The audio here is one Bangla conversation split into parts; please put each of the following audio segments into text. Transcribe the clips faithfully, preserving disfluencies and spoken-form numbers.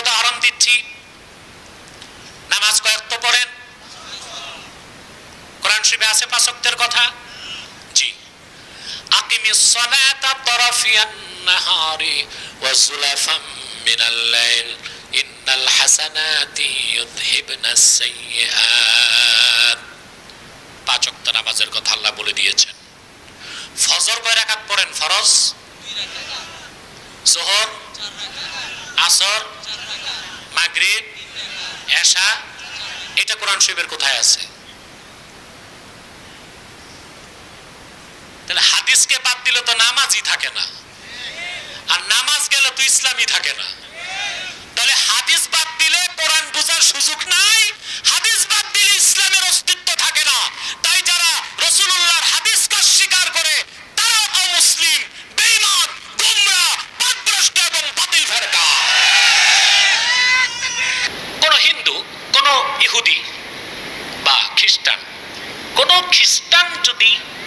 উদাহরণ দিচ্ছি। নামাজ কয় ওয়াক্ত পড়েন? কোরআন শরীফে আছে পাঁচ ওয়াক্তের কথা। জি, আকিমিস সালাতা তারাফিয়ান নাহারি ওয়া যুলাফাম মিনাল লাইল ইন্নাল হাসানাতি ইউযহিবনাস সাইয়্যাত। পাঁচ ওয়াক্ত নামাজের কথা আল্লাহ বলে দিয়েছেন। ফজর কয় রাকাত পড়েন? ফরজ দুই রাকাত, যোহর চার রাকাত, আসর চার রাকাত, মাগরিব তিন রাকাত, এশা। এটা কোরআন শরীফের কোথায় আছে? তাহলে হাদিসকে বাদ দিলে তো নামাজই থাকে না, আর নামাজ গেলে তো ইসলামই থাকে না। তাহলে হাদিস বাদ দিলে কোরআন বোঝার সুযোগ নাই, হাদিস বাদ দিলে ইসলামের অস্তিত্ব থাকে না। তাই যারা রাসূলুল্লাহর হাদিসকে স্বীকার করে তারা অমুসলিম, বেঈমান, গোমরা, পথভ্রষ্ট এবং বাতিল ফেরকা। কোন হিন্দু, কোন ইহুদি বা খ্রিস্টান, কোন খ্রিস্টান যদি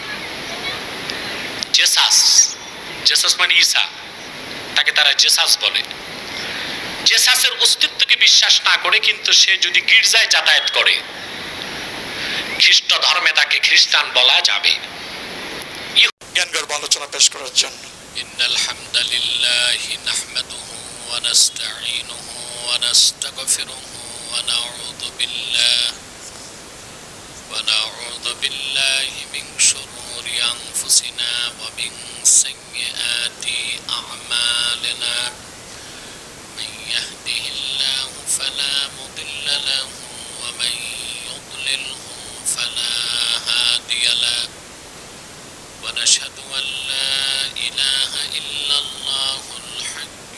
জেসাস, জেসাস মানে ঈসা, তাকে তারা জেসাস বলে, জেসাসের অস্তিত্বকে বিশ্বাস না করে কিন্তু সে যদি গির্জায় যাতায়াত করে, খ্রিস্ট ধর্মে তাকে খ্রিস্টান বলা যাবে। জ্ঞানগর্ভ আলোচনা পেশ করার জন্য ইন্নাল হামদালিল্লাহি নাহমাদুহু ওয়া নাস্তাঈনুহু ওয়া নাস্তাগফিরুহু ওয়া নাউযু বিল্লাহি ওয়া নাউযু বিল্লাহি মিন শুরুরি আনফুসিনা ওয়া মিন সাইয়্যাতি আ'মালিনা। من يهده الله فلا مضل له ومن يضلله فلا هادي له ونشهد أن لا إله إلا الله الحي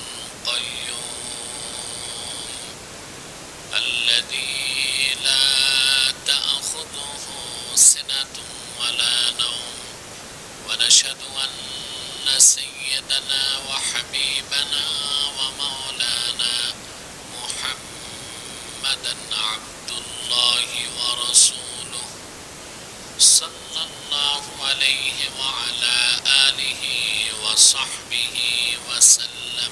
القيوم الذي لا تأخذه سنة ولا نوم ونشهد أن سيدنا وحبيبنا ومولانا محمدا عبد الله ورسوله صلى الله عليه وعلى آله وصحبه وسلم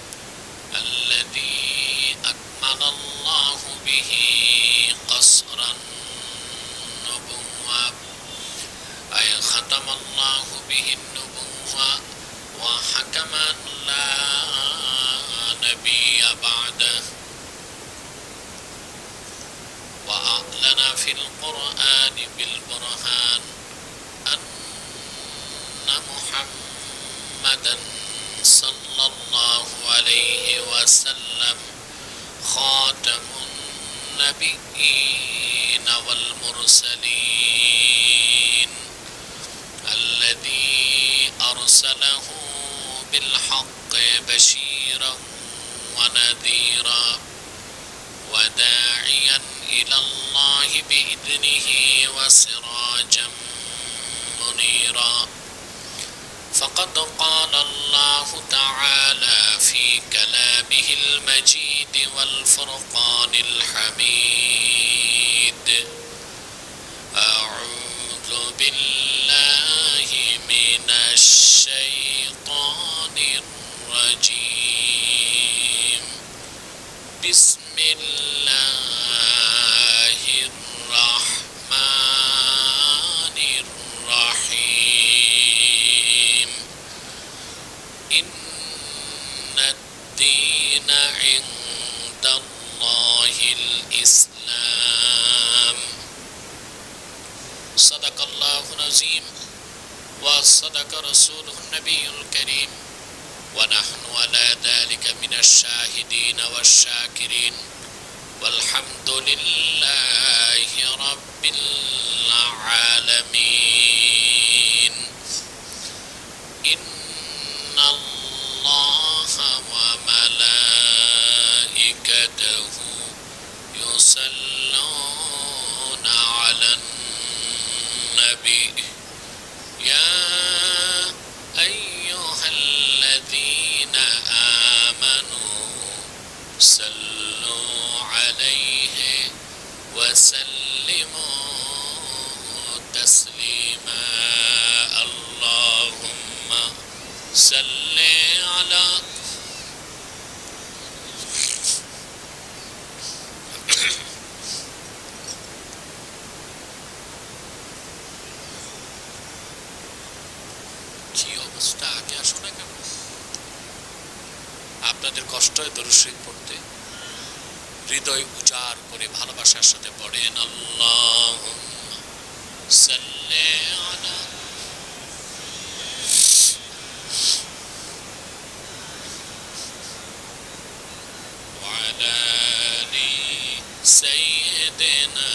الذي أكمل الله به قصر النبوة أي ختم الله به النبوة وحكم لا نبي بعده وأعلن في القرآن بالبرهان أن محمدا صلى الله عليه وسلم خاتم النبيين والمرسلين الذي أرسله بالحق بشيرا ونذيرا وداعيا إلى الله بإذنه وسراجا منيرا. فقد قال الله تعالى في كلامه المجيد والفرقان الحميد: أعوذ بالله من الشيطان الرجيم. بسم الله الرحمن الرحيم. إن الدين عند الله الإسلام. صدق الله العظيم وصدق رسوله النبي الكريم ونحن على ذلك من الشاهدين والشاكرين والحمد لله رب العالمين. إن الله وملائكته يصلون على النبي يا أيها الذين آمنوا صلوا عليه وسلموا تسليما. اللهم صل على কষ্ট আগে আসো না কেন? আপনাদের কষ্ট হয় দরুদ শরীফ পড়তে, হৃদয় উজাড় করে ভালোবাসার সাথে পড়েন আল্লাহুম্মা সাল্লি আলা ওয়া আলা আলি সাইয়্যিদিনা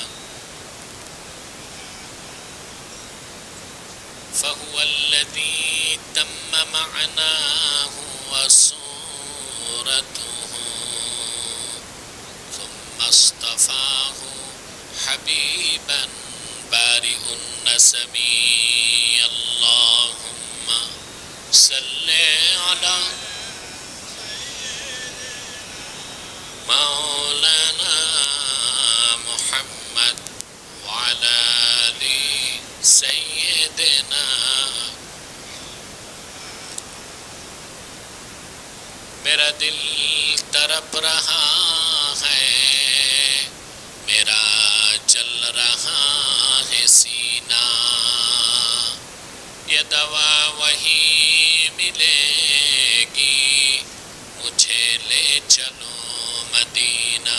فهو الذي تم معناه وصورته ثم اصطفاه حبيبا بارئ النسم اللهم صل على مولانا محمد وعلى آل سيدنا मेरा दिल तड़प रहा है, मेरा जल रहा है सीना, ये दवा वही मिलेगी, मुझे ले चलो मदीना।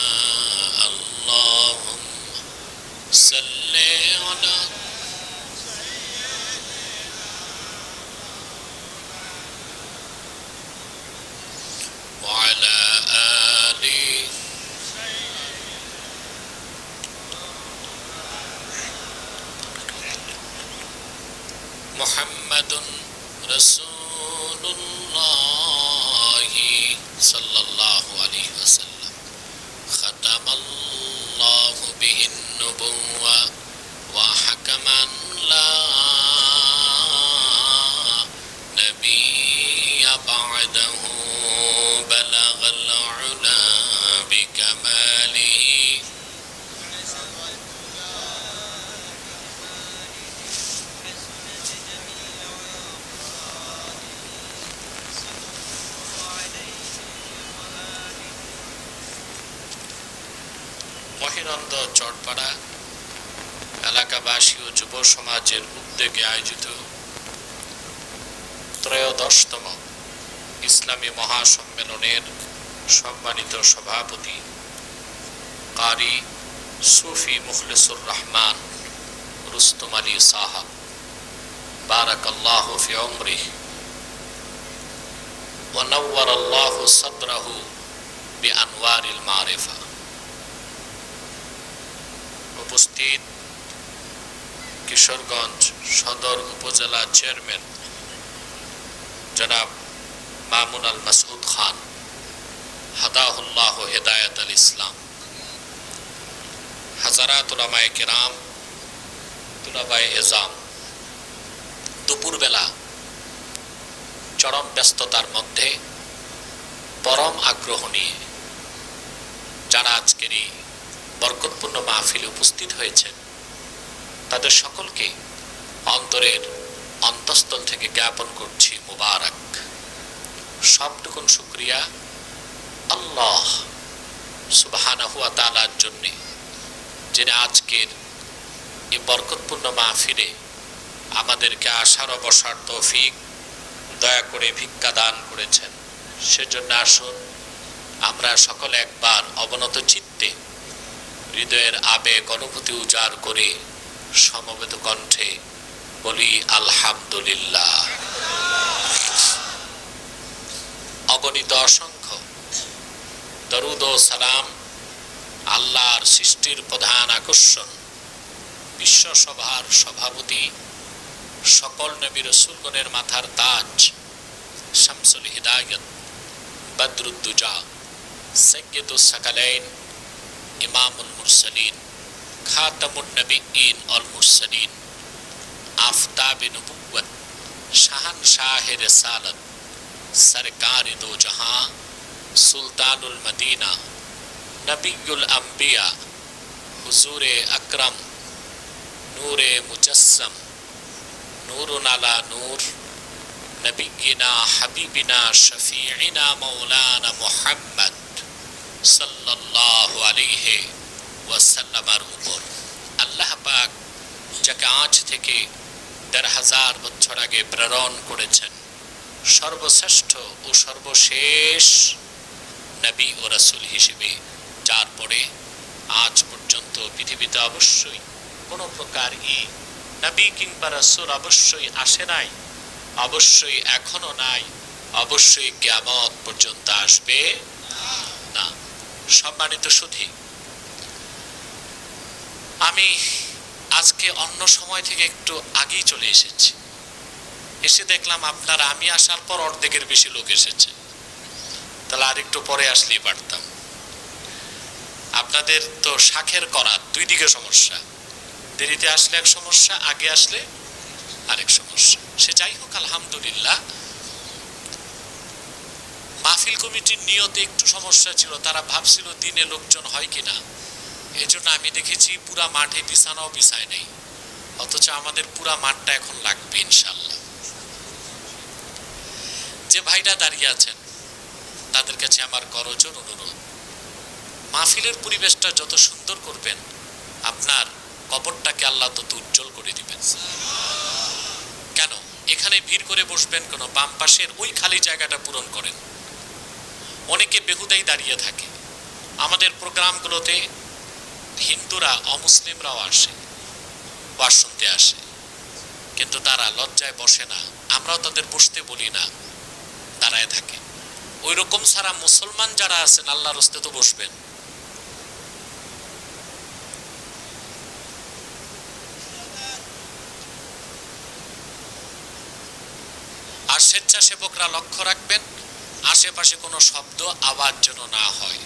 अल्लाहुम्मा सल्ले अला وعلى آل محمد رسول الله صلى الله عليه وسلم ختم الله به النبوة وحكما لا نبي بعده بلغ العلا بكماله মহিনন্দ চটপাড়া এলাকাবাসী ও যুব সমাজের উদ্যোগে আয়োজিত ত্রয়োদশতম ইসলামী মহাসম্মেলনের সম্মানিত সভাপতি কারি সুফি মুখলিসুর রহমান রুস্তম আলী সাহাব বারাকাল্লাহু ফি উমরিহি ওয়া নাওয়ারাল্লাহু সাদরাহু বিআনওয়ারিল মারিফা। উপস্থিত কিশোরগঞ্জ সদর উপজেলা চেয়ারম্যান জনাব মামুন আল মাসউদ খান হাদাহুল্লাহ হেদায়াত আল ইসলাম, হাজারাত উলামায়ে কেরাম, তুলাবায়ে এজাম, দুপুরবেলা চরম ব্যস্ততার মধ্যে পরম আগ্রহ নিয়ে যারা আজকের এই বরকতপূর্ণ মাহফিলে উপস্থিত হয়েছেন তাদের সকলকে অন্তরের অন্তঃস্থল থেকে জ্ঞাপন করছি মুবারক। সবটুকুন শুকরিয়া আল্লাহ সুবহানাহু ওয়া তাআলার জন্য, যিনি আজকের এই বরকতপূর্ণ মাহফিলে আমাদেরকে আসার ও বসার তৌফিক দয়া করে ভিক্ষা দান করেছেন। সেজন্য আসুন আমরা সকলে একবার অবনত চিত্তে হৃদয়ের আবেগ অনুভূতি উজাড় করে সমবেত কণ্ঠে বলি আলহামদুলিল্লাহ। অগণিত অসংখ্য দরুদ ও সালাম আল্লাহর সৃষ্টির প্রধান আকর্ষণ, বিশ্বসভার সভাপতি, সকল নবী রাসূলগণের মাথার তাজ, শামসুল হিদায়াত, বদরুদ্দুজা, সাইয়্যিদুস সাকালাইন, ইমামুল মুরসালিন, খাতামুন নবিয়্যিন ওয়াল মুরসালিন, আফতাবে নবুওয়াত, শাহানশাহে রিসালাত, সরকারে দো জাহাঁ, সুলতানুল মদিনা, নবিয়ুল আম্বিয়া, হুজুরে আকরম, নূরে মুজাসসম, নূরুন আলা নূর, নবিয়্যিনা হাবিবিনা শফিঈনা মাওলানা মুহাম্মদ সাল্লাল্লাহু আলাইহি ওয়াসাল্লামের উপর আল্লাহ পাক যাকে আজ থেকে দেড় হাজার বছর আগে প্রেরণ করেছেন সর্বশ্রেষ্ঠ ও সর্বশেষ নবী ও রাসূল হিসেবে, যার পরে আজ পর্যন্ত পৃথিবীতে অবশ্যই কোনো প্রকার ই নবী কিংবা রাসূল অবশ্যই আসে নাই, অবশ্যই এখনো নাই, অবশ্যই কিয়ামত পর্যন্ত আসবে না। সম্মানিত সুধী, আমি আজকে অন্য সময় থেকে একটু আগেই চলে এসেছি। এসে দেখলাম আপনারা আমি আসার পর অর্ধেকের বেশি লোক এসেছে, তাহলে আর একটু পরে আসলেই পারতাম। আপনাদের তো শাখের করা দুই দিকে সমস্যা, দেরিতে আসলে এক সমস্যা, আগে আসলে আরেক সমস্যা। সে যাই হোক, আলহামদুলিল্লাহ মাহফিল কমিটির নিয়তে একটু সমস্যা ছিল, তারা ভাবছিল দিনে লোকজন হয় কিনা, এই জন্য আমি দেখেছি পুরা মাঠে বিছানাও বিছায় নেই, অথচ আমাদের পুরা মাঠটা এখন লাগবে ইনশাল্লাহ। যে ভাইরা দাঁড়িয়ে আছেন তাদের কাছে আমার করজোর অনুরোধ, মাহফিলের পরিবেশটা যত সুন্দর করবেন আপনার কবরটাকে আল্লাহ তত উজ্জ্বল করে দিবেন। কেন এখানে ভিড় করে বসবেন? কেন বাম পাশের ওই খালি জায়গাটা পূরণ করেন। অনেকে বেহুদাই দাঁড়িয়ে থাকে। আমাদের প্রোগ্রামগুলোতে হিন্দুরা অমুসলিমরাও আসে, ওয়াজ শুনতে আসে, কিন্তু তারা লজ্জায় বসে না, আমরাও তাদের বসতে বলি না, দাঁড়ায় থাকে। ওই রকম সারা মুসলমান যারা আছেন আল্লাহর রাস্তায় তো বসবেন। আর স্বেচ্ছাসেবকরা লক্ষ্য রাখবেন আশেপাশে কোনো শব্দ আওয়াজ যেন না হয়।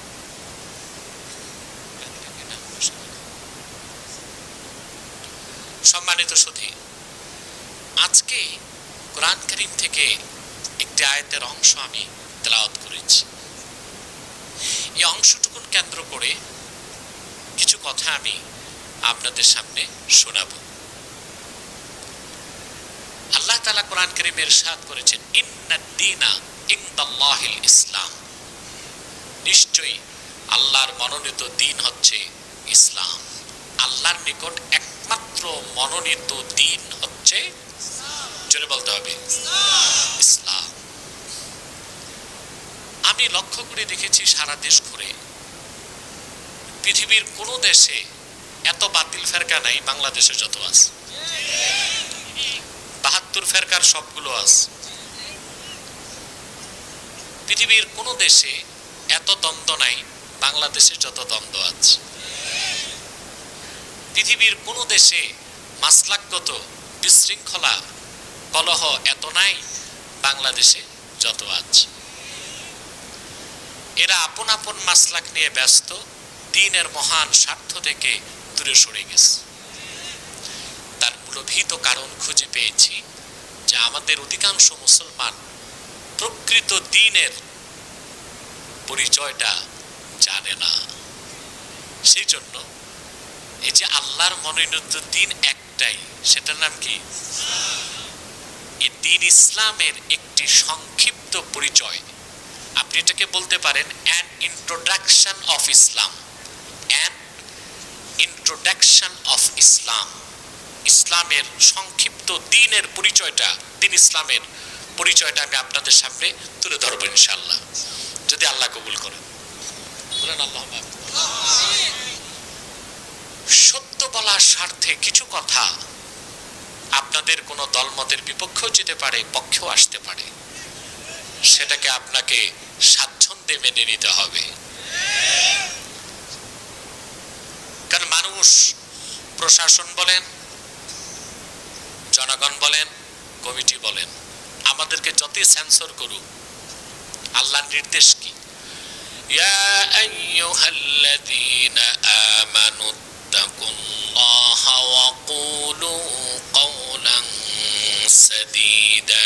সম্মানিত সুধী, আজকে কোরআন কারীম থেকে একটি আয়াতের অংশ আমি তেলাওয়াত করেছি। এই অংশটুকুন কেন্দ্র করে কিছু কথা আমি আপনাদের সামনে শোনাবো। আল্লাহ তাআলা কোরআন কারীমে ইরশাদ করেছেন, ইন্নাদ দীনা ইনদাল্লাহিল ইসলাম, নিশ্চয়ই আল্লাহর মনোনীত দ্বীন হচ্ছে ইসলাম। আল্লাহর নিকট একমাত্র মনোনীত দ্বীন হচ্ছে, জোরে বলতে হবে, ইসলাম। আমি লক্ষ্য করে দেখেছি সারা দেশ ঘুরে পৃথিবীর কোন দেশে এত বাতিল ফেরকা নাই বাংলাদেশে যত আছে। বাহাত্তর ফেরকার সবগুলো আছে। পৃথিবীর কোন দেশে এত দ্বন্দ্ব নাই বাংলাদেশে যত দ্বন্দ্ব আছে। পৃথিবীর কোন দেশে মাসলাকগত বিশৃঙ্খলা কলহ এত নাই বাংলাদেশে যত আছে। এরা আপন আপন মাসলাক নিয়ে ব্যস্ত, দ্বীনের মহান স্বার্থ থেকে দূরে সরে গেছে। তার মূলভীত কারণ খুঁজে পেয়েছি যে আমাদের অধিকাংশ মুসলমান প্রকৃত দ্বীনের পরিচয়টা জানে না। সেই জন্য এই যে আল্লাহর মনোনীত দ্বীন একটাই, সেটার নাম কি? এই দ্বীন ইসলামের একটি সংক্ষিপ্ত পরিচয়। আপনি এটাকে বলতে পারেন an introduction of Islam. An introduction of Islam, ইসলামের সংক্ষিপ্ত দ্বীনের পরিচয়টা, দ্বীন ইসলামের পরিচয়টা আমি আপনাদের সামনে তুলে ধরবো ইনশাআল্লাহ, যদি আল্লাহ কবুল করেন। বলেন আল্লাহুম্মা আমিন। সত্য বলার স্বার্থে কিছু কথা আপনাদের কোনো দলমতের বিপক্ষেও যেতে পারে, পক্ষেও আসতে পারে, সেটাকে আপনাকে স্বাচ্ছন্দ্যে মেনে নিতে হবে। কারণ মানুষ, প্রশাসন বলেন, জনগণ বলেন, কমিটি বলেন, আমাদেরকে যতই সেন্সর করুক, আল্লাহর নির্দেশ কি? ইয়া আইয়ুহাল্লাযীনা আমানু তাকুল্লাহা ওয়া কুলু কাওলান সাদীদা।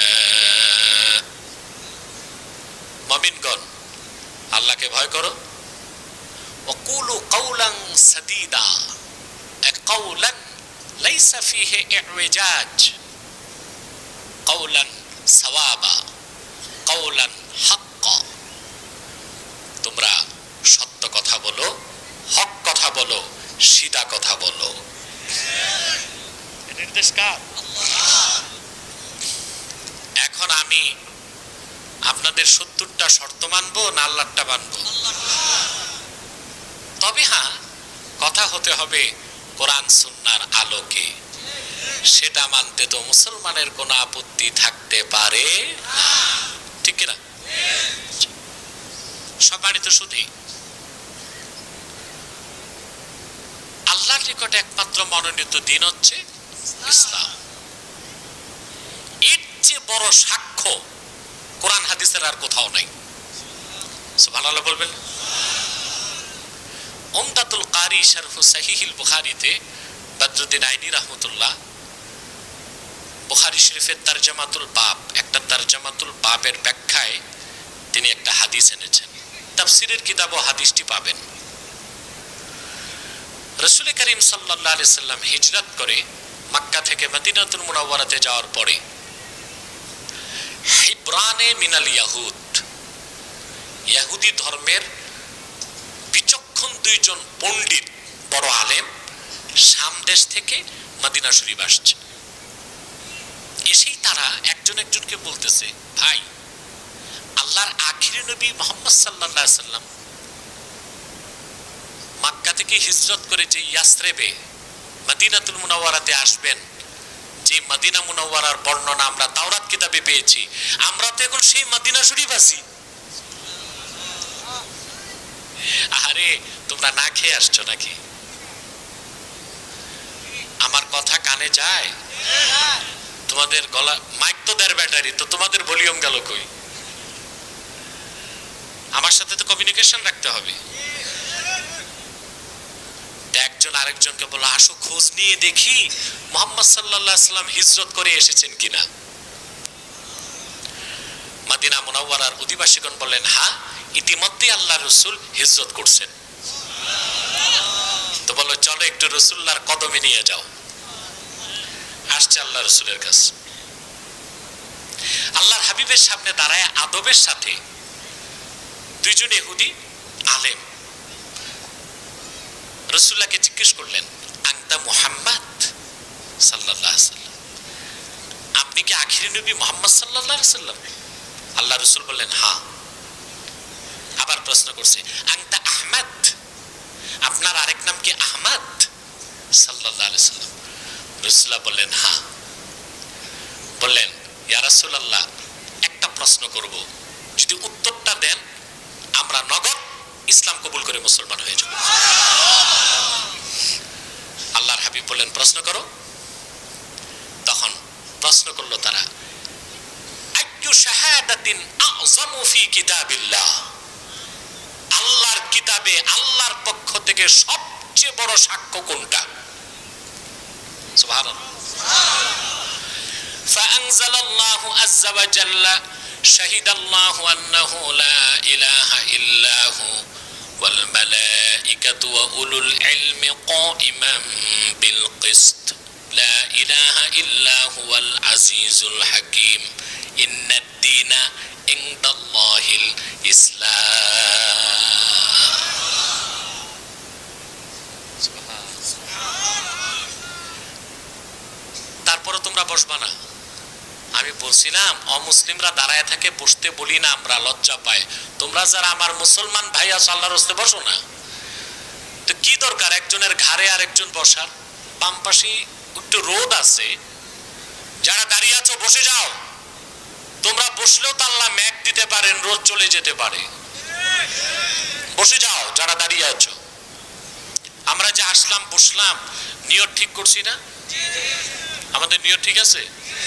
মুমিনগণ, আল্লাহকে ভয় করো। ওয়া কুলু কাওলান সাদীদা, এক কাওলান লাইসা ফিহি ইউজাজ, কাওলান সাওয়াবা, কাওলান হাক্কা। তোমরা সত্য কথা বলো, হক কথা বলো, সিধা কথা বলো। নির্দেশ কার? আল্লাহ। কোরআনের সত্তরটা শর্ত মানবো না আল্লাহটা মানবো? তবে হ্যাঁ, কথা হতে হবে কোরআন সুন্নাহর আলোকে। সেটা মানতে তো মুসলমানের কোনো আপত্তি থাকতে পারে না, ঠিক না? সম্মানিত শুধু আল্লাহর নিকটে একমাত্র মনোনীত দিন হচ্ছে ইসলাম। এর চেয়ে বড় সাক্ষ্য কোরআন হাদিসের আর কোথাও নাই। সুবহানাল্লাহ বলবেন। উমদাতুল কারি শারহু সাহিহুল বুখারীতে বদরুদ্দিন আইনি রাহমাতুল্লাহ বুখারী শরীফের তরজমাতুল বাব, একটা তরজমাতুল বাবের ব্যাখ্যায় তিনি একটা হাদিস এনেছেন। তাফসীরের কিতাবও হাদিসটি পাবেন। রাসূল করিম সাল্লাল্লাহু আলাইহি সাল্লাম হিজরত করে মক্কা থেকে মদিনাতুল মুনাওয়ারাতে যাওয়ার পরে হিব্রানে মিনাল ইয়াহুদ, ইহুদি ধর্মের বিচক্ষণ দুইজন পণ্ডিত, বড় আলেম শাম দেশ থেকে মদিনা শরীফ আসছে। এসেই তারা একজন একজনকে বলতেছে, ভাই, আল্লাহর আখিরি নবী মুহাম্মদ সাল্লাল্লাহু আলাইহি সাল্লাম মক্কা থেকে হিজরত করে যে ইয়াসরিবে মদিনাতুল মুনাওয়ারাতে আসবেন, যে মদিনা মুনাওয়ারার বর্ণনা আমরা তাওরাত কিতাবে পেয়েছি, আমরা তো এখন সেই মদিনা শরীফ আছি। আরে তোমরা না খেয়ে আসছো নাকি? আমার কথা কানে যায়? তোমাদের গলা মাইক তো দেড় ব্যাটারি, তো তোমাদের ভলিউম গেল কই? আমার সাথে তো কমিউনিকেশন রাখতে হবে। একজন আরেকজনকে বলো, আসো খোঁজ নিয়ে দেখি মুহাম্মদ সাল্লাল্লাহু আলাইহি সাল্লাম হিজরত করে এসেছেন কিনা। মদিনা মুনাওয়ারার অধিবাসীগণ বললেন, হ্যাঁ, ইতিমধ্যে আল্লাহর রাসূল হিজরত করছেন। তো বলো, চলো একটু রাসূলুল্লাহর কদমে নিয়ে যাও। আসছে আল্লাহর রাসূলের কাছে, আল্লাহর হাবিবের সামনে দাঁড়ায় আদবের সাথে দুইজন ইহুদি আলেম রাসূলুল্লাহকে জিজ্ঞেস করলেন, আনতা মুহাম্মদ সাল্লাল্লাহু আলাইহি সাল্লাম, আপনি কি আখিরি নবী মুহাম্মদ সাল্লাল্লাহু আলাইহি সাল্লাম? আল্লাহর রাসূল বললেন, হ্যাঁ। আবার প্রশ্ন করছে, আনতা আহমদ, আপনার আরেক নাম কি আহমদ সাল্লাল্লাহু আলাইহি সাল্লাম? রাসূলুল্লাহ বললেন, হ্যাঁ। বললেন, ইয়া রাসূলুল্লাহ, একটা প্রশ্ন করব, যদি উত্তরটা দেন আমরা নগদ ইসলাম কবুল করে মুসলমান হয়ে যাব। আল্লাহর হাবিব বললেন, প্রশ্ন করো। তখন প্রশ্ন করলো তারা, আইয়ু শাহাদাতিন আযমু ফি কিতাবিল্লাহ, আল্লাহর কিতাবে আল্লাহর পক্ষ থেকে সবচেয়ে বড় সাক্ষ্য কোনটা? সুবহানাল্লাহ। ফাআনজালাল্লাহু আযজা ওয়া জাল্লা শাহিদাল্লাহু আন্নাহু লা ইলাহা ইল্লাহু ওয়াল মালাইকাতু ওয়া উলুল ইলমি কাইমান বিল কিসত লা ইলাহা ইল্লা হুয়াল আজিজুল হাকীম ইন্নাদ দীনা ইনদাল্লাহিল ইসলাম। তারপরে তোমরা বসবা না। আমি বলছিলাম অমুসলিমরা দাঁড়ায় থাকে, বসতে বলি না, আমরা লজ্জা পাই। তোমরা যারা আমার মুসলমান ভাই আছো, আল্লাহর রাস্তে বসো না। তো কি দরকার একজনের ঘাড়ে আর একজন বসার? বাম পাশে একটু রোদ আছে, যারা দাঁড়িয়ে আছো বসে যাও। তোমরা বসলেও তো আল্লাহ মেঘ দিতে পারেন, রোদ চলে যেতে পারে। বসে যাও যারা দাঁড়িয়ে আছো। আমরা যে আসলাম বসলাম, নিয়ত ঠিক করছি না? আমাদের নিয়ত ঠিক আছে?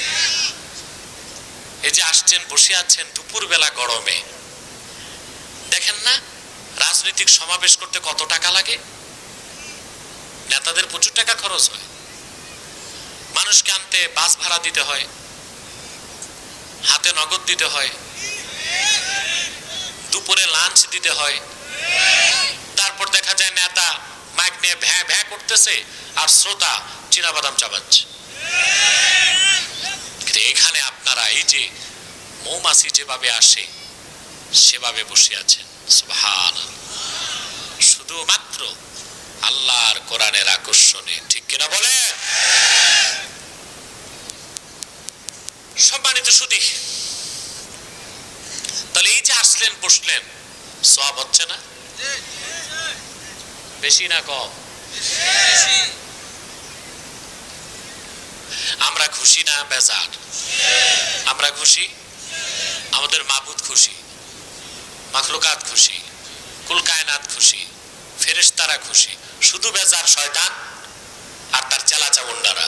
এই যে আসছেন, বসে আছেন দুপুর বেলা গরমে, দেখেন না রাজনৈতিক সমাবেশ করতে কত টাকা লাগে? নেতাদের প্রচুর টাকা খরচ হয়, মানুষকে আনতে বাস ভাড়া দিতে হয়, হাতে নগদ দিতে হয়, দুপুরে লাঞ্চ দিতে হয়। তারপর দেখা যায় নেতা মাইক নিয়ে ভ্যা ভ্যা করতেছে আর শ্রোতা চীনাবাদাম চাবাচ্ছে। এখানে আপনারা এই যে মৌমাছি যেভাবে আসে সেভাবে বসে আছেন। সুবহানাল্লাহ। শুধুমাত্র আল্লাহর কোরআনের আকর্ষণে, ঠিক কিনা বলে? সম্মানিত সুধী, তো তাহলে এই যে আসলেন বসলেন সওয়াব হচ্ছে না? বেশি না কম? আমরা খুশি না বেজার? আমরা খুশি, আমাদের মাবুদ খুশি, মাখলুকাত খুশি, কুল কায়নাত খুশি, ফেরেশতারা খুশি, শুধু বেজার শয়তান আর তার চেলা চামুন্ডারা।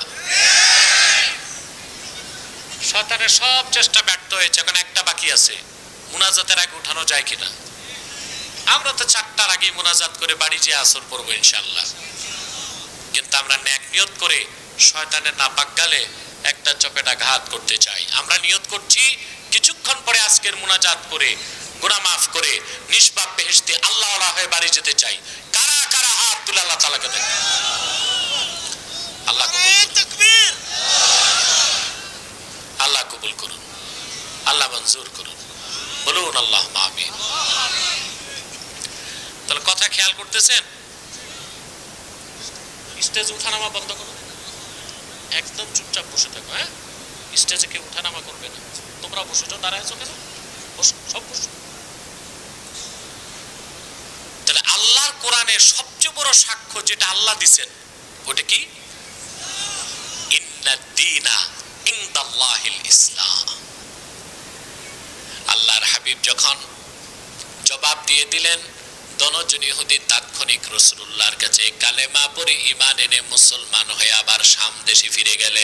শয়তানের সব চেষ্টা ব্যর্থ হয়েছে, এখন একটা বাকি আছে, মুনাজাতের আগে উঠানো যায় কিনা। আমরা তো চারটার আগে মুনাজাত করে বাড়ি যেয়ে আসর পড়বো ইনশাআল্লাহ, কিন্তু আমরা নেক নিয়ত করে শয়তানের নাপাক গালে একটা চপেটা ঘাত করতে চাই। আমরা নিয়ত করছি কিছুক্ষণ পরে আজকের মুনাজাত করে গুনাহ মাফ করে নিষ্পাপ বেহেশতে আল্লাহ ওয়ালা হয়ে বাড়ি যেতে চাই। কারা কারা হাত তুলে আল্লাহ তাআলাকে দেখ। আল্লাহ কবুল তাকবীর, আল্লাহ কবুল করুন, আল্লাহ মঞ্জুর করুন, বলুন আল্লাহুম্মা আমিন। তাহলে কথা খেয়াল করতেছেন? স্টেজ উঠানামা বন্ধ করুন, একদম চুপচাপ বসে থাকো। হ্যাঁ, স্টেজে কেউ উঠানামা করবে না। তোমরা বসেছো, দাঁড়ায় আছো কেন? বসো, সব বসো। তাহলে আল্লাহর কোরআনের সবচেয়ে বড় সাক্ষ্য যেটা আল্লাহ দিচ্ছেন ওটা কি? ইন্নাদ দীনা ইনদাল্লাহিল ইসলাম। আল্লাহর হাবিব যখন জবাব দিয়ে দিলেন, দনজন ইহুদি তাৎক্ষণিক রাসূলুল্লাহর কাছে কালেমা পড়ে ঈমান এনে মুসলমান হয়ে আবার শাম দেশে ফিরে গেলে।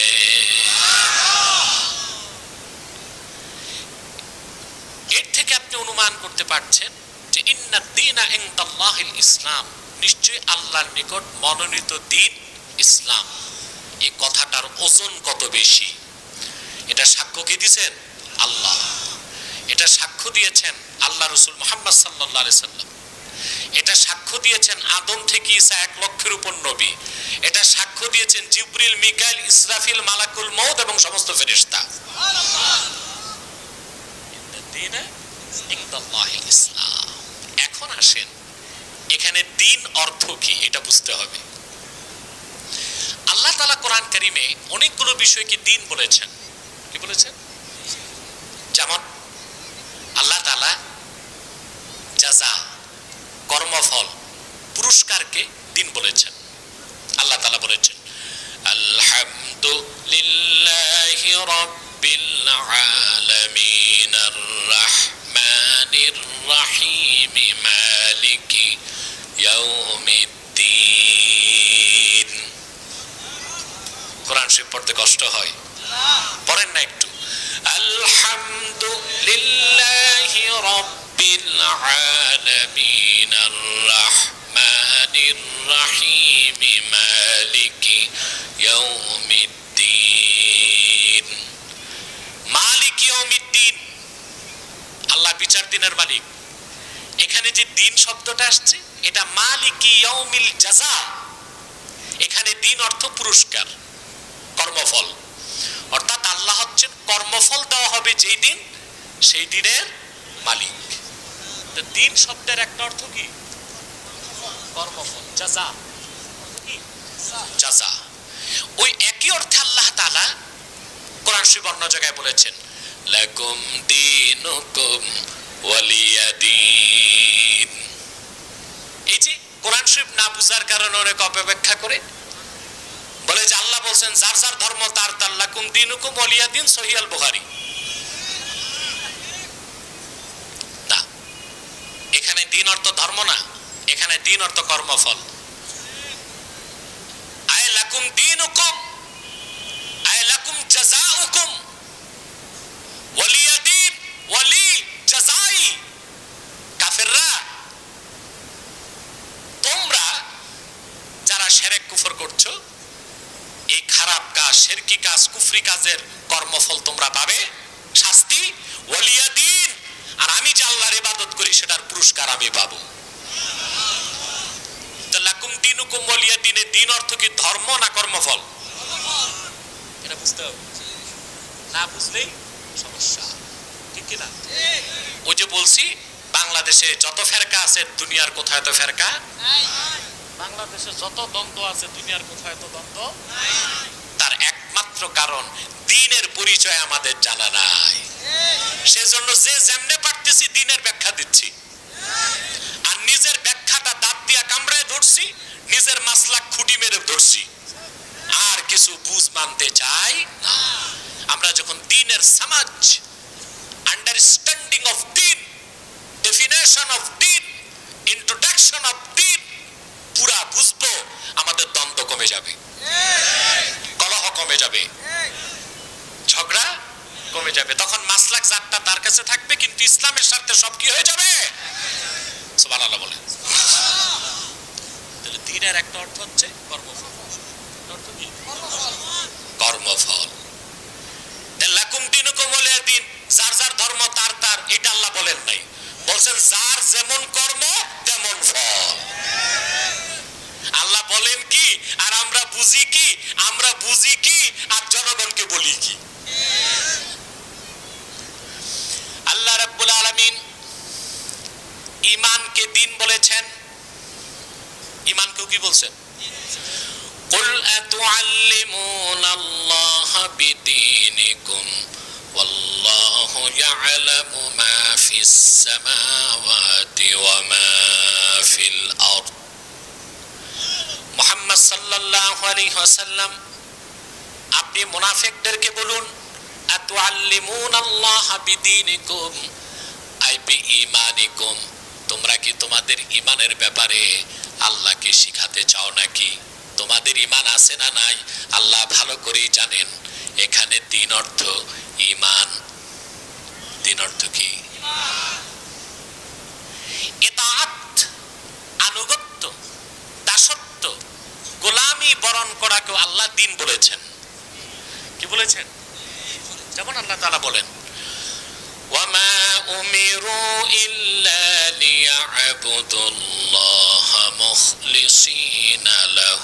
এর থেকে আপনি অনুমান করতে পারছেন যে ইন্নাদ দীনা ইনদাল্লাহিল ইসলাম, নিশ্চয়ই আল্লাহর নিকট মনোনীত দ্বীন ইসলাম। এই কথাটার ওজন কত বেশি, এটা সাক্ষ্য কে দিয়েছেন? আল্লাহ। এটা সাক্ষ্য দিয়েছেন আল্লাহ রাসূল মুহাম্মদ সাল্লাল্লাহু আলাইহি সাল্লাম। এটা সাক্ষ্য দিয়েছেন আদম থেকে ঈসা এক লক্ষের উপর নবী। এটা সাক্ষ্য দিয়েছেন জিবরিল, মিকাইল, ইসরাফিল, মালাকুল মউত এবং সমস্ত ফেরেশতা। ইসলাম। এখন আসেন, এখানে দ্বীন অর্থ কি এটা বুঝতে হবে। আল্লাহ তাআলা কোরআন কারীমে অনেকগুলো বিষয়কে দ্বীন বলেছেন। কি বলেছেন? যেমন আল্লাহ তাআলা জাযা, কর্মফল, পুরস্কারকে দ্বীন বলেছেন। আল্লাহ তাআলা বলেছেন আলহামদুলিল্লাহি রাব্বিল আলামিন আর রাহমানির রহিম মালিকি ইয়াউমিদ্দিন। কোরআন শরীফ পড়তে কষ্ট হয়, পড়েন না একটু। আলহামদুলিল্লাহি রাব্বিল আলামিন আর রাহমানির রহিম মালিকি ইয়াউমিদ্দিন। মালিক ইয়াউমিদ্দিন, আল্লাহ বিচার দিনের মালিক। এখানে যে দিন শব্দটা আসছে এটা মালিকি ইয়াউমিল জাযা। এখানে দিন অর্থ পুরস্কার, কর্মফল। অর্থাৎ আল্লাহ হচ্ছেন কর্মফল দেওয়া হবে যেই দিন, সেই দিনের মালিক। তো দিন শব্দের একটা অর্থ কি? কর্মফল, জাযা। কি? জাযা। ওই একই অর্থে আল্লাহ তাআলা কোরআন শরীফ অন্য জায়গায় বলেছেন লাকুম দীনুকুম ওয়ালিয়াদিন। এই যে কোরআন শরীফ না বুঝার কারণে অনেক অপব্যাখ্যা করে বলে যে আল্লাহ বলছেন যার যার ধর্ম তার তার, লাকুম দীনুকুম ওয়ালিয়াদিন, সহিহ আল বুখারী। না, এখানে দিন অর্থ ধর্ম না, এখানে দিন অর্থ কর্মফল। আয় লাকুম দীনুকুম, আয় লাকুম জাযাউকুম, ওয়ালিয়াদিন, ওয়ালি জাযাই। কাফেররা, তোমরা যারা শিরক কুফর করছো, এই খারাপ কাজ, শিরকি কাজ, কুফরি কাজের কর্মফল তোমরা পাবে, শাস্তি। ওয়ালিয়াদিন, আর আমি যে আল্লাহর ইবাদত করি সেটার পুরস্কার আমি পাবো। তো লাকুম দীনুকুম ওয়ালিয়াদিনে দিন অর্থ কি ধর্ম না কর্মফল? এটা বুঝতে হবে, না বুঝলেই সমস্যা। ঠিক কি না? ওই যে বলছি বাংলাদেশে যত ফেরকা আছে দুনিয়ার কোথায় তো ফেরকা নাই। বাংলাদেশে যত দ্বন্দ্ব আছে দুনিয়ার কোথায় তো দ্বন্দ্ব নাই। তার একমাত্র একমাত্র কারণ দ্বীনের পরিচয় আমাদের জানা নাই। সেজন্য যে যেমনে পারতেছি দ্বীনের ব্যাখ্যা দিচ্ছি, আর নিজের ব্যাখ্যাটা দাঁত দিয়া কামড়ায় ধরছি, নিজের মাসলাক খুঁটি মেরে ধরছি, আর কিছু বুঝ মানতে চাই না। আমরা যখন দ্বীনের সমাজ, আন্ডারস্ট্যান্ডিং অফ দ্বীন, ডেফিনেশন অফ দ্বীন, ইন্ট্রোডাকশন অফ দ্বীন পুরা বুঝবো, আমাদের দ্বন্দ্ব কমে যাবে, কলহ কমে যাবে, ঝগড়া কমে যাবে। তখন মাসলাক জাতটা তার কাছে থাকবে, কিন্তু ইসলামের স্বার্থে সব কি হয়ে যাবে? সুবহানাল্লাহ বলে। তাহলে দ্বীনের একটা অর্থ হচ্ছে কর্মফল। অর্থ কি? কর্মফল। লাকুম দীনুকুম ওয়ালিয়া দীন, যার যার ধর্ম তার তার, এটা আল্লাহ বলেন নাই। বলছেন যার যেমন কর্ম তেমন ফল। আল্লাহ বলেন কি আর আমরা বুঝি কি? আমরা বুঝি কি আর জনগণকে বলি কি? আল্লাহ রাব্বুল আলামিন ঈমানকে দ্বীন বলেছেন, ঈমানকে কি বলছেন? কুল আতুআল্লিমুনাল্লাহা বিদীনিকুম ওয়াল্লাহু ইয়া'লামু মা ফিস সামাওয়াতি ওয়া মা ফিল আরদ। মুহাম্মদ সাল্লাল্লাহু আলাইহি ওয়াসাল্লাম, আপনি মুনাফিকদেরকে বলুন, আতুআল্লিমুনাল্লাহা বিদীনিকুম আই বিঈমানিকুম, তোমরা কি তোমাদের ঈমানের ব্যাপারে আল্লাহকে শিখাতে চাও নাকি? তোমাদের ঈমান আছে না নাই আল্লাহ ভালো করেই জানেন। এখানে তিন অর্থ ঈমান। তিন অর্থ কি? ইতাআত, আনুগত্য, দাসত্ব, গোলামি বরণ করাকে আল্লাহ দ্বীন বলেছেন। কি বলেছেন? যেমন আল্লাহ তাআলা বলেন, ওয়ামা উমিরু ইল্লা লিয়া'বুদুল্লাহা মুখলিসিনা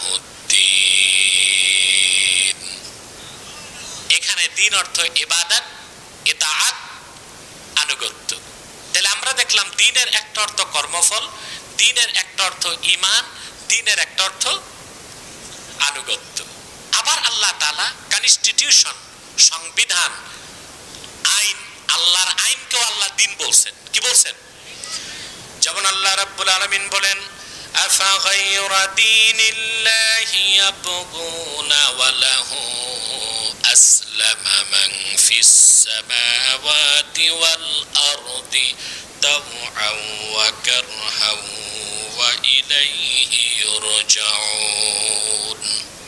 লাহুদ্দীন। এখানে দ্বীন অর্থ ইবাদত, ইতাআত, আনুগত্য। তাহলে আমরা দেখলাম দ্বীনের একটা অর্থ কর্মফল, দ্বীনের একটা অর্থ ঈমান, দ্বীনের একটা অর্থ আনুগত্য। আবার আল্লাহ তাআলা কনস্টিটিউশন, সংবিধান, আইন, আল্লাহর আইনকেও আল্লাহ দ্বীন বলছেন। কি বলছেন? যেমন আল্লাহ রাব্বুল আলামিন বলেন, আফা গায়রা দীনিল্লাহি ইয়াবগুনা ওয়া লাহু আসলামা মান ফিস সামাওয়াতি ওয়াল আরদি তাওআন ওয়া কারহান ওয়া ইলাইহি ইরজাউন।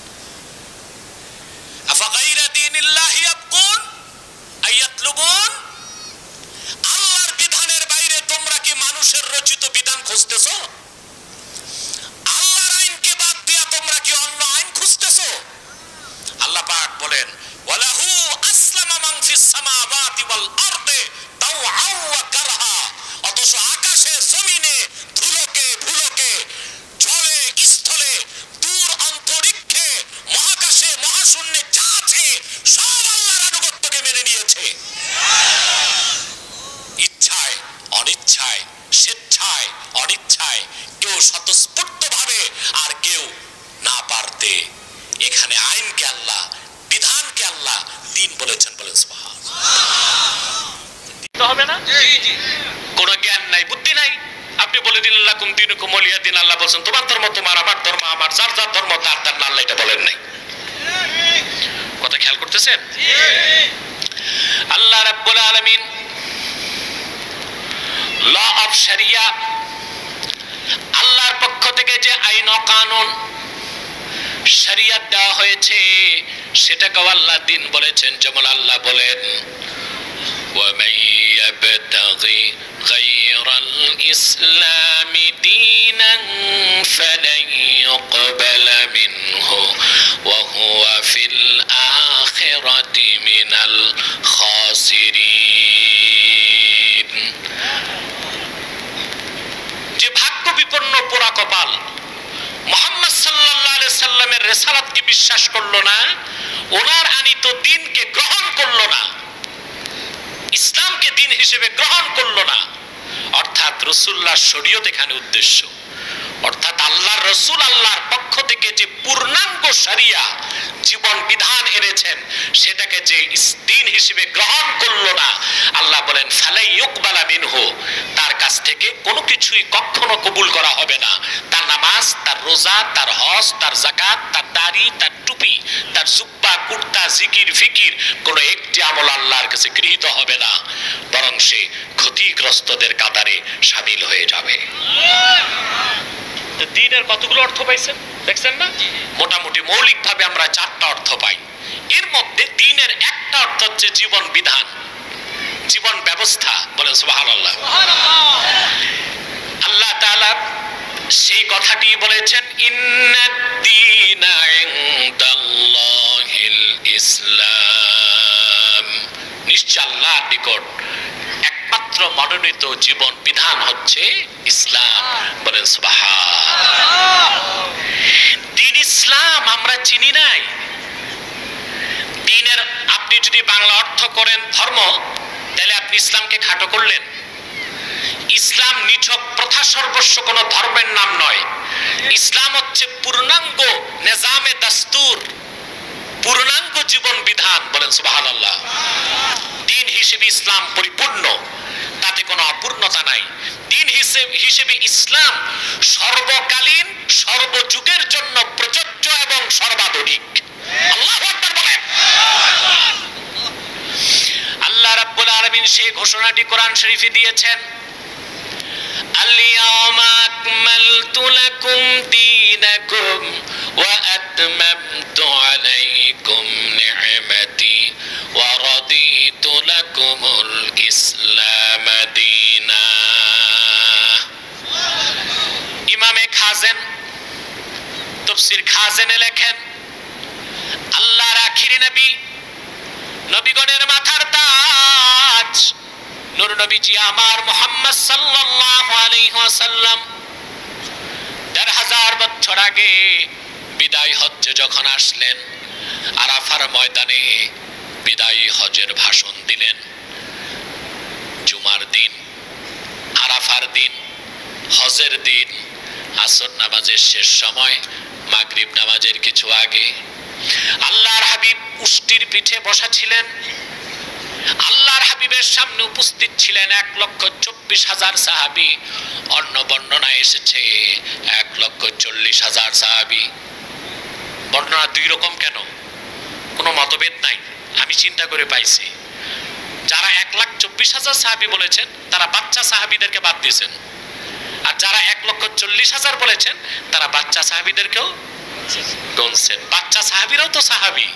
আফা গায়রা দীনিল্লাহি ইয়াবগুন আয়াতলুবুন, আল্লাহর বিধানের বাইরে তোমরা কি মানুষের রচিত বিধান খুঁজতেছো? আল্লাহর আইনকে বাদ দিয়া তোমরা কি অন্য আইন খুঁজতেছো? আল্লাহ পাক বলেন, ওয়ালাহু আসলামা মান ফিস সামাওয়াতি ওয়াল আরদি তাওআন ওয়া কারহা, অথচ আকাশে জমিনে ধুলোকে ভুলোকে জলে স্থলে দূর অন্তরিক্ষে মহাকাশে মহাশূন্যে যা আছে সব আল্লাহর আনুগত্যকে মেনে নিয়েছে। ইচ্ছায় অনিচ্ছায়, স্বেচ্ছায় অনিচ্ছায়, কেউ স্বতঃস্ফূর্ত ভাবে আর কেউ না পারতে। এখানে আইনকে আল্লাহ, বিধানকে আল্লাহ দ্বীন বলেছেন। বলেন সুবহানাল্লাহ। হবে না? কোন জ্ঞান নাই, বুদ্ধি নাই। আপনি বলে দিন লাকুম দীনুকুম ওয়ালিয়া দীন, আল্লাহ বলেছেন তোমার ধর্ম তোমার, আমার ধর্ম আমার, যার যার ধর্ম তার তার। আল্লাহ এটা বলেন নাই। কথা খেয়াল করতেছেন? আল্লাহ রাব্বুল আলামিন ল অফ শরিয়া, আল্লাহর পক্ষ থেকে যে আইন ও কানুন শরিয়ত দেওয়া হয়েছে সেটাকে আল্লাহ দ্বীন বলেছেন। যেমন আল্লাহ বলেন, وَمَن يَبْتَغِي غَيْرَ الْإِسْلَامِ دِينًا فَلَن يُقْبَلَ مِنْهُ وَهُوَ فِي الْآخِرَةِ مِنَ الْخَاسِرِينَ। যে ভাগ্য বিপন্ন পোড়া কপাল মুহাম্মদ সাল্লাল্লাহু আলাইহি সাল্লামের রিসালাতকে বিশ্বাস করলো না, ওনার আনিত দ্বীনকে গ্রহণ করলো না, ইসলামকে দ্বীন হিসেবে গ্রহণ করলো না, অর্থাৎ রাসূলুল্লাহর শরীয়ত এখানে উদ্দেশ্য। অর্থাৎ আল্লাহর রাসূল আল্লাহর পক্ষ থেকে যে পূর্ণাঙ্গ শরিয়া জীবন বিধান এনেছেন সেটাকে যে দ্বীন হিসেবে গ্রহণ করলো না, আল্লাহ বলেন ফালাই ইউকবালা মিনহু, তার কাছ থেকে কোনো কিছুই কখনো কবুল করা হবে না। তার নামাজ, তার রোজা, তার হজ, তার যাকাত, তার দাড়ি, তার টুপি, তার জুব্বা, কুর্তা, জিকির, ফিকির, কোনো একটি আমল আল্লাহর কাছে গৃহীত হবে না, বরং সে ক্ষতিগ্রস্তদের কাতারে শামিল হয়ে যাবে। দ্বীনের কতগুলো অর্থ পাইছেন দেখছেন না? মোটামুটি মৌলিকভাবে আমরা চারটা অর্থ পাই। এর মধ্যে দ্বীনের একটা অর্থ হচ্ছে জীবন বিধান, জীবন ব্যবস্থা। বলেন সুবহানাল্লাহ। আল্লাহ তাআলা সেই কথাটি বলেছেন, ইন্নাদ-দীনা ইনদাল্লাহিল ইসলাম, নিশ্চয় আল্লাহর নিকট একমাত্র মনোনীত জীবন বিধান হচ্ছে ইসলাম। বলেন সুবহানাল্লাহ। দ্বীন ইসলাম আমরা চিনি নাই। দ্বীনের আপনি যদি বাংলা অর্থ করেন ধর্ম, তাহলে আপনি ইসলামকে খাটো করলেন। ইসলাম নিছক প্রথা সর্বস্ব কোন ধর্মের নাম নয়। ইসলাম হচ্ছে পূর্ণাঙ্গ নিজামে দাস্তুর, পূর্ণাঙ্গ জীবন বিধান। বলেন সুবহানাল্লাহ। দ্বীন হিসেবে ইসলাম পরিপূর্ণ, তাতে কোনো অপূর্ণতা নাই। দ্বীন হিসেবে ইসলাম সর্বকালীন সর্বযুগের জন্য প্রযোজ্য এবং সর্বাধুনিক। আল্লাহু আকবার বলেন। আল্লাহ রাব্বুল আলামিন সেই ঘোষণাটি কোরআন শরীফে দিয়েছেন, আল-ইয়াওমা আকমালতু লাকুম দীনাকুম ওয়া আতমামতু আলাইকুম নি'মাতি ওয়া রাদিতু লাকুমুল ইসলাম দীনা। ইমামে খাজেন তাফসীর খাজেনে লেখেন, আল্লাহর আখিরি নবী, নবীগণের মাথার তাজ নূর নবীজি আমার মুহাম্মদ সাল্লাল্লাহু আলাইহি ওয়াসাল্লাম দেড় হাজার বছর আগে বিদায় হজ্জে যখন আসলেন, আরাফার ময়দানে বিদায়ী হজের ভাষণ দিলেন। জুমার দিন, আরাফার দিন, হজের দিন, আসর নামাজের শেষ সময়, মাগরিব নামাজের কিছু আগে আল্লাহর হাবিব উষ্টির পিঠে বসা ছিলেন। আল্লাহর হাবিবের সামনে উপস্থিত ছিলেন এক লক্ষ চব্বিশ হাজার সাহাবী। অন্য বর্ণনায় এসেছে এক লক্ষ চল্লিশ হাজার সাহাবী। বর্ণনা দুই রকম কেন? কোনো মতভেদ নাই, আমি চিন্তা করে পাইছি। যারা এক লাখ চব্বিশ হাজার সাহাবী বলেছেন তারা বাচ্চা সাহাবীদেরকে বাদ দিয়েছেন, আর যারা এক লক্ষ চল্লিশ হাজার বলেছেন তারা বাচ্চা সাহাবীদেরকেও গণছেন। বাচ্চা সাহাবীরাও তো সাহাবী।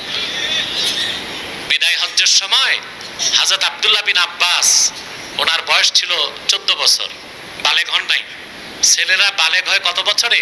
বিদায় হজ্জের সময় হযরত আব্দুল্লাহ বিন আব্বাস, ওনার বয়স ছিল চোদ্দ বছর, বালেগ হন নাই। ছেলেরা বালেগ হয় কত বছরে?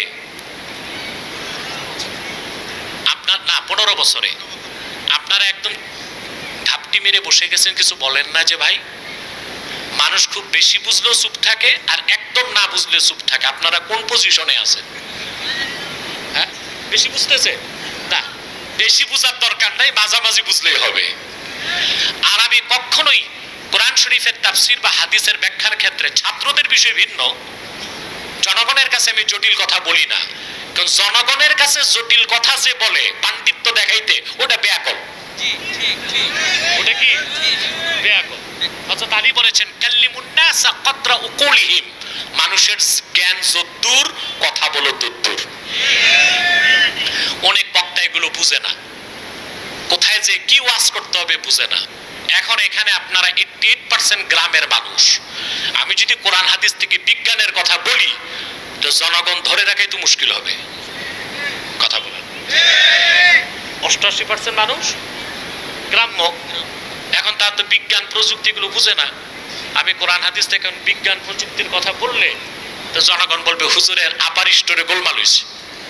আপনার না পনেরো বছরে। আপনারা একদম ঠাপটি মেরে বসে গেছেন, কিছু বলেন না যে ভাই? মানুষ খুব বেশি বুঝলেও চুপ থাকে আর একদম না বুঝলে চুপ থাকে। আপনারা কোন পজিশনে আছেন? হ্যাঁ, বেশি বুঝতেছে না, বেশি বুঝার দরকার নাই, মাঝামাঝি বুঝলেই হবে। আর আমি কখনোই কোরআন শরীফের তাফসীর বা হাদিসের ব্যাখ্যার ক্ষেত্রে ছাত্রদের বিষয় ভিন্ন, জনগণের কাছে আমি জটিল কথা বলি না। কারণ জনগণের কাছে জটিল কথা যে বলে পাণ্ডিত্য দেখাইতে, ওটা ব্যাকল। ওটা কি ব্যাকল? হযরত আলী বলেছেন, কাল্লিমুন নাসা কদরা উকুলিহিম, মানুষের জ্ঞান যদ্দূর কথা বলো তদ্দূর। অনেক বক্তা এগুলো বুঝে না, কোথায় যে কি ওয়াজ করতে হবে বুঝে না। এখন এখানে আপনারা আটাশি পার্সেন্ট গ্রামের মানুষ। আমি যদি কোরআন হাদিস থেকে বিজ্ঞানের কথা বলি তো জনগণ ধরে রাখাই তো মুশকিল হবে। কথা বলেন। অষ্টআশি পার্সেন্ট মানুষ গ্রাম্য, এখন তার তো বিজ্ঞান প্রযুক্তিগুলো বুঝে না। আমি কোরআন হাদিস থেকে বিজ্ঞান প্রযুক্তির কথা বললে তো জনগণ বলবে হুজুরের আপার স্টোরে গোলমাল হয়েছে।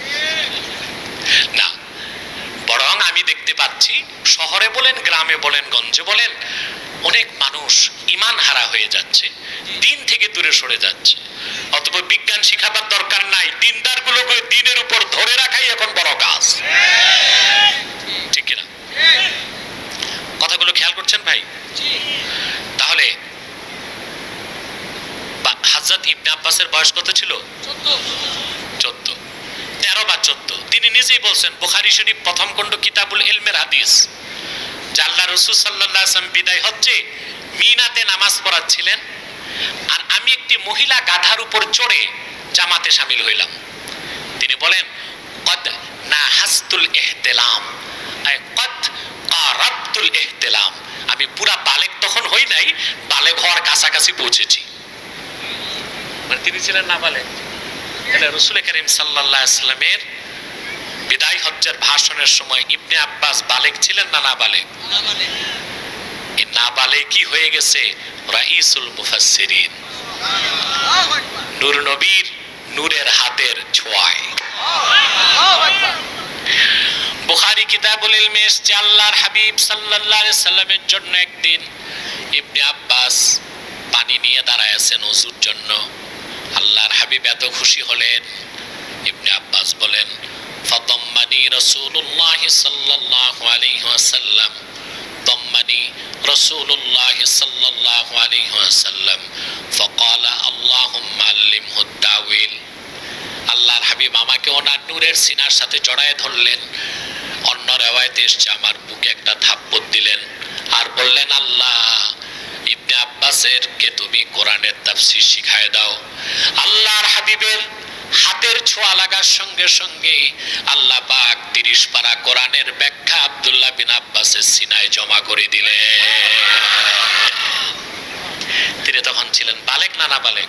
না, বরং আমি দেখতে পাচ্ছি শহরে বলেন, গ্রামে বলেন, গঞ্জে বলেন, অনেক মানুষ ঈমান হারা হয়ে যাচ্ছে, দ্বীন থেকে দূরে সরে যাচ্ছে। অথবা বিজ্ঞান শিখাবার দরকার নাই, দ্বীনদার গুলোকে দ্বীনের উপর ধরে রাখাই এখন বড় কাজ। ঠিক কিনা? কথাগুলো খেয়াল করছেন ভাই? তাহলে হযরত ইবনে আব্বাসের বয়স কত কত ছিল? চোদ্দ, তেরো বা চোদ্দ। তিনি নিজেই বলছেন, বুখারী শরীফ প্রথম খণ্ড কিতাবুল ইলমের হাদিস, যে আল্লাহ রাসূল সাল্লাল্লাহু আলাইহি ওয়াসাল্লাম বিদায় হজ্জে মিনাতে নামাজ পড়াচ্ছিলেন, আর আমি একটি মহিলা গাধার উপর চড়ে জামাতে শামিল হইলাম। তিনি বলেন, কদ নাহাসতুল ইহতিলাম, আই কদ কারাবতুল ইহতিলাম, আমি পুরা বালেগ তখন হই নাই, বালেগ হওয়ার কাছাকাছি পৌঁছেছি। মানে তিনি ছিলেন না বালেগ। তাহলে রাসূল করিম সাল্লাল্লাহু আলাইহি ওয়াসাল্লামের বিদায় হজ্জের ভাষণের সময় ইবনে আব্বাস বালেগ ছিলেন না না বালেগ? এই না বালেগ কি হয়ে গেছে রাইসুল মুফাসসিরিন, নূর নবীর নূরের হাতের ছোঁয়ায়। বুখারী কিতাবুল ইলমে এসেছে, আল্লাহর হাবিব সাল্লাল্লাহু আলাইহি সাল্লামের জন্য একদিন ইবনে আব্বাস পানি নিয়ে দাঁড়ায় আছেন ওযুর জন্য। আল্লাহর হাবিব এত খুশি হলেন, ইবনে আব্বাস বলেন, ফাতাম্মানি রাসূলুল্লাহ সাল্লাল্লাহু আলাইহি ওয়াসাল্লাম, তাম্মানি রাসূলুল্লাহ সাল্লাল্লাহু আলাইহি ওয়াসাল্লাম ফাকালা আল্লাহুম্মা আল্লিমহু তাওয়িল। আল্লাহর হাবিব আমাকে ওনার নূরের সিনার সাথে জড়ায় ধরলেন, অন্য রিওয়ায়াতে এসেছে আমার বুকে একটা থাপ্পড় দিলেন, আর বললেন, আল্লাহ ইবনে আব্বাসের কে তুমি কোরআনের তাফসীর শিখায় দাও। আল্লাহর হাবিবের হাতের ছোঁয়া লাগার সঙ্গে সঙ্গে আল্লাহ পাক তিরিশ পারা কোরআনের ব্যাখ্যা আব্দুল্লাহ বিন আব্বাসের সিনায় জমা করে দিলেন। তিনি তখন ছিলেন বালেগ না না বালেগ?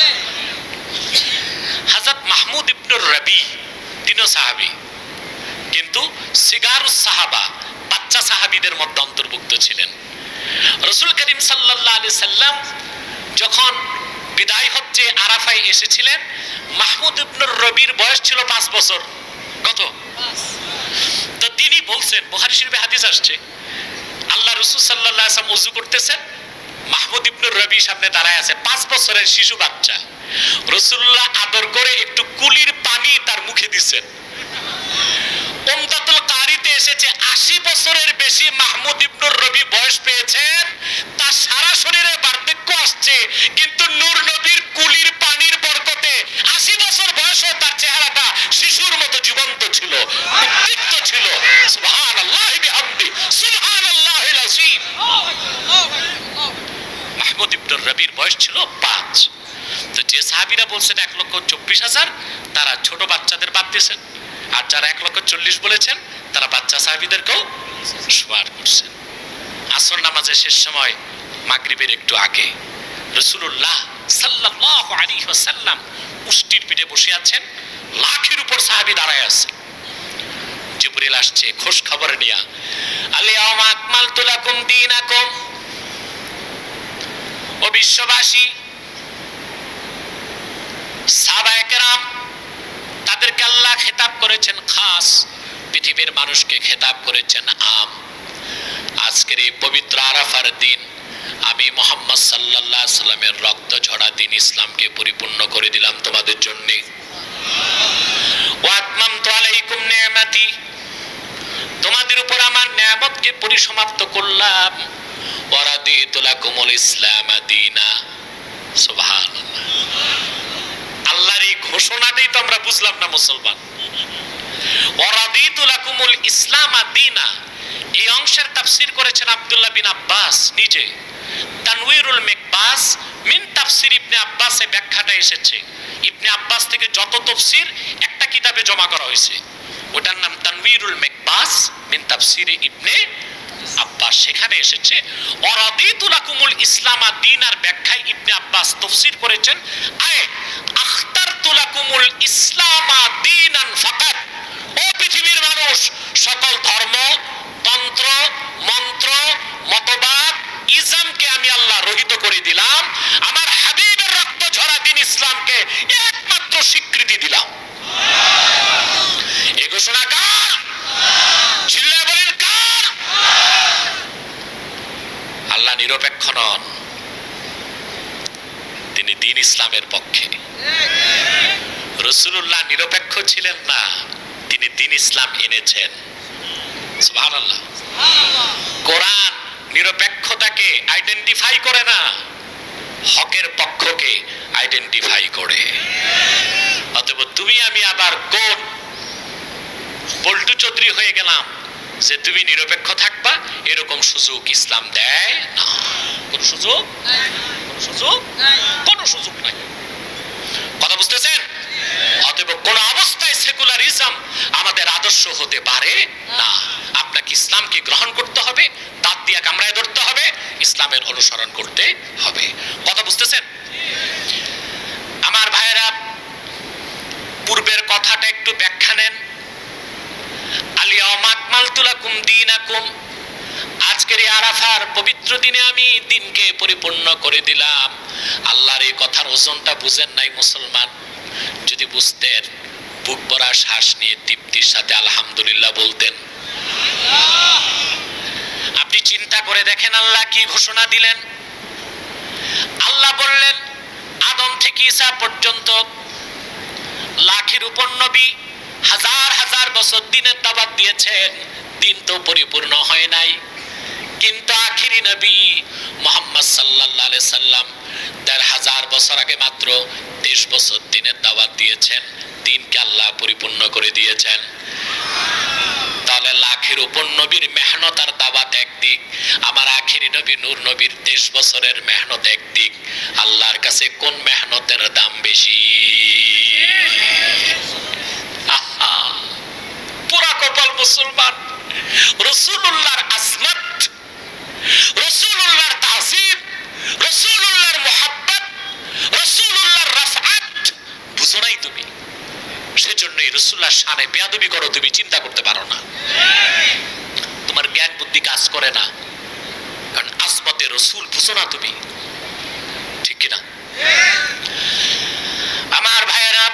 হযরত মাহমুদ ইবনুর রবি, তিনিও সাহাবী, কিন্তু সিগারুস সাহাবা, বাচ্চা সাহাবীদের মধ্যে অন্তর্ভুক্ত ছিলেন। রাসূল করিম সাল্লাল্লাহু আলাইহি সাল্লাম যখন বিদায় হজ্জে আরাফায় এসেছিলেন, মাহমুদ ইবনুর রবির বয়স ছিল পাঁচ বছর। কত? তো তিনি বলছেন, বুখারী শরীফে হাদিস আসছে, আল্লাহ রাসূল সাল্লাল্লাহু আলাইহি ওয়াসাল্লাম ওযু করতেছেন, মাহমুদ ইবনুর রবি সামনে দাঁড়ায় আছে, পাঁচ বছরের শিশু বাচ্চা। রাসূলুল্লাহ আদর করে একটু কুলির পানি তার মুখে দিচ্ছেন। উমদাতুল কারিতে এসেছে, আশি বছরের বেশি মাহমুদ ইবনুর রবি বয়স পেয়েছেন, তার সারা শরীরে বার্ধক্য আসছে, কিন্তু নূর নবীর কুলির পানির বরকতে আশি বছর বয়সে তার চেহারাটা শিশুর মতো জীবন্ত ছিল, উদ্দীপ্ত ছিল। সুবহানাল্লাহি বিহামদি, সুবহানাল্লাহিল আযীম। মাহমুদ ইবনুর রবির বয়স ছিল পাঁচ। তো যে সাহাবীরা বলছেন এক লক্ষ চব্বিশ হাজার, তারা ছোট বাচ্চাদের বাদ দিয়েছেন, আর যারা এক লক্ষ চল্লিশ বলেছেন তারা বাচ্চা সাহাবীদেরকেও শুমার করছেন। আসর নামাজের শেষ সময়, মাগরিবের একটু আগে, রাসূলুল্লাহ সাল্লাল্লাহু আলাইহি ওয়াসাল্লাম উষ্টির পিঠে বসে আছেন, লাখের উপর সাহাবী দাঁড়ায় আছে। জিবরিল আসছে খোঁজ খবর নিয়া, আল-ইয়াওমা আকমালতু লাকুম দীনাকুম। ও বিশ্ববাসী, সাহাবায়ে কেরাম, তাদেরকে আল্লাহ খেতাব করেছেন খাস, পৃথিবীর মানুষকে খেতাব করেছেন আম। আজকের এই পবিত্র আরাফার দিন আমি মুহাম্মদ সাল্লাল্লাহু আলাইহি সাল্লামের রক্ত ঝরা দিন ইসলামকে পরিপূর্ণ করে দিলাম তোমাদের জন্য। ওয়া আতমামতু আলাইকুম নি'মাতি, তোমাদের উপর আমার নিয়ামতকে পরিসমাপ্ত করলাম। ওয়া রাদিতু লাকুমুল ইসলাম দীনা। সুবহানাল্লাহ। আল্লাহর এই ঘোষণাটাই তো আমরা বুঝলাম না মুসলমান। ওয়া রাদিতু লাকুমুল ইসলাম দীনা, এই অংশের তাফসীর করেছেন আব্দুল্লাহ বিন আব্বাস নিজে। তানওয়ীরুল মিকবাস মিন তাফসীর ইবনে আব্বাসে ব্যাখ্যাটা এসেছে। ইবনে আব্বাস থেকে যত তাফসীর একটা কিতাবে জমা করা হয়েছে, ওটার নাম তানওয়ীরুল মিকবাস মিন তাফসীর ইবনে আব্বাস। সেখানে এসেছে ওয়ারাদিতু লাকুমুল ইসলাম দীনার ব্যাখ্যায় ইবনে আব্বাস তাফসীর করেছেন, আয় আখতারতু লাকুমুল ইসলাম দীনান ফাকাত। ও পৃথিবীর মানুষ, সকল ধর্ম, তন্ত্র, মন্ত্র, মতবাদ, ইসলামকে আমি আল্লাহ রহিত করে দিলাম, আমার হাবিবের রক্ত ঝরা দিন ইসলামকে একমাত্র স্বীকৃতি দিলাম। এই ঘোষণা কার? চিল্লায়ে বলেন কার? আল্লাহ নিরপেক্ষ নন, তিনি দ্বীন ইসলামের পক্ষে। রাসূলুল্লাহ নিরপেক্ষ ছিলেন না, তিনি দ্বীন ইসলাম এনেছেন। সুবহানাল্লাহ। কোরআন নিরপেক্ষতাকে আইডেন্টিফাই করে না, হকের পক্ষকে আইডেন্টিফাই করে। অতএব তুমি আমি আবার কোন পল্টু চৌধুরী হয়ে গেলাম যে তুমি নিরপেক্ষ থাকবা, এরকম সুযোগ ইসলাম দেয় না। কোন সুযোগ কোন সুযোগ কোন সুযোগ নাই। কথা বুঝতেছেন? অতএব কোন অবস্থায় সেকুলারিজম আমাদের আদর্শ হতে পারে না। আপনাকে ইসলামকে গ্রহণ করতে হবে, দাঁত দিয়া কামড়ায় ধরতে হবে, ইসলামের অনুসরণ করতে হবে। কথা বুঝতেছেন? আমার ভাইয়েরা, পূর্বের কথাটা একটু ব্যাখ্যা নেন। আলিয়াউমা আকমালতু লাকুম দীনাকুম, আজকের এই আরাফার পবিত্র দিনে আমি দিনকে পরিপূর্ণ করে দিলাম। আল্লাহর এই কথার ওজনটা বুঝেন নাই মুসলমান। যদি বুঝতেন, বুক ভরা শ্বাস নিয়ে তৃপ্তির সাথে আলহামদুলিল্লাহ বলতেন। আপনি চিন্তা করে দেখেন আল্লাহ কি ঘোষণা দিলেন। আল্লাহ বললেন আদম থেকে ঈসা পর্যন্ত লাখের উপর নবী হাজার হাজার বছর দিনের দাওয়াত দিয়েছেন, দিন তো পরিপূর্ণ হয় নাই। কিন্তু আখিরি নবী মুহাম্মদ সাল্লাল্লাহু আলাইহি সাল্লাম দেড় হাজার বছর আগে মাত্র তেইশ বছর দিনের দাওয়াত দিয়েছেন, দিনকে আল্লাহ পরিপূর্ণ করে দিয়েছেন। তাহলে লাখের উপর নবীর মেহনত আর দাওয়াত একদিক, আমার আখিরি নবী নূর নবীর তেইশ বছরের মেহনত একদিক। আল্লাহর কাছে কোন মেহনতের দাম বেশি? পুরা কপাল মুসলমান। রাসূলুল্লাহর আজমত, রাসূলুল্লাহর তাযীম, রাসূলুল্লাহর মুহাব্বত, রাসূলুল্লাহর রাফআত বুঝো নাই তুমি। সেজন্যই রাসূলুল্লাহর শানে বেয়াদবি করো, তুমি চিন্তা করতে পারো না, তোমার জ্ঞান বুদ্ধি কাজ করে না, কারণ আজমতে রাসূল বুঝো না তুমি। ঠিক কি না? আমার ভাইয়েরা,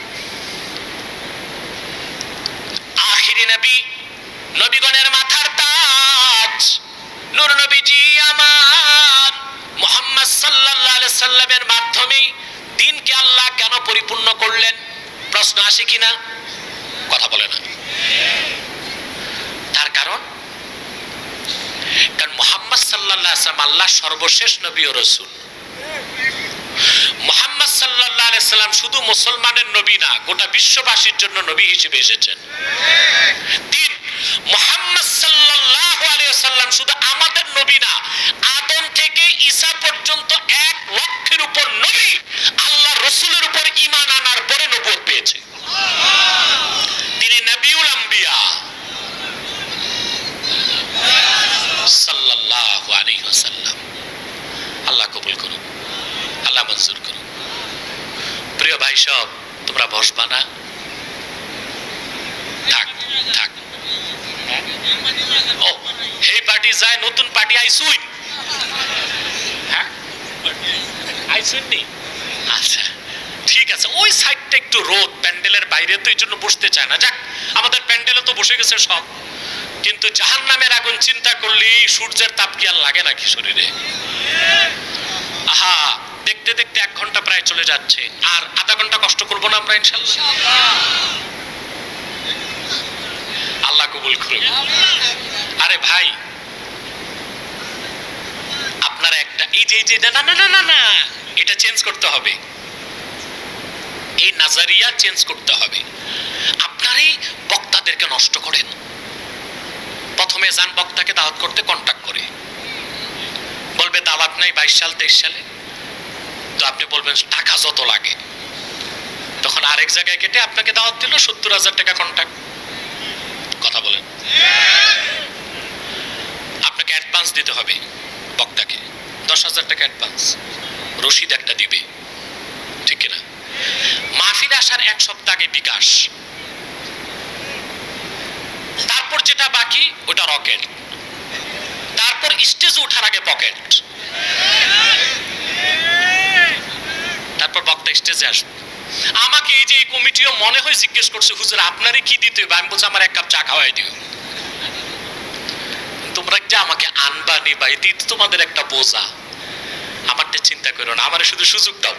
আখিরি নবী, নবীগণের মাথার তাজ নূর নবীজি আমার মুহাম্মদ সাল্লাল্লাহু আলাইহি সাল্লামের মাধ্যমেই দিনকে আল্লাহ কেন পরিপূর্ণ করলেন? প্রশ্ন আসে কিনা? কথা বলে না। তার কারণ, কারণ মুহাম্মদ সাল্লাল্লাহু আলাইহি সাল্লাম আল্লাহর সর্বশেষ নবী ও রাসূল। মুহাম্মদ সাল্লাল্লাহু আলাইহি সাল্লাম শুধু মুসলমানের নবী না, গোটা বিশ্ববাসীর জন্য নবী হিসেবে এসেছেন। তিন, মুহাম্মদ সাল্লাল্লাহু আলাইহি সাল্লাম শুধু আমাদের নবী না, আদম থেকে ঈসা পর্যন্ত এক লক্ষের উপর নবী আল্লাহর রাসূলের উপর ঈমান আনার পরে নবুয়ত পেয়েছে। তিনি নবিউল আম্বিয়া সাল্লাল্লাহু আলাইহি ওয়াসাল্লাম। আল্লাহ কবুল করুন, আল্লাহ মঞ্জুর করুন। প্রিয় ভাই সব, তোমরা বসবা না? থাক থাক। ও, এই পার্টি যায়, নতুন পার্টি আইসুই। হ্যাঁ, আইসুই নি? আচ্ছা ঠিক আছে। ওই সাইডটা একটু রোদ, প্যান্ডেলের বাইরে, তো এই জন্য বসতে চায় না। যাক, আমাদের প্যান্ডেলে তো বসে গেছে সব, কিন্তু জাহান্নামের আগুন চিন্তা করলে সূর্যের তাপ কি আর লাগে নাকি শরীরে? আহা, দেখতে দেখতে এক ঘন্টা প্রায় চলে যাচ্ছে, আর আধা ঘন্টা কষ্ট করবো না আমরা ইনশাআল্লাহ? আল্লাহ কবুল করুন। আরে ভাই, আপনারা একটা এই যে যে না না না না না এটা চেঞ্জ করতে হবে, এই নাজারিয়া চেঞ্জ করতে হবে। আপনারই বক্তাদেরকে নষ্ট করেন। প্রথমে যান বক্তাকে দাওয়াত করতে, কন্টাক্ট করে বলবে দাওয়াত নাই বাইশ সাল তেইশ সালে, তো আপনি বলবেন টাকা যত লাগে, তখন আরেক জায়গায় কেটে আপনাকে দাওয়াত দিল সত্তর হাজার টাকা কন্টাক্ট। কথা বলেন। আপনাকে অ্যাডভান্স দিতে হবে বক্তাকে, দশ হাজার টাকা অ্যাডভান্স, রসিদ একটা দিবে, ঠিক কিনা? মাহফিল আসার এক সপ্তাহ আগে বিকাশ, তারপর যেটা বাকি ওটা রকেট, তারপর স্টেজে ওঠার আগে পকেট, তারপর বক্তা স্টেজে আসবে। আমাকে এই যে এই কমিটিও মনে হয় জিজ্ঞেস করছে, হুজুর আপনারই কি দিতে হবে? আমি বলছি আমার এক কাপ চা খাওয়াই দিও। তোমরা যে আমাকে আনবা নিবা, এই দিতে তোমাদের একটা বোঝা, আমারটা চিন্তা করো না, আমার শুধু সুযোগ দাও।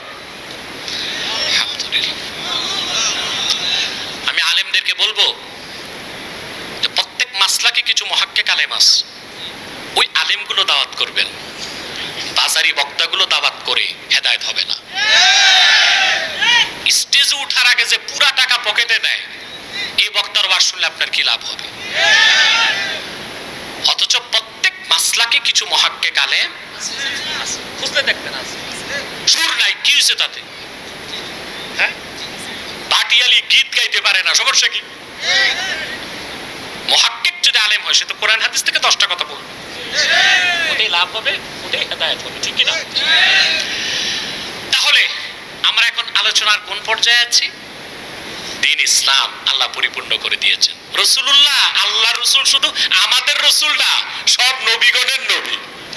আমি আলেমদেরকে বলবো যে প্রত্যেক মাসলাকে কিছু মুহাক্কিক আলেম আছে, ওই আলেমগুলো দাওয়াত করবেন। বাজাই দাড়ি বক্তাগুলো দাওয়াত করে হেদায়েত হবে না। স্টেজে উঠার আগে যে পুরা টাকা পকেটে নেয়, এই বক্তার ওয়াজ শুনলে আপনার কি লাভ হবে? অথচ প্রত্যেক মাসলাকে কিছু মুহাক্কিক আলেম খুঁজলে দেখবেন সুর নাই, কি হয়েছে তাতে? হ্যাঁ, পাটিয়ালি গীত গাইতে পারে না, সমস্যা কি? মুহাক্কিক যদি আলেম হয়, সে তো কোরআন হাদিস থেকে দশটা কথা বলবে, ওটাই লাভ হবে, ওটাই হেদায়েত হবে, ঠিক কি না? তাহলে আমরা এখন আলোচনার কোন পর্যায়ে আছি? দিন ইসলাম আল্লাহ পরিপূর্ণ করে দিয়েছেন। রাসূলুল্লাহ, আল্লাহ রাসূল শুধু আমাদের রাসূল না, সব নবীগণের নবী।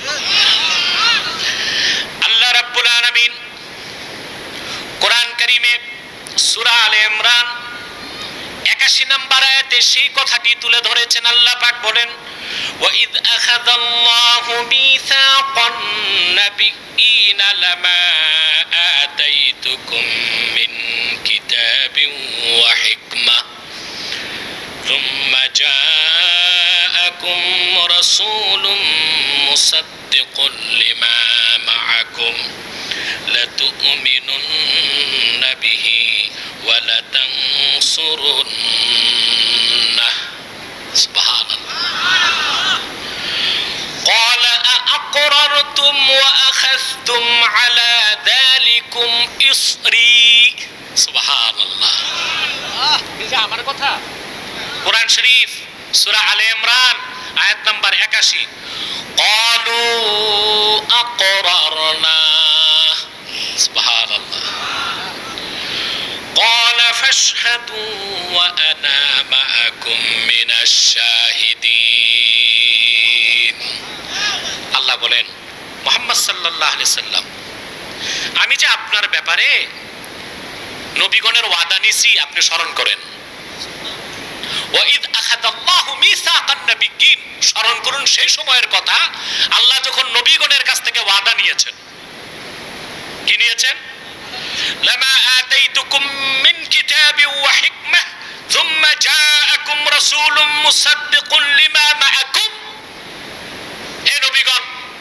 আল্লাহ রাব্বুল আলামিন কোরআন কারীমে সূরা আলে ইমরান একাশি নম্বর আয়াতে সেই কথাটি তুলে ধরেছেন। আল্লাহ পাক বলেন, وَإِذْ أَخَذَ اللَّهُ مِيثَاقَ النَّبِيِّينَ لَمَا آتَيْتُكُم مِّن كِتَابٍ وَحِكْمَةٍ ثُمَّ جَاءَكُمْ رَسُولٌ مُصَدِّقٌ لِّمَا مَعَكُمْ لَتُؤْمِنُنَّ بِهِ وَلَتَنصُرُنَّهُ سبحان الله قال أأقررتم وأخذتم على ذلكم إصري سبحان الله এটা আমার কথা। কোরআন শরীফ সূরা আলে ইমরান আয়াত নাম্বার একাশি, قالوا أقررنا سبحان الله قال فاشهدوا وأنا معكم من الشاهدين। আল্লাহ বলেন, মুহাম্মদ সাল্লাল্লাহু আলাইহি সাল্লাম, আমি যে আপনার ব্যাপারে নবীগণের ওয়াদা নিছি আপনি স্মরণ করেন। ওয়াইদ আখাযাল্লাহু মিসাকান নাবিয়্যিন, স্মরণ করুন সেই সময়ের কথা আল্লাহ যখন নবীগণের কাছ থেকে ওয়াদা নিয়েছেন। কি নিয়েছেন? لما آتيتكم من كتاب وحكمة ثم جاءكم رسول مصدق لما معكم। হে নবীগণ,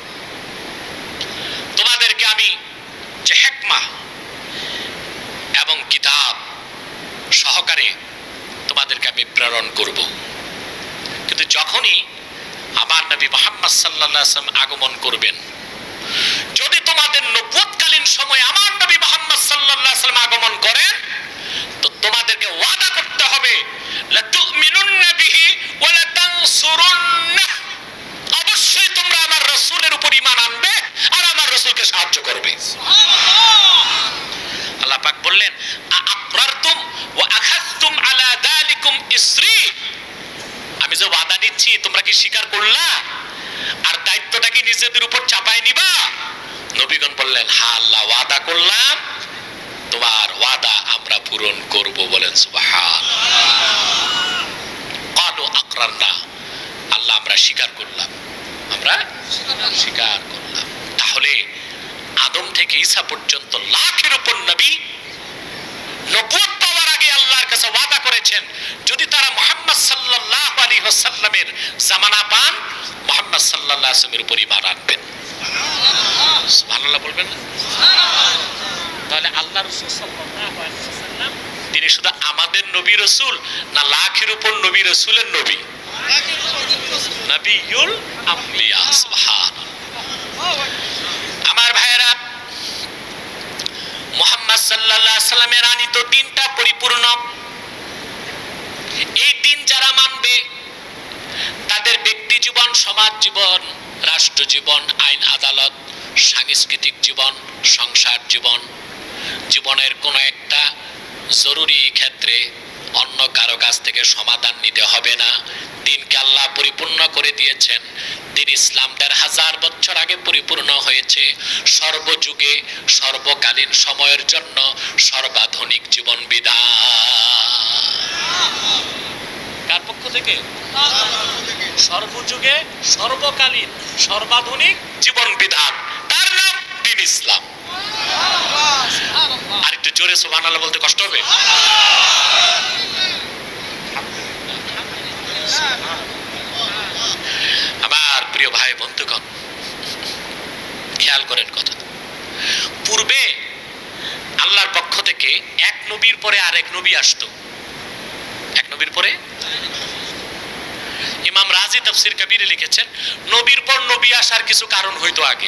তোমাদেরকে আমি যে হিকমা এবং কিতাব সহকারে তোমাদেরকে আমি প্রেরণ করব। কিন্তু যখনই আমার নবী মুহাম্মদ সাল্লাল্লাহু আলাইহি ওয়াসাল্লাম আগমন করবেন, যদি তোমাদের নবুয়তকালীন সময় আমার নবী মুহাম্মদ সাল্লাল্লাহু আলাইহি ওয়াসাল্লাম আগমন করেন, তো তোমাদেরকে ওয়াদা করতে হবে লাতুমিনুন্না বিহি ওয়া লাতানসুরুন্নাহ, অবশ্যই তোমরা আমার রাসূলের উপর ঈমান আনবে আর আমার রাসূলকে সাহায্য করবে। সুবহানাল্লাহ। আল্লাহ পাক বললেন, আ'আকরারতুম ওয়া আখাযতুম আলা যালিকুম ইসরি, আমি যে ওয়াদা নিচ্ছি তোমরা কি স্বীকার করলা আর দায়িত্বটা কি নিজেদের উপর চাপায় নিবা? নবীগণ বললেন, হ্যাঁ আল্লাহ, ওয়াদা করলাম, তোমার ওয়াদা আমরা পূরণ করব। বলেন সুবহানাল্লাহ। ক্বালু আকরারনা, আল্লাহ আমরা স্বীকার করলাম, আমরা স্বীকার করলাম। তাহলে আদম থেকে ঈসা পর্যন্ত লাখের উপর নবী নবুয়ত পাওয়ার আগে আল্লাহর কাছে ওয়াদা করেছেন, যদি তারা মুহাম্মদ সাল্লাল্লাহু আলাইহি ওয়াসাল্লামের জামানা পান, মুহাম্মদ সাল্লাল্লাহু আলাইহি ওয়াসাল্লামের উপর ঈমান রাখবেন। সুবহানাল্লাহ বলবেন না? তাহলে আল্লাহ রাসূল সাল্লাল্লাহু আলাইহি ওয়াসাল্লাম তিনি শুধু আমাদের নবী রাসূল না লাখের উপর নবী রাসূলের নবী? নবিয়ুল আম্বিয়া। সুবহানাল্লাহ। আমার ভাইয়েরা, মুহাম্মদ সাল্লাল্লাহু আলাইহি ওয়াসাল্লামের আনিত দিনটা পরিপূর্ণ। এই দিন যারা মানবে তাদের ব্যক্তি জীবন, সমাজ জীবন, রাষ্ট্র জীবন, আইন আদালত, সাংস্কৃতিক জীবন, সংসার জীবন, জীবনের কোনো একটা জরুরি ক্ষেত্রে অন্য কারো কাছ থেকে সমাধান নিতে হবে না। দিনকে আল্লাহ পরিপূর্ণ করে দিয়েছেন। দিন ইসলাম দেড় হাজার বছর আগে পরিপূর্ণ হয়েছে। সর্বযুগে সর্বকালীন সময়ের জন্য সর্বাধুনিক জীবন বিধান কার পক্ষ থেকে? সর্বযুগে সর্বকালীন সর্বাধুনিক জীবন বিধান, তার নাম দিন ইসলাম। আর একটু জোরে সুবহানাল্লাহ বলতে কষ্ট হবে? আমার প্রিয় ভাই বন্ধুগণ, খেয়াল করেন কথা। পক্ষ থেকে এক নবীর পরে আরেক নবী আসতো, এক নবীর পরে। ইমাম রাজি তাফসির কবিরে লিখেছেন নবীর পর নবী আসার কিছু কারণ হইতো আগে।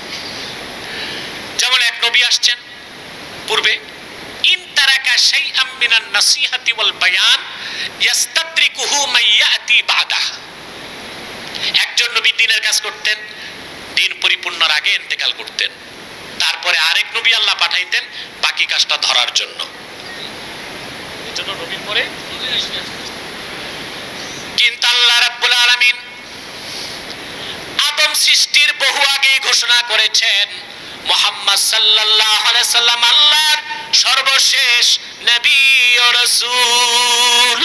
যেমন এক নবী আসছেন পূর্বে, ইন তারাকা শাইআম মিনান নাসিহাতি ওয়াল বায়ান ইয়াস্তাদরিকুহু মান ইয়াতি বাদা। একজন নবী দ্বীনের কাজ করতেন, দ্বীন পরিপূর্ণর আগে ইন্তেকাল করতেন, তারপরে আরেক নবী আল্লাহ পাঠাইতেন বাকি কাজটা ধরার জন্য। এজন্য নবীর পরে। কিন্তু আল্লাহ রাব্বুল আলামিন আদম সৃষ্টির বহু আগে ঘোষণা করেছেন মুহাম্মদ সাল্লাল্লাহু আলাইহি সাল্লাম আল্লাহর সর্বশেষ নবী ও রাসূল।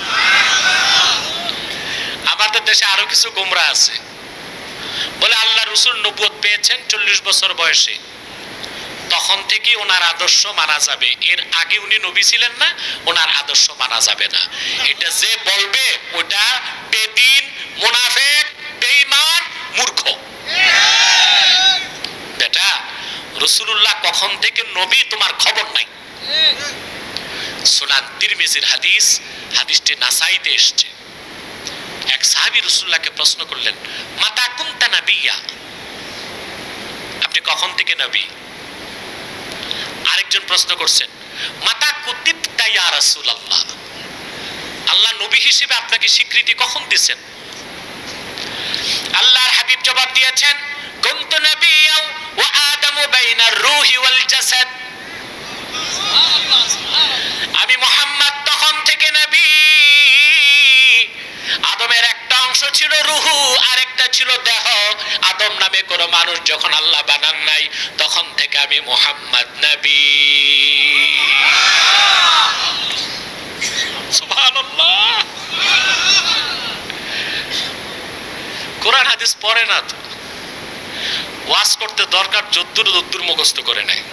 আমাদের দেশে আরো কিছু গোমরা আছে, বলে আল্লাহ রাসূল নবুয়ত পেয়েছেন চল্লিশ বছর বয়সে, তখন থেকে ওনার আদর্শ মানা যাবে, এর আগে উনি নবী ছিলেন না, ওনার আদর্শ মানা যাবে না। এটা যে বলবে ওটা বেদিন, মুনাফিক, বেঈমান, মূর্খ। বেটা রাসূলুল্লাহ কখন থেকে নবী তোমার খবর নাই। সুনান তিরমিজির হাদিস, হাদিসটি নাসাইতে এসেছে। এক সাহাবী রাসূলুল্লাহকে প্রশ্ন করলেন, মাতা কুনতা নাবিয়্যা, আপনি কখন থেকে নবী? আরেকজন প্রশ্ন করছেন, মাতা কুতিবতা ইয়া রাসূলুল্লাহ, আল্লাহ নবী হিসেবে আপনাকে স্বীকৃতি কখন দিয়েছেন? আল্লাহর হাবিব জবাব দিয়েছেন, কুনতু নাবিয়্যা ওয়া আদামু বাইনার রূহি ওয়াল জাসাদ, আমি মুহাম্মদ তখন থেকে নবী, আদমের একটা অংশ ছিল রুহু আর একটা ছিল দেহ। আদম নামে কোনো মানুষ যখন আল্লাহ বানান নাই তখন থেকে আমি মুহাম্মদ নবী। সুবহানাল্লাহ। কোরআন হাদিস পড়ে না তো, ওয়াজ করতে দরকার যদ্দুর যদ্দুর মুখস্থ করে নেয়।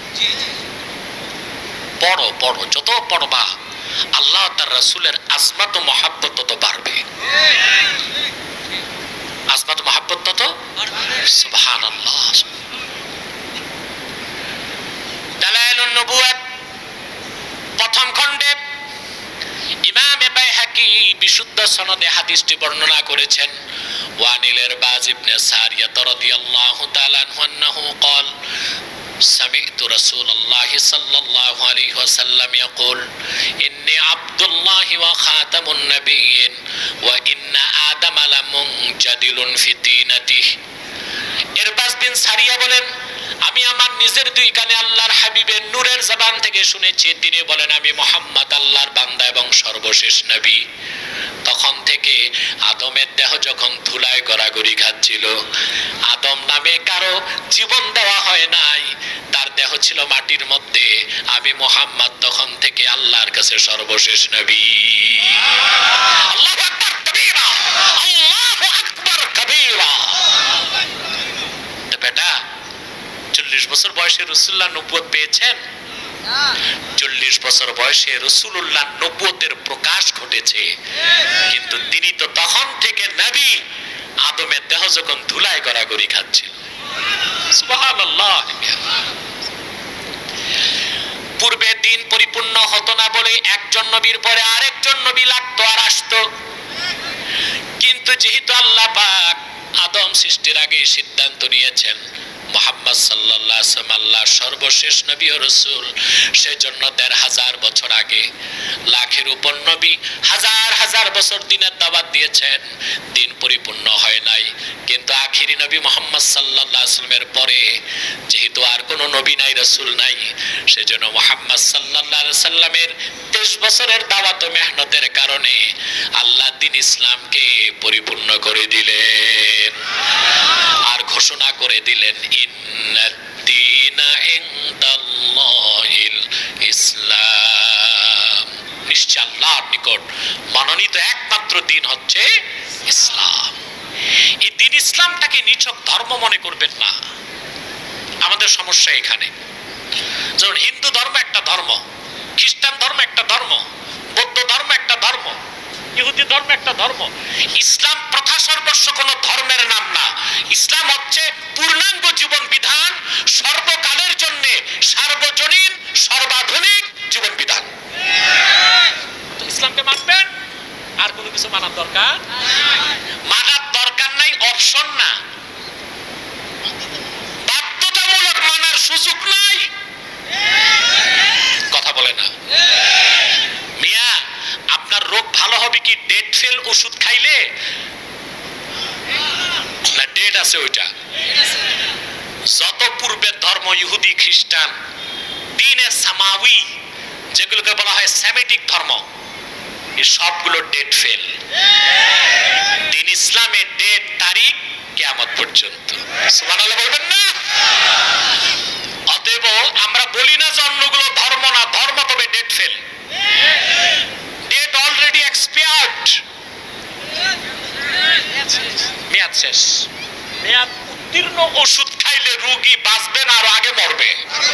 পড়ো পড়ো, যত পড়বা আল্লাহ তার রাসূলের আজমত ও মহব্বত তত বাড়বে, আজমত মহব্বত তত। সুবহানাল্লাহ। দালাইলুন নবুওয়াত প্রথম খণ্ডে ইমাম বাইহাকি বিশুদ্ধ সনদে হাদিসটি বর্ণনা করেছেন। ওয়ানিলের বাজ ইবনে সারিয়া রাদিয়াল্লাহু তাআলা আনহু আন্নাহু قال سمعت رسول الله صلى الله عليه وسلم يقول إني عبد الله وخاتم النبيين وإن آدم لمنجدل في دينته। ইরবাজ বিন সারিয়া বলেন, আমি আমার নিজের দুই কানে আল্লাহর হাবিবের নূরের জবান থেকে শুনেছি, তিনি বলেন আমি মুহাম্মদ আল্লাহর বান্দা এবং সর্বশেষ নবী। তখন থেকে আদমের দেহ যখন ধুলায় গড়াগড়ি খাচ্ছিল, আদম নামে কারো জীবন দেওয়া হয় নাই, তার দেহ ছিল মাটির মধ্যে, আমি মুহাম্মদ তখন থেকে আল্লাহর কাছে সর্বশেষ নবী। আল্লাহু আকবার কবীরা, আল্লাহু আকবার কবীরা। বেটা চল্লিশ বছর বয়সে রাসূলুল্লাহ নবুয়ত পেয়েছেন, চল্লিশ বছর বয়সে রাসূলুল্লাহ নবুয়তের প্রকাশ ঘটেছে, কিন্তু তিনি তো তখন থেকে নবী, আদমের দেহ যখন ধুলায় গড়াগড়ি খাচ্ছিল। সুবহানাল্লাহ। পূর্বে দিন পরিপূর্ণ হতো না বলে একজন নবীর পরে আরেকজন নবী লাগতো আর আসতো, কিন্তু যেহেতু আল্লাহ পাক আদম সৃষ্টির আগে সিদ্ধান্ত নিয়েছেন মুহাম্মদ সাল্লাল্লাহু আলাইহি ওয়াসাল্লাম আল্লাহর সর্বশেষ নবী ও রাসূল, সেজন্য দেড় হাজার বছর আগে লাখের উপর নবী হাজার হাজার বছর দিনের দাওয়াত দিয়েছেন, দিন পরিপূর্ণ হয় নাই। কিন্তু আখিরি নবী মুহাম্মদ সাল্লাল্লাহু আলাইহি ওয়াসাল্লামের পরে যেহেতু আর কোনো নবী নাই, রাসূল নাই, সেজন্য মুহাম্মদ সাল্লাল্লাহু আলাইহি ওয়াসাল্লামের তেইশ বছরের দাওয়াত ও মেহনতের কারণে আল্লাহ দ্বীন ইসলামকে পরিপূর্ণ করে দিলেন আর ঘোষণা করে দিলেন ইন্নাদ-দীনা ইনদাল্লাহিল ইসলাম, নিশ্চয় আল্লাহর নিকট মনোনীত একমাত্র দিন হচ্ছে ইসলাম। এই দিন ইসলামটাকে নিছক ধর্ম মনে করবেন না। আমাদের সমস্যা এখানে, যেমন হিন্দু ধর্ম একটা ধর্ম, খ্রিস্টান ধর্ম একটা ধর্ম, বৌদ্ধ ধর্ম একটা ধর্ম, ইহুদি ধর্ম একটা ধর্ম। ইসলাম প্রথা সর্বস্ব কোনো ধর্মের নাম না, ইসলাম হচ্ছে পূর্ণাঙ্গ জীবন বিধান, সর্বকালের জন্য সার্বজনীন সর্বাধুনিক জীবন বিধান। তো ইসলামকে মানবেন, আর কোনো কিছু মানার দরকার মানার দরকার নাই, অপশন না, বাধ্যতামূলক মানার সুযোগ নাই। কথা বলে না মিয়া, আপনার রোগ ভালো হবে কি ডেট ফেল ওষুধ খাইলে? না, ডেট আছে ওইটা। যত পূর্বের ধর্ম ইহুদি খ্রিস্টান দ্বীনে সামাউই যেগুলোকে বলা হয় সেমিটিক ধর্ম, এই সবগুলো ডেট ফেল। দিন ইসলামের ডেট তারিখ কিয়ামত পর্যন্ত। সুবহানাল্লাহ বলবেন না? অতএব আমরা বলি না যে অন্যগুলো ধর্ম না, ধর্ম তবে date fail, date already expired, মেয়াদ শেষ। মেয়াদ উত্তীর্ণ ওষুধ খাইলে রোগী বাঁচবে না, আরো আগে মরবে।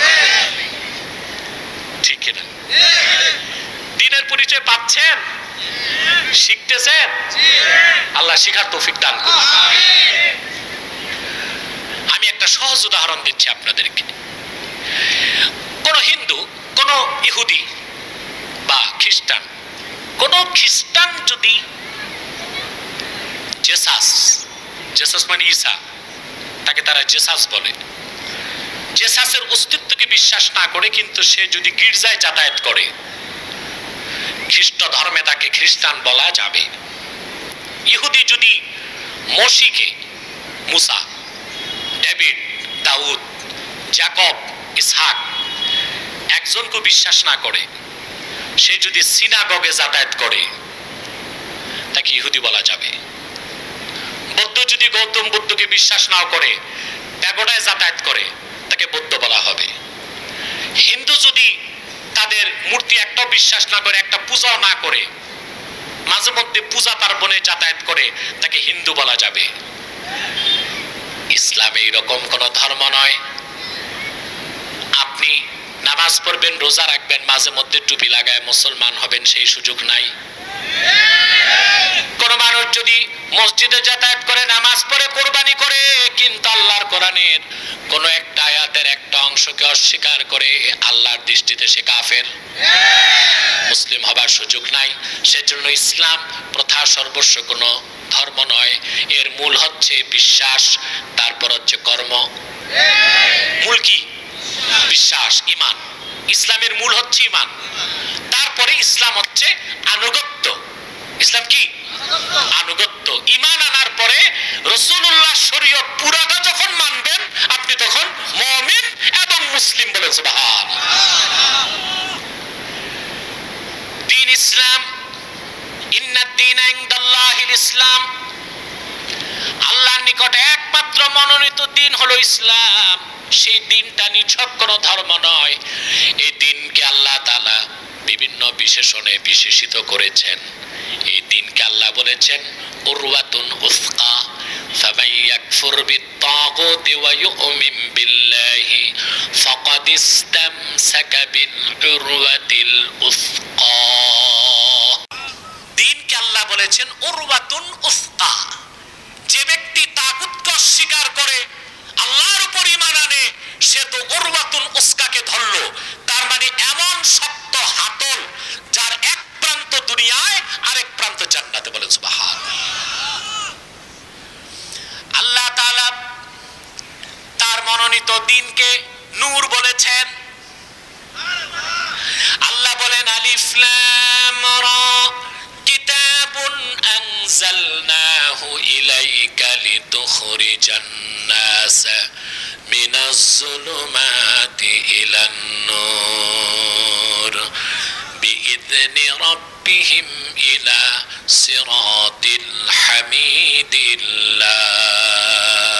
ঠিক কিনা? দিনের পরিচয় পাচ্ছেন, শিখতেছেন, আল্লাহ শিখার তৌফিক দান করুন। আমি একটা সহজ উদাহরণ দিচ্ছি আপনাদেরকে। কোন হিন্দু, কোন ইহুদি বা খ্রিস্টান, কোন খ্রিস্টান যদি জেসাস, জেসাস মানে ঈসা, তাকে তারা জেসাস বলে, জেসাসের অস্তিত্বকে বিশ্বাস না করে কিন্তু সে যদি গির্জায় যাতায়াত করে, খ্রিস্ট ধর্মে তাকে খ্রিস্টান বলা যাবে। ইহুদি যদি মসিকে, মুসা, ডেভিড, দাউদ, জাকব, ইসহাক একজনকে বিশ্বাস না করে, সে যদি সিনাগগে যাতায়াত করে তাকে ইহুদি বলা যাবে। বৌদ্ধ যদি গৌতম বুদ্ধকে বিশ্বাস না করে, প্যাগোডায় যাতায়াত করে, তাকে বৌদ্ধ বলা হবে। হিন্দু যদি তাদের মূর্তি একটাও বিশ্বাস না করে, একটা পূজাও না করে, মাঝে মধ্যে পূজা পার্বণে যাতায়াত করে, তাকে হিন্দু বলা যাবে। ইসলাম এইরকম কোন ধর্ম নয়। আপনি নামাজ পড়বেন, রোজা রাখবেন, মাঝে মধ্যে টুপি লাগায় মুসলমান হবেন, সেই সুযোগ নাই। কোন মানুষ যদি মসজিদে যাতায়াত করে, নামাজ পড়ে, কোরবানি করে, কিন্তু আল্লাহর কোরআনের কোন একটা আয়াতের একটা অংশকে অস্বীকার করে, আল্লাহর দৃষ্টিতে সে কাফের, মুসলিম হবার সুযোগ নাই। সেজন্য ইসলাম প্রথা সর্বস্ব কোন ধর্ম নয়। এর মূল হচ্ছে বিশ্বাস, তারপর হচ্ছে কর্ম। মূল কি? বিশ্বাস, ঈমান। ইসলামের মূল হচ্ছে ঈমান, তারপরে ইসলাম হচ্ছে আনুগত্য। ইসলাম কি? আনুগত্য। ঈমান আনার পরে রাসূলুল্লাহ শরীয়ত পুরাটা যখন মানবেন, আপনি তখন মুমিন এবং মুসলিম বলে সুবহানাল্লাহ। দ্বীন ইসলাম, ইন্নাদ দীনা ইনদাল্লাহিল ইসলাম, আল্লাহর নিকটে একমাত্র মনোনীত দিন হলো ইসলাম। সেই দিনটা নিছক কোন ধর্ম নয়। এই দিনকে আল্লাহ তাআলা বিভিন্ন বিশেষণে বিশেষিত করেছেন। এই দিনকে আল্লাহ বলেছেন উরওয়াতুন উসকা, ফামান ইয়াকফুর বিত-তাগুতি ওয়া ইউমিন বিল্লাহি ফাকাদ ইসতামসাকা বিল উরওয়াতিল উসকা। দিনকে আল্লাহ বলেছেন উরওয়াতুন উসকা। যে ব্যক্তি তাগুতকে অস্বীকার করে, আল্লাহর উপর ঈমান আনে, সে তো উরওয়াতুন উসকাকে ধরলো। তার মানে এমন শক্ত হাতল, যার এক প্রান্ত দুনিয়ায়, আরেক প্রান্ত জান্নাতে, বলেন সুবহানাল্লাহ। আল্লাহ তাআলা তার মনোনীত দিনকে নূর বলেছেন। আল্লাহ বলেন আলিফ লাম রা কিতাবুন আনজালনাহু ইলাইকা লিতুখরিজান নাস মিনাজ যুলুমাতি ইলান নূর বিইذনি রাব্বিহিম ইলা সিরাতিল হামিদিল্লাহ।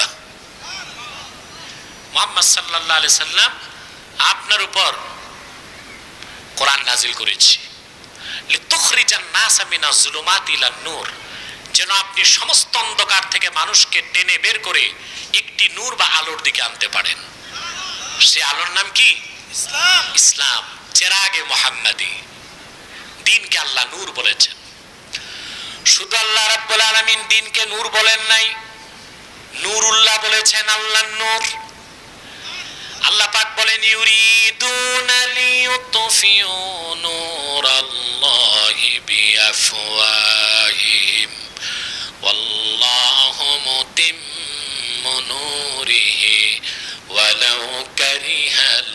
মুহাম্মদ সাল্লাল্লাহু আলাইহি সাল্লাম, আপনার উপর কোরআন নাজিল করেছি লিতুখরিজান নাস মিনাজ যুলুমাতি ইলান নূর, যেন আপনি সমস্ত অন্ধকার থেকে মানুষকে টেনে বের করে একটি নূর বা আলোর দিকে আনতে পারেন। সে আলোর নাম কি? ইসলাম। ইসলাম, চেরাগে মুহাম্মাদি। দিনকে আল্লাহ নূর বলেছেন। শুধু আল্লাহ রাব্বুল আলামিন দিনকে নূর বলেন নাই, নূরুল্লাহ বলেছেন আল্লাহর নূর। আল্লাহ পাক বলেন ইউরিদুনা লিইউতফিউ নূরাল্লাহি বিআফওয়াহিহিম ওয়াল্লাহু মুতিম্মু নূরিহি ওয়ালাউ কারিহাল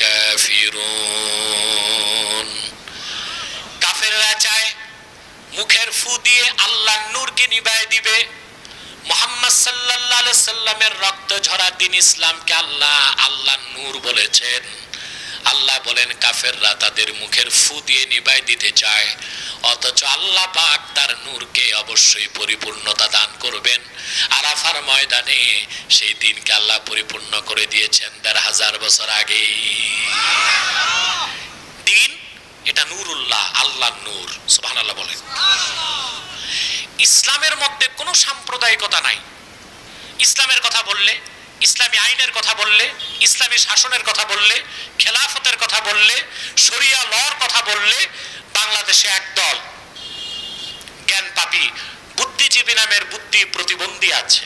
কাফিরুন। কাফেররা চায় মুখের ফু দিয়ে আল্লাহর নূরকে নিভায় দিবে। মুহাম্মদ সাল্লাল্লাহু আলাইহি সাল্লামের রক্ত ঝরা দ্বীন ইসলামকে আল্লাহ আল্লাহর নূর বলেছেন। আল্লাহ বলেন কাফেররা তাদের মুখের ফু দিয়ে নিভায় দিতে চায়, অথচ আল্লাহ পাক তার নূরকে অবশ্যই পরিপূর্ণতা দান করবেন। আরাফার ময়দানে সেই দিনকে আল্লাহ পরিপূর্ণ করে দিয়েছেন দেড় হাজার বছর আগে। দিন এটা নূরুল্লাহ, আল্লাহর নূর। সুবহানাল্লাহ বলেন। ইসলামের মধ্যে কোনো সাম্প্রদায়িকতা নাই। ইসলামের কথা বললে, ইসলামী আইনের কথা বললে, ইসলামী শাসনের কথা বললে, খেলাফতের কথা বললে, শরিয়া লর কথা বললে বাংলাদেশে একদল জ্ঞান পাপী বুদ্ধিজীবী নামের বুদ্ধি প্রতিবন্ধী আছে।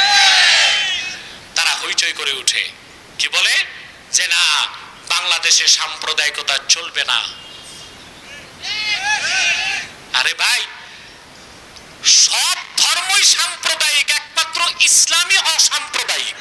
তারা হইচই করে উঠে, কি বলে যে না বাংলাদেশে সাম্প্রদায়িকতা চলবে না। আরে ভাই, সব ধর্মই সাম্প্রদায়িক, একমাত্র ইসলামী অসাম্প্রদায়িক।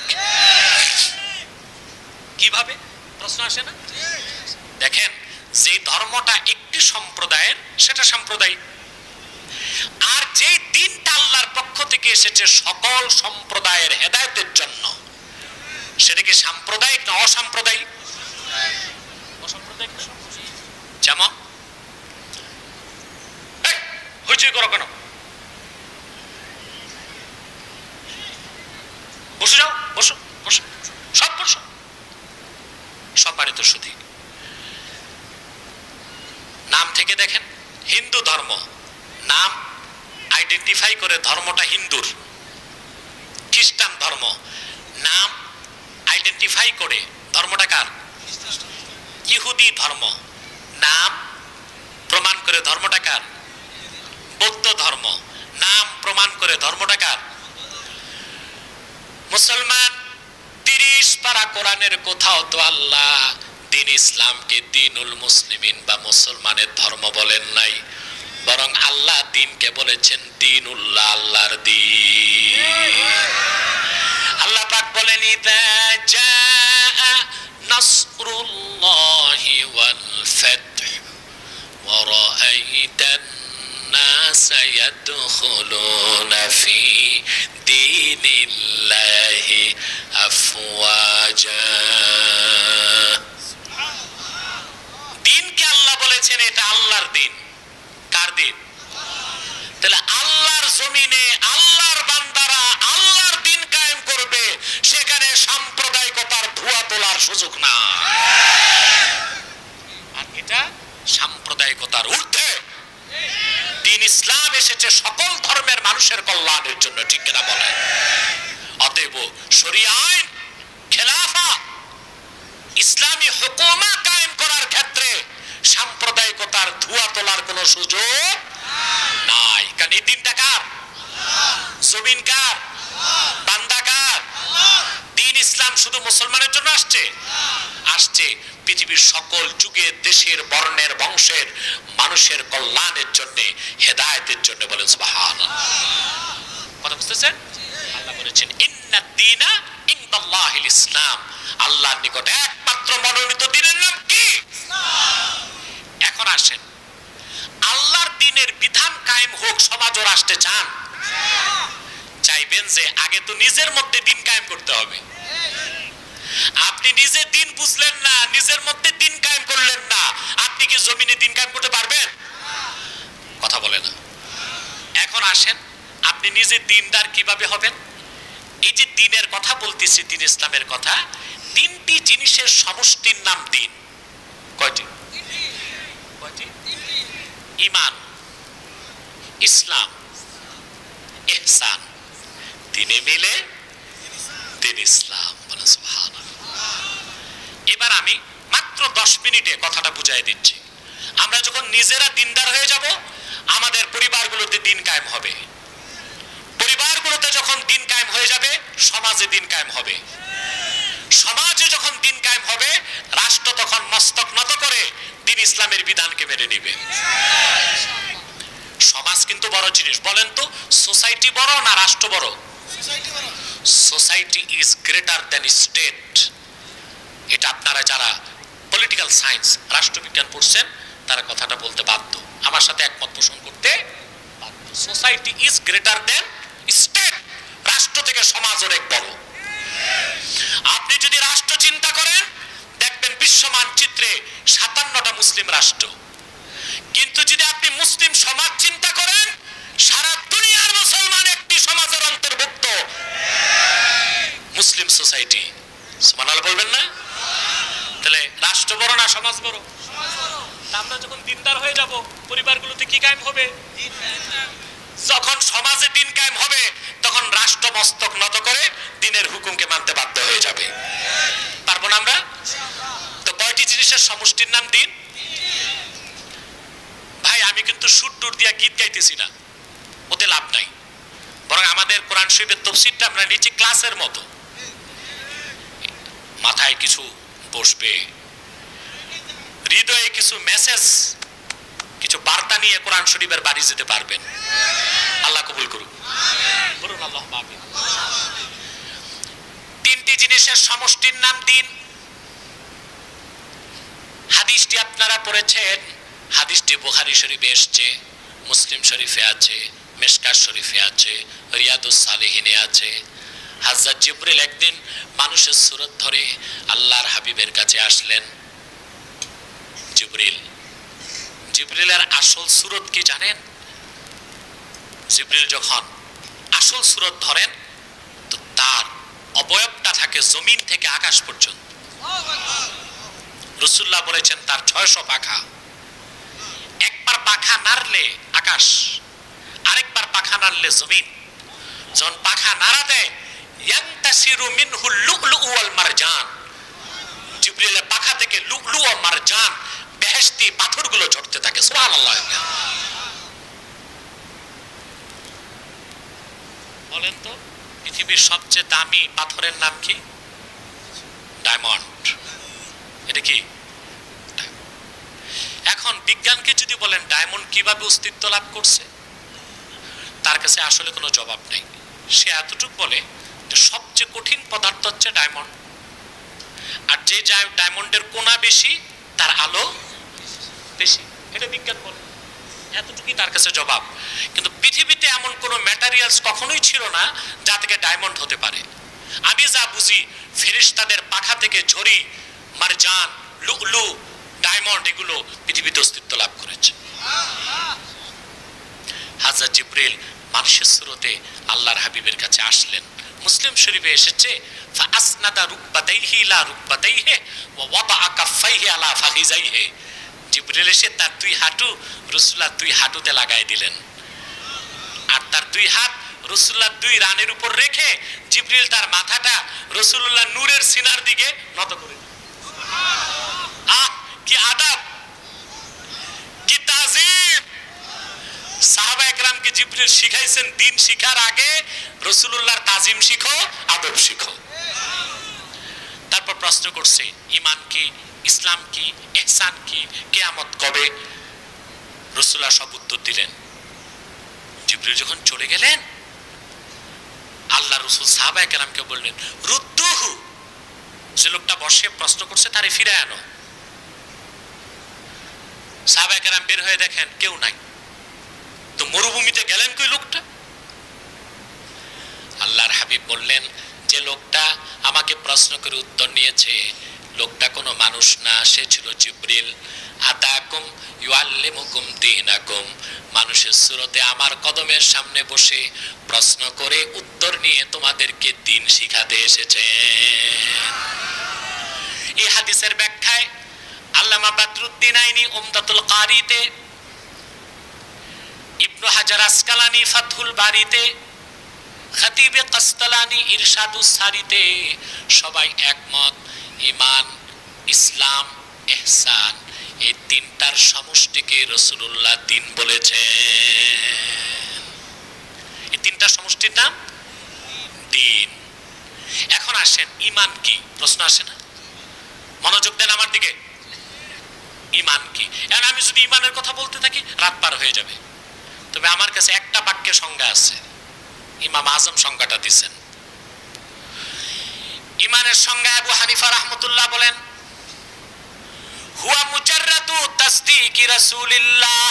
কিভাবে প্রশ্ন আসে না? দেখেন, যে ধর্মটা একটি সম্প্রদায়ের সেটা সাম্প্রদায়িক, আর যে দিনটা আল্লাহর পক্ষ থেকে এসেছে সকল সম্প্রদায়ের হেদায়েতের জন্য সেটা কি সাম্প্রদায়িক না অসাম্প্রদায়িক? অসাম্প্রদায়িক। যেমন হইচই করো কেন? বসে যাও, বসো বসো, সব বসো, সব বাড়িত শুধু নাম থেকে দেখেন হিন্দু ধর্ম, নাম আইডেন্টিফাই করে ধর্মটা হিন্দুর। খ্রিস্টান ধর্ম, নাম আইডেন্টিফাই করে ধর্মটা কার? ইহুদি ধর্ম, নাম প্রমাণ করে ধর্মটা কার? বৌদ্ধ ধর্ম, নাম প্রমাণ করে ধর্মটা কার? মুসলমান। তিরিশ পারা কোরআনের কোথাও তো আল্লাহ দিন ইসলামকে দিনুল মুসলিমিন বা মুসলমানের ধর্ম বলেন নাই, বরং আল্লাহ দিনকে বলেছেন দিনুল্লাহ, আল্লাহর দিন। আল্লাহ পাক বলেন ইযা জাআ নাসরুল্লাহি ওয়াল ফাতহ ওয়া রাআইতান নাসা ইয়াদখুলুনা ফি দীনিল্লাহি আফওয়াজা। দিনকে আল্লাহ বলেছেন এটা আল্লাহর দিন। কার দিন? তাহলে আল্লাহর জমিনে আল্লাহর বান্দারা আল্লাহর দিন কায়েম করবে, সেখানে সাম্প্রদায়িকতার ধোঁয়া তোলার সুযোগ না। আর এটা সাম্প্রদায়িকতার ঊর্ধ্বে। দিন ইসলাম এসেছে সকল ধর্মের মানুষের কল্যাণের জন্য, ঠিক কিনা বলে? অতএব শরিয়া আইন, খেলাফা, ইসলামী হুকুমা কায়েম করার ক্ষেত্রে সাম্প্রদায়িকতার ধোঁয়া তোলার কোনো সুযোগ নাই। কারণ এই দিনটা কার? জমিন কার? বান্দা কার? দিন ইসলাম শুধু মুসলমানের জন্য আসছে? আসছে পৃথিবীর সকল যুগের, দেশের, বর্ণের, বংশের মানুষের কল্যাণের জন্য, হেদায়েতের জন্য। বলেন সুবহানাল্লাহ। কথা বুঝতেছেন? আল্লাহ বলেছেন ইন্নাদ দীনা ইনদাল্লাহিল ইসলাম, আল্লাহর নিকটে একমাত্র মনোনীত দ্বীনের নাম কি? এখন আসেন, আল্লাহর দ্বীনের বিধান কায়েম হোক সমাজ ও রাষ্ট্রে চান? চাইবেন যে আগে তো নিজের মধ্যে দিন কায়েম করতে হবে। আপনি নিজে দিন বুঝলেন না, নিজের মধ্যে দিন কায়েম করলেন না, আপনি কি জমিনে দিন কায়েম করতে পারবেন? কথা বলে না। এখন আসেন, আপনি নিজে দিনদার কিভাবে হবেন? এই যে দিনের কথা বলতেছি, দিন ইসলামের কথা, তিনটি জিনিসের সমষ্টির নাম দিন। কয়টি? কয়টি? ঈমান, ইসলাম, ইহসান, তিনে মিলে দিন ইসলাম। বলেন সুবহানাল্লাহ। এবার আমি মাত্র দশ মিনিটে কথাটা বুঝাই দিচ্ছি। আমরা যখন নিজেরা দিনদার হয়ে যাব, আমাদের পরিবারগুলোতে দিন কায়েম হবে। পরিবারগুলো পরিবারগুলোতে যখন দিন কায়েম হয়ে যাবে, সমাজে দিন কায়েম হবে। সমাজে যখন দিন কায়েম হবে, রাষ্ট্র তখন মস্তক নত করে দিন ইসলামের বিধানকে মেনে নিবে। সমাজ কিন্তু বড় জিনিস। বলেন তো, সোসাইটি বড় না রাষ্ট্র বড়? Society is greater than state. এটা আপনারা যারা পলিটিক্যাল সায়েন্স, রাষ্ট্রবিজ্ঞান পড়ছেন, তারা কথাটা বলতে বাধ্য, আমার সাথে একমত পোষণ করতে বাধ্য। Society is greater than state. রাষ্ট্র থেকে সমাজ অনেক বড়। আপনি যদি রাষ্ট্র চিন্তা করেন, দেখবেন বিশ্ব মানচিত্রে সাতান্নটা মুসলিম রাষ্ট্র। কিন্তু যদি আপনি মুসলিম সমাজ চিন্তা করেন, সারা দুনিয়ার মুসলমান একটি সমাজের অন্তর্ভুক্ত, মুসলিম সোসাইটি। সুবহানাল্লাহ বলবেন না? তাহলে রাষ্ট্র বড় না সমাজ বড়? আমরা যখন দিনদার হয়ে যাব, পরিবারগুলোতে কি কায়েম হবে? যখন সমাজে দিন কায়েম হবে, তখন রাষ্ট্র মস্তক নত করে দিনের হুকুমকে মানতে বাধ্য হয়ে যাবে। পারবো না আমরা? তো কয়টি জিনিসের সমষ্টির নাম দিন? ভাই, আমি কিন্তু সুর টুর দিয়া গীত গাইতেছি না, ওতে লাভ নাই। বরং আমাদের কোরআন শরীফের তাফসীরটা আমরা নিচে ক্লাসের মতো, মাথায় কিছু বসবে, হৃদয়ে কিছু মেসেজ, কিছু বার্তা নিয়ে কোরআন শরীফের বাড়ি যেতে পারবেন। আল্লাহ কবুল করুন। বলুন আল্লাহুম্মা আমিন। তিনটি জিনিসের সমষ্টির নাম দিন। হাদিসটি আপনারা পড়েছেন, হাদিসটি বুখারী শরীফে এসেছে, মুসলিম শরীফে আছে, মিশকাত শরীফে আছে, রিয়াদুস সালিহিনে আছে। হযরত জিবরিল একদিন মানুষের সুরত ধরে আল্লাহর হাবিবের কাছে আসলেন। জিবরিল জিবরিলের আসল সুরত কি জানেন? জিবরিল যখন আসল সুরত ধরেন, তো তার অবয়বটা থাকে জমিন থেকে আকাশ পর্যন্ত। রাসূলুল্লাহ বলেছেন তার ছয়শো পাখা। একবার পাখা নাড়লে আকাশ, আরেকবার পাখা নাড়লে জমিন। যখন পাখা নাড়া দেয়, ইয়ান্তাসিরু মিনহুল লুলু ওয়াল মারজান, জিবরিলের পাখা থেকে লুলু ও মারজান, বেহেশতি পাথরগুলো ঝরতে থাকে। সুবহানাল্লাহ। বলেন তো, পৃথিবীর সবচেয়ে দামি পাথরের নাম কি? ডায়মন্ড। এটা কি? এখন বিজ্ঞানকে যদি বলেন ডায়মন্ড কিভাবে অস্তিত্ব লাভ করছে, তার কাছে আসলে কোনো জবাব নেই। সে এতটুকু বলে যে সবচেয়ে কঠিন পদার্থ হচ্ছে ডায়মন্ড, আর যে ডায়মন্ডের কোনা বেশি, তার আলো বেশি। এটা বিজ্ঞান বলে, এতটুকুই তার কাছে জবাব। কিন্তু পৃথিবীতে এমন কোনো ম্যাটেরিয়ালস কখনোই ছিল না যা থেকে ডায়মন্ড হতে পারে। আমি যা বুঝি, ফেরেশতাদের পাখা থেকে ঝরি, মারজান, লুলু, ডায়মন্ড, এগুলো পৃথিবীতে অস্তিত্ব লাভ করেছে। হযরত জিবরিল মানুষের সুরতে আল্লাহর হাবিবের কাছে আসলেন। মুসলিম শরীফে এসেছে, ফাসনাদা রুকবাতাইহি ইলা রুকবাতাইহি ওয়া ওয়াদাআ কাফাইহি আলা ফাখিজাইহি। জিবরিল এসে তার দুই হাঁটু রাসূলুল্লাহ দুই হাঁটুতে লাগাই দিলেন, আর তার দুই হাত রাসূলুল্লাহ দুই রানের উপর রেখে জিবরিল তার মাথাটা রাসূলুল্লাহ নূরের সিনার দিকে নত করে দিলেন। আহ, কি আদব, কি তাজিম! সাহাবায়ে কেরামকে জিবরিল শিখাইছেন, দিন শিখার আগে রাসূলুল্লাহর তাজিম শিখো, আদব শিখো। তারপর প্রশ্ন করছে, ঈমান কি, ইসলাম কি, ইহসান কি, কিয়ামত কবে? রাসূলুল্লাহ সব উত্তর দিলেন। জিবরিল যখন চলে গেলেন, আল্লাহ রাসূল সাহাবায়ে কেরামকে বললেন, রুদ্দুহু, যে লোকটা বসে প্রশ্ন করছে তারে ফিরে আনো। সাহাবায়ে কেরাম বের হয়ে দেখেন কেউ নাই। তো মরুভূমিতে গেলেন কই লোকটা? আল্লাহর হাবিব বললেন, যে লোকটা আমাকে প্রশ্ন করে উত্তর নিয়েছে, লোকটা কোনো মানুষ না, সে ছিল জিবরিল। আতাকুম ইউআল্লিমুকুম দীনাকুম, মানুষের সুরতে আমার কদমের সামনে বসে প্রশ্ন করে উত্তর নিয়ে তোমাদেরকে দিন শিখাতে এসেছে। এই হাদিসের ব্যাখ্যায় আল্লামা বদরুদ্দিন আইনি উমদাতুল কারিতে, ইবনে হাজার আসকালানি ফাতহুল বারিতে, খতিবে কাসতালানি ইরশাদুস সারিতে সবাই একমত, ঈমান, ইসলাম, ইহসান এই তিনটার সমষ্টিকে রাসূলুল্লাহ দিন বলেছেন। এই তিনটা সমষ্টির নাম আসেন ঈমান কি? প্রশ্ন আসে না? মনোযোগ দেন আমার দিকে। ঈমান কি? এখন আমি যদি ঈমানের কথা বলতে থাকি রাত পার হয়ে যাবে। তবে আমার কাছে একটা বাক্যের সংজ্ঞা আছে, ইমাম আজম সংজ্ঞাটা দিচ্ছেন। ঈমানের সংজ্ঞা আবু হানিফা রাহমাতুল্লাহ বলেন, হুয়া মুজাররাদু তাসদীকি রাসূলিল্লাহ,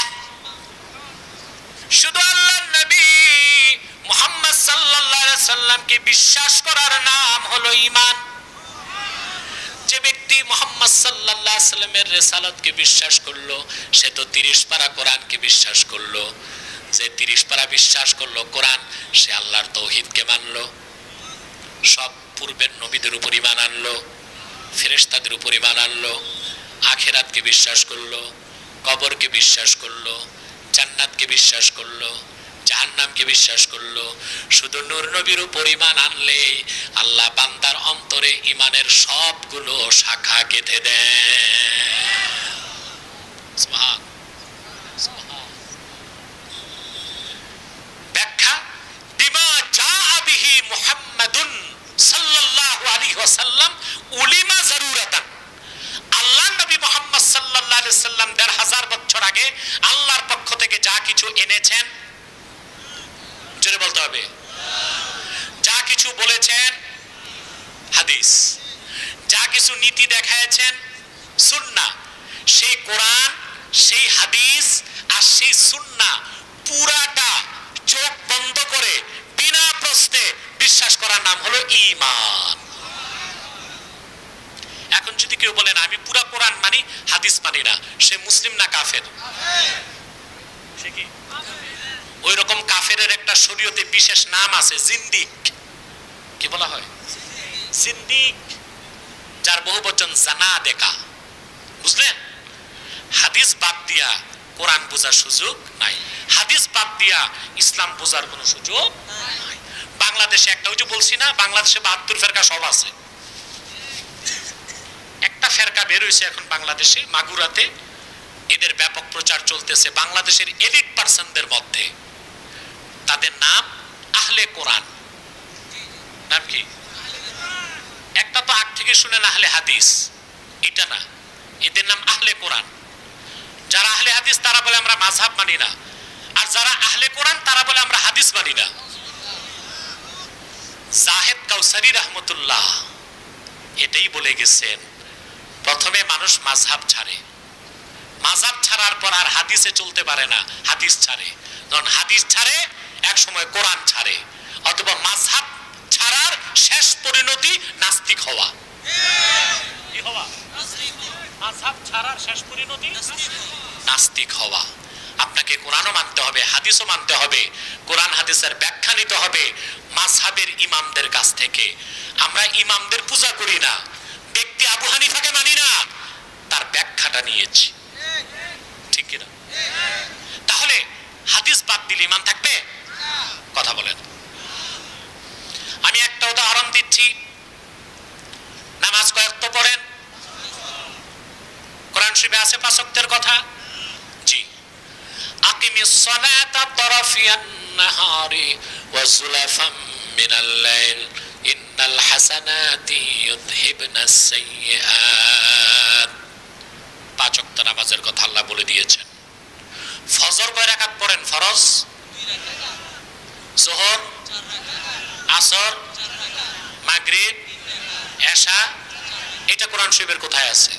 শুধু আল্লাহর নবী মুহাম্মদ সাল্লাল্লাহু আলাইহি সাল্লামকে বিশ্বাস করার নাম হলো ঈমান। যে ব্যক্তি মুহাম্মদ সাল্লাল্লাহু আলাইহি সাল্লামের রিসালাতকে বিশ্বাস করলো, সে তো তিরিশ পারা কোরআনকে বিশ্বাস করলো। যে তিরিশ পারা বিশ্বাস করলো কোরআন, সে আল্লাহর তাওহীদকে মানলো, সব পূর্বের নবীদের উপর ঈমান আনলো, ফেরেশতাদের উপর ঈমান আনলো, আখিরাতকে বিশ্বাস করলো, কবরকে বিশ্বাস করলো, জান্নাতকে বিশ্বাস করলো, জাহান্নামকে বিশ্বাস করলো। শুধু নূর নবীর উপর ঈমান আনলে আল্লাহ বান্দার অন্তরে ঈমানের সবগুলো শাখা গেঁথে দেন। সুবহান সুবহান। ব্যাখ্যা, বিমা জাআ বিহি মুহাম্মাদুন সাল্লাল্লাহু আলাইহি ওয়াসাল্লাম উলিমা যারুরাতান। আল্লাহর নবী মুহাম্মদ সাল্লাল্লাহু আলাইহি সাল্লাম দেড় হাজার বছর আগে আল্লাহর পক্ষ থেকে যা কিছু এনেছেন, জোরে বলতে হবে, যা কিছু বলেছেন হাদিস, যা কিছু নীতি দেখায়ছেন সুন্নাহ, সেই কোরআন, সেই হাদিস আর সেই সুন্নাহ পুরাটা চোখ বন্ধ করে বিনা প্রশ্নে বিশ্বাস করার নাম হলো ঈমান। এখন যদি কেউ বলেন আমি পুরা কোরআন মানি হাদিস মানি না, সে মুসলিম না কাফের? সে কি? ওই রকম কাফেরের একটা শরীয়তে বিশেষ নাম আছে, জিন্দিক। কি বলা হয়? জিন্দিক, যার বহুবচন জানাদেকা। বুঝলেন? হাদিস বাদ দিয়া কোরআন বোঝার সুযোগ নাই, হাদিস বাদ দিয়া ইসলাম বোঝার কোনো সুযোগ নাই। বাংলাদেশে একটা, ওই যে বলছি না, বাংলাদেশে বাহাত্তর ফেরকা সব আছে। একটা ফেরকা বের হয়েছে এখন বাংলাদেশে, মাগুরাতে, এদের ব্যাপক প্রচার চলতেছে বাংলাদেশের এলিট পার্সনদের মধ্যে। তাদের নাম আহলে কোরআন। নাম কি? একটা তো আগ থেকে শুনেন আহলে হাদিস, এটা না, এদের নাম আহলে কোরআন। যারা আহলে হাদিস তারা বলে আমরা মাযহাব মানি না, আর যারা আহলে কোরআন তারা বলে আমরা হাদিস মানি না। জাহেদ কাউসারি রাহমাতুল্লাহ এটাই বলে গেছেন, প্রথমে মানুষ মাযহাব ছাড়ে, মাযহাব ছাড়ার পর আর হাদিসে চলতে পারে না, হাদিস ছাড়ে, যখন হাদিস ছাড়ে এক সময় কোরআন ছাড়ে, অথবা মাযহাব ছাড়ার শেষ পরিণতি নাস্তিক হওয়া। কি হওয়া? মাযহাব ছাড়ার শেষ পরিণতি নাস্তিক হওয়া। আপনাকে কোরআনও মানতে হবে, হাদিসও মানতে হবে, কোরআন হাদিসের ব্যাখ্যা নিতে হবে মাযহাবের ইমামদের কাছ থেকে। আমরা ইমামদের পূজা করি না, ব্যক্তি আবু হানিফাকে মানি না, তার ব্যাখ্যাটা নিয়েছি, ঠিক কিনা? তাহলে হাদিস বাদ দিলে ঈমান থাকবে? কথা বলেন। আমি একটা উদাহরণ দিচ্ছি, নামাজ কয়েকটা পড়েন? কোরআন শরীফে আছে পাঁচ ওয়াক্তের কথা। জি, আকিমিস সালাতা তারাফিয়ান নাহারি ওয়া যুলাফাম মিনাল লাইল ইন্নাল হাসানাতি ইউযহিবনাস সাইয়্যাত। পাঁচ ওয়াক্ত নামাজের কথা আল্লাহ বলে দিয়েছেন। ফজর কয় রাকাত পড়েন? ফরজ যোহর, আসর, মাগরিব, এশা, এটা কোরআন শরীফের কোথায় আছে?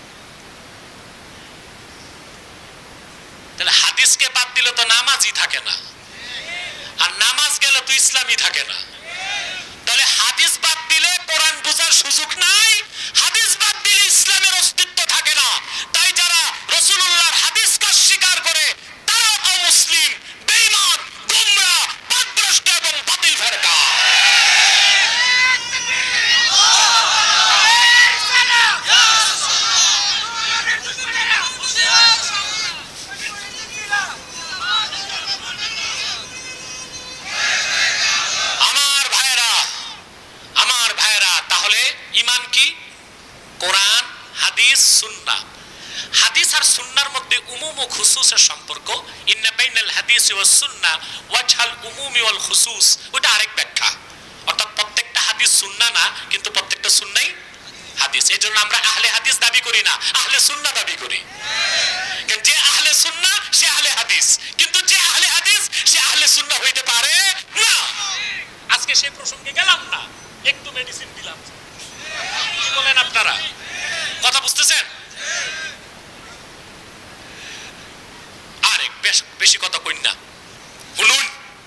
তাহলে হাদিসকে বাদ দিলে তো নামাজই থাকে না, আর নামাজ গেলে তো ইসলামই থাকে না। তাহলে হাদিস বাদ দিলে কোরআন বোঝার সুযোগ নাই, হাদিস বাদ দিলে ইসলামের অস্তিত্ব থাকে না। তাই যারা রাসূলুল্লাহর হাদিসকে অস্বীকার করে তারা অমুসলিম, বেঈমান, গোমরাহ, পথভ্রষ্ট এবং বাতিল ফেরকা। ঈমান কি? কোরআন, হাদিস, সুন্নাহ। হাদিস আর সুন্নাহর মধ্যে উমুম ও খুসুসের সম্পর্ক, ইন্না বাইনাল হাদিস ওয়াস সুন্নাহ ওয়াজহাল উমুমি ওয়াল খুসুস, ওটা আরেক ব্যাখ্যা। অর্থাৎ প্রত্যেকটা হাদিস সুন্নাহ না, কিন্তু প্রত্যেকটা সুন্নাই হাদিস। এই জন্য আমরা আহলে হাদিস দাবি করি না, আহলে সুন্নাহ দাবি করি। কারণ যে আহলে সুন্নাহ সে আহলে হাদিস, কিন্তু যে আহলে হাদিস সে আহলে সুন্নাহ হইতে পারে না। আজকে সেই প্রসঙ্গে গেলাম না, একটু মেডিসিন দিলাম। কি বলেন আপনারা? কথা বুঝতেছেন? আরে বেশি কথা কই না, শুনুন।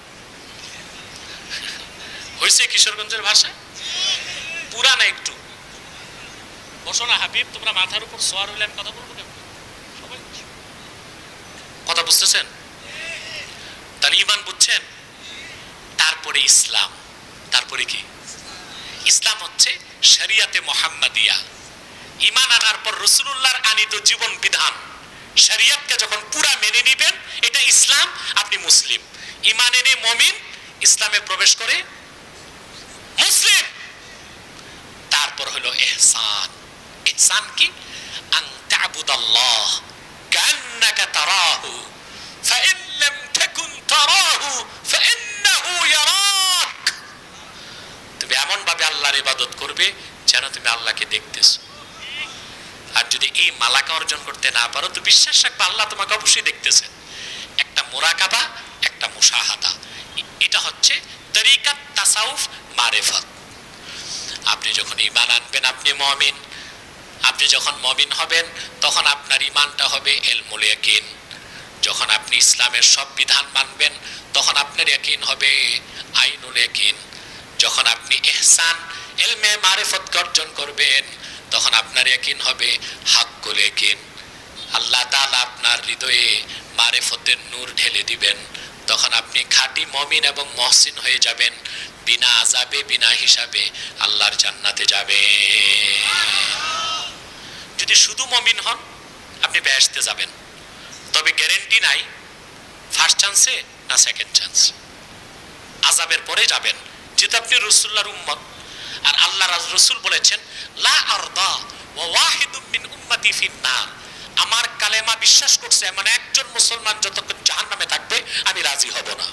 হয়েছে কিশোরগঞ্জের ভাষায় পুরা না, একটু বসো না হাবিব, তোমরা মাথার উপর সোয়ার হইলে আমি কথা বলবো কেমন? সবাই কথা বুঝতেছেন? তাহলে ঈমান বুঝছেন? তারপরে ইসলাম, তারপরে কি? ইসলাম হচ্ছে শরিয়াতে মুহাম্মাদিয়া। ঈমান আনার পর রাসূলুল্লাহর আনিত জীবন বিধান, শরিয়তকে যখন পুরা মেনে নিবেন, এটা ইসলাম, আপনি মুসলিম। ঈমান এনে মুমিন, ইসলামে প্রবেশ করে মুসলিম। তারপর হলো ইহসান। ইহসান কি? আন তা'বুদাল্লাহ কান্নাকা তারাহু ফাইন লাম তাকুন তারাহু ফাইন্নাহু ইয়ারাক। তুমি এমন ভাবে আল্লাহর ইবাদত করবে যেন তুমি আল্লাহকে দেখতেছো। আর যদি এই মালাকা অর্জন করতে না পারো তো বিশ্বাস রাখবে আল্লাহ তোমাকে অবশ্যই দেখতেছেন। একটা মুরাকাবা, একটা মুশাহাদা, এটা হচ্ছে তরিকাত তাসাউফ মারিফাত। আপনি যখন ঈমান আনবেন আপনি মুমিন, আপনি যখন মুমিন হবেন তখন আপনার ঈমানটা হবে ইলমুল ইয়াকিন। যখন আপনি ইসলামের সব বিধান মানবেন তখন আপনার ইয়াকিন হবে আইনুল ইয়াকিন। যখন আপনি ইহসান ইলমে মারিফত অর্জন করবেন তখন আপনার ইয়াকিন হবে হাক্কুল ইয়াকিন। আল্লাহ তাআলা আপনার হৃদয়ে মারিফতের নূর ঢেলে দিবেন, তখন আপনি খাঁটি মুমিন এবং মুহসিন হয়ে যাবেন। বিনা আযাবে বিনা হিসাবে আল্লাহর জান্নাতে যাবেন। যদি শুধু মুমিন হন আপনি বেহেশতে যাবেন, তবে গ্যারান্টি নাই ফার্স্ট চান্সে না সেকেন্ড চান্স, আযাবের পরে যাবেন, যেহেতু আপনি রাসূলুল্লাহর উম্মত। আর আল্লাহ রাসূল বলেছেন লা আরদা ওয়া ওয়াহিদুম মিন উম্মতি ফিন নার। আমার কালেমা বিশ্বাস করছে এমন একজন মুসলমান যতক্ষণ জাহান্নামে থাকবে আমি রাজি হব না।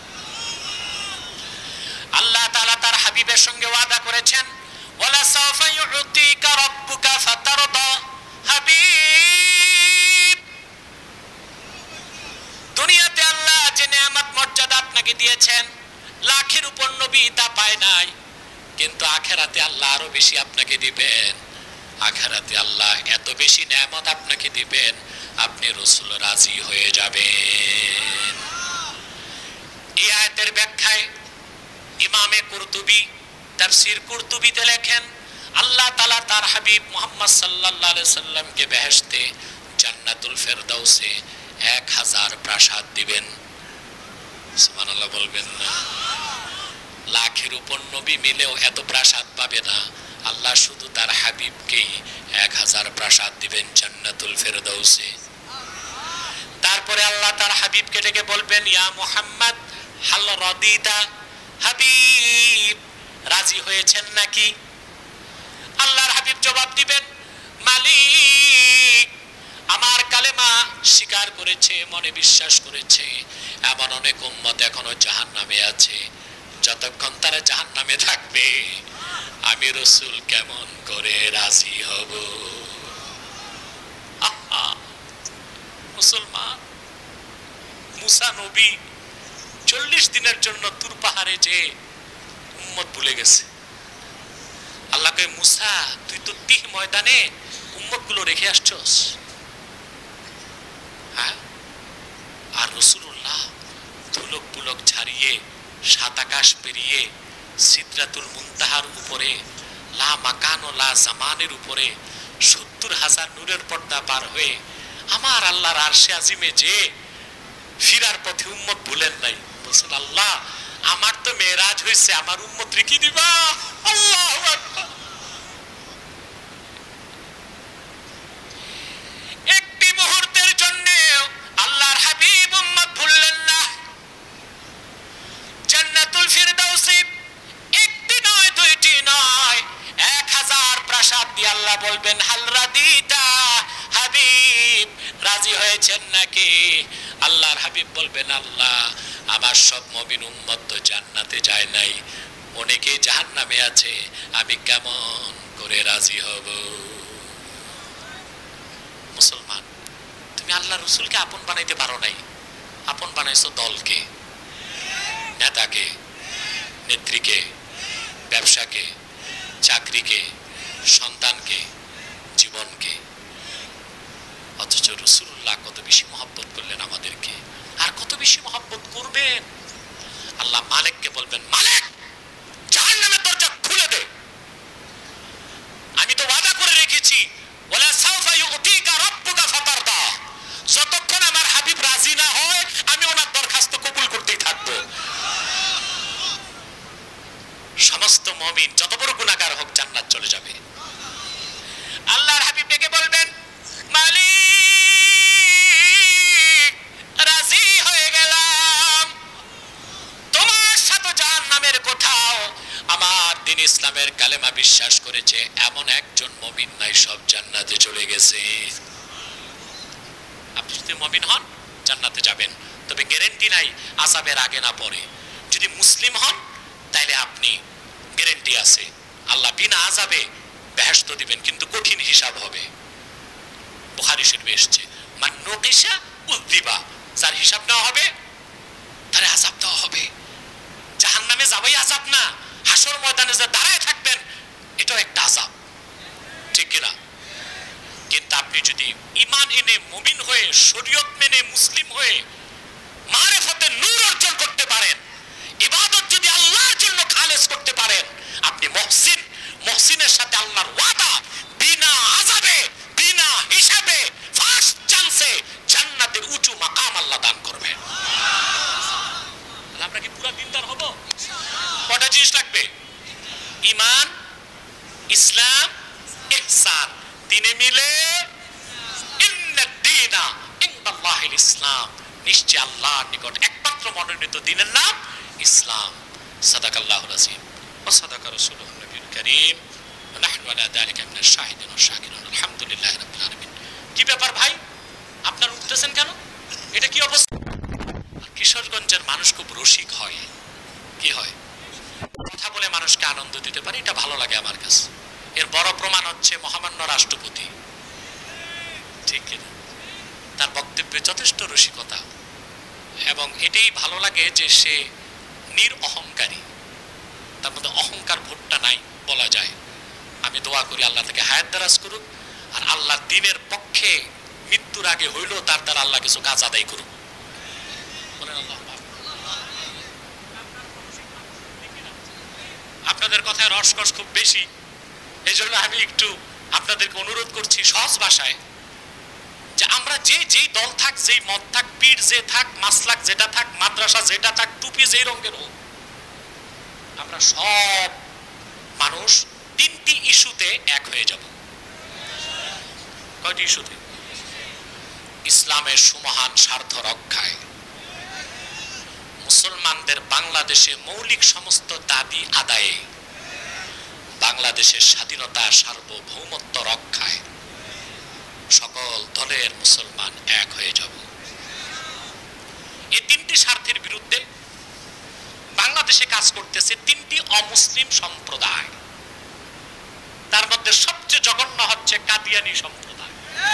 আল্লাহ তাআলা তার হাবিবের সঙ্গে ওয়াদা করেছেন ওয়ালা সাওফা ইউতিকা রাব্বুকা ফাতারদা। হাবিব, দুনিয়াতে আল্লাহ যে নেয়ামত মর্যাদা আপনাকে দিয়েছেন, লাখের উপর নবী তা পায় নাই, কিন্তু আখিরাতে আল্লাহ আরো বেশি আপনাকে দিবেন। আখিরাতে আল্লাহ এত বেশি নেয়ামত আপনাকে দিবেন আপনি রাসূল রাজি হয়ে যাবেন। এই আয়াতের ব্যাখ্যায় ইমামে কুরতুবী তাফসীর কুরতুবীতে লেখেন আল্লাহ তাআলা তার হাবিব মুহাম্মদ সাল্লাল্লাহু আলাইহি সাল্লামকে বেহেশতে জান্নাতুল ফেরদাউসে এক হাজার প্রাসাদ দিবেন। সুবহানাল্লাহ বলবেন না? লাখের উপর নবী মিলেও এত প্রাসাদ পাবে না, আল্লাহ শুধু তার হাবিবকেই এক হাজার প্রাসাদ দিবেন জান্নাতুল ফেরদাউসে। তারপরে আল্লাহ তার হাবিবকে ডেকে বলবেন ইয়া মুহাম্মদ হাল রাদিতা। হাবিব, রাজি হয়েছেন নাকি? আল্লাহর হাবিব জবাব দিবেন মালিক, আমার কালেমা স্বীকার করেছে, মনে বিশ্বাস করেছে এমন অনেক উম্মত এখনো জাহান্নামে আছে, যতক্ষণ তারা জাহান্নামে থাকবে আমি রাসূল কেমন করে রাজি হব? আহা, মুসলমান মুসা নবী চল্লিশ দিনের জন্য তুর পাহাড়ে যে উম্মত ভুলে গেছে। আল্লাহ কয় মুসা তুই তো তিহ ময়দানে উম্মত গুলো রেখে আসছস। হ্যাঁ, আর রাসূলুল্লাহ ধুলক পুলক ছাড়িয়ে সাত আকাশ পেরিয়ে সিদরাতুল মুনতাহার উপরে লা মাকান ও লা জামানের উপরে সত্তর হাজার নূরের পর্দা পার হয়ে আমার আল্লাহর আরশে আজিমে যে ফিরার পথে উম্মত ভুলেন নাই। বলছেন আল্লাহ আমার তো মেরাজ হয়েছে, আমার উম্মত রেখে দিবা। আল্লাহু আকবার। একটি মুহূর্তের জন্য আল্লাহর হাবিব উম্মত ভুললেন না। জান্নাতুল ফিরদাউসে একটি নয় দুইটি নয় এক হাজার প্রাসাদ দিয়ে আল্লাহ বলবেন হাল রাদিতা। হাবিব, রাজি হয়েছেন নাকি? আল্লাহর হাবিব বলবেন আল্লাহ আমার সব মুমিন উম্মত তো জান্নাতে যায় নাই, অনেকে জাহান্নামে আছে, আমি কেমন করে রাজি হব? মুসলমান, তুমি আল্লাহ রসুলকে আপন বানাইতে পারো নাই, আপন বানাইছো দলকে, নেতাকে, নেত্রীকে, ব্যবসাকে, চাকরিকে, সন্তানকে, জীবনকে। অথচ রাসূলুল্লাহ কত বেশি মহব্বত করলেন আমাদেরকে, আর কত বেশি মহব্বত করবেন। আল্লাহ মালিককে বলবেন, মালিক জাহান্নামের দরজা খুলে দে, আমি তো ওয়াদা করে রেখেছি, ওয়ালা সাউফা ইউতিকা রাব্বুকা ফাতারদা, যতক্ষণ আমার হাবিব রাজি না হয় আমি ওনার দরখাস্ত কবুল করতেই থাকবো। সমস্ত মুমিন যত বড় গুনাহগার হোক জান্নাত চলে যাবে। আল্লাহর হাবিব ডেকে বলবেন, মালিক রাজি হয়ে গেলাম, তোমার সাথে জাহান্নামের কোথাও আমার দিন ইসলামের কালেমা বিশ্বাস করেছে এমন একজন মুমিন নাই, সব জান্নাতে চলে গেছে। আপনি যদি মুমিন হন জান্নাতে যাবেন, তবে গ্যারান্টি নাই আযাবের আগে না পরে। যদি মুসলিম হন তাহলে আপনি গ্যারান্টি আছে, আল্লাহ বিনা আযাবে বেহেশত দিবেন, কিন্তু কঠিন হিসাব হবে। বুখারী শরীফে এসেছে, মান নুকিশা উযিবা, যার হিসাব নেওয়া হবে তার আযাব দেওয়া হবে। জাহান্নামে যাবেই আযাব না, হাসর ময়দানে যে দাঁড়ায় থাকবেন এটাও একটা আযাব, ঠিক কিনা? কিন্তু আপনি যদি ঈমান এনে মুমিন হয়ে শরীয়ত মেনে মুসলিম হয়ে মারিফতে নূর অর্জন করতে পারেন, ইবাদত যদি আল্লাহর জন্য খালেস করতে পারেন, আপনি মুহসিন। মুহসিনের সাথে আল্লাহর ওয়াদা, বিনা আযাবে বিনা হিসাবে ফার্স্ট চান্সে জান্নাতের উঁচু মাকাম আল্লাহ দান করবেন। তাহলে আমরা কি পুরো দিনদার হব? কটা জিনিস লাগবে? ঈমান, ইসলাম, ইহসান, তিনে মিলে ইন্নাদ দীনা ইনদাল্লাহিল ইসলাম, নিশ্চয় আল্লাহর নিকট একমাত্র মনোনীত দ্বীনের নাম ইসলাম। সাদাকাল্লাহুল আযীম ওয়া সাদাকা রাসূলুহুল নবিয়্যুল কারীম ওয়া নাহনু আলা যালিকা মিনাশ শাহিদিন ওয়াশ শাকিরিন আলহামদুলিল্লাহি রাব্বিল আলামিন। কি ব্যাপার ভাই, আপনারা উঠতেছেন কেন? এটা কি অবস্থা? কিশোরগঞ্জের মানুষ খুব রসিক হয়, কি হয়, কথা বলে মানুষকে আনন্দ দিতে পারে, এটা ভালো লাগে আমার কাছে। এর বড় প্রমাণ হচ্ছে মহামান্য রাষ্ট্রপতি, ঠিক কিনা? তার বক্তব্যে যথেষ্ট রসিকতা, এবং এটাই ভালো লাগে যে সে নির অহংকারী, তার মধ্যে অহংকার ভোটটা নাই বলা যায়। আমি দোয়া করি আল্লাহ তাকে হায়াত দারাজ করুক, আর আল্লাহ দিনের পক্ষে মৃত্যুর আগে হইল তার দ্বারা আল্লাহ কিছু কাজ আদায় করুক। বলেন আল্লাহ। আপনাদের কথায় রসকস খুব বেশি, এই জন্য আমি একটু আপনাদেরকে অনুরোধ করছি সহজ ভাষায়, যে আমরা যে যেই দল থাক, যেই মত থাক, পীর যে থাক, মাসলাক যেটা থাক, মাদ্রাসা যেটা থাক, টুপি যেই রঙের হোক, আমরা সব মানুষ তিনটি ইস্যুতে এক হয়ে যাব। কয়টি ইস্যুতে? ইসলামের সুমহান স্বার্থ রক্ষায়, মুসলমানদের বাংলাদেশে মৌলিক সমস্ত দাবি আদায়ে, বাংলাদেশের স্বাধীনতা সার্বভৌমত্ব রক্ষায় সকল দলের মুসলমান এক হয়ে যাব। এই তিনটি স্বার্থের বিরুদ্ধে বাংলাদেশে কাজ করতেছে তিনটি অমুসলিম সম্প্রদায়, তার মধ্যে সবচেয়ে জঘন্য হচ্ছে কাদিয়ানী সম্প্রদায়।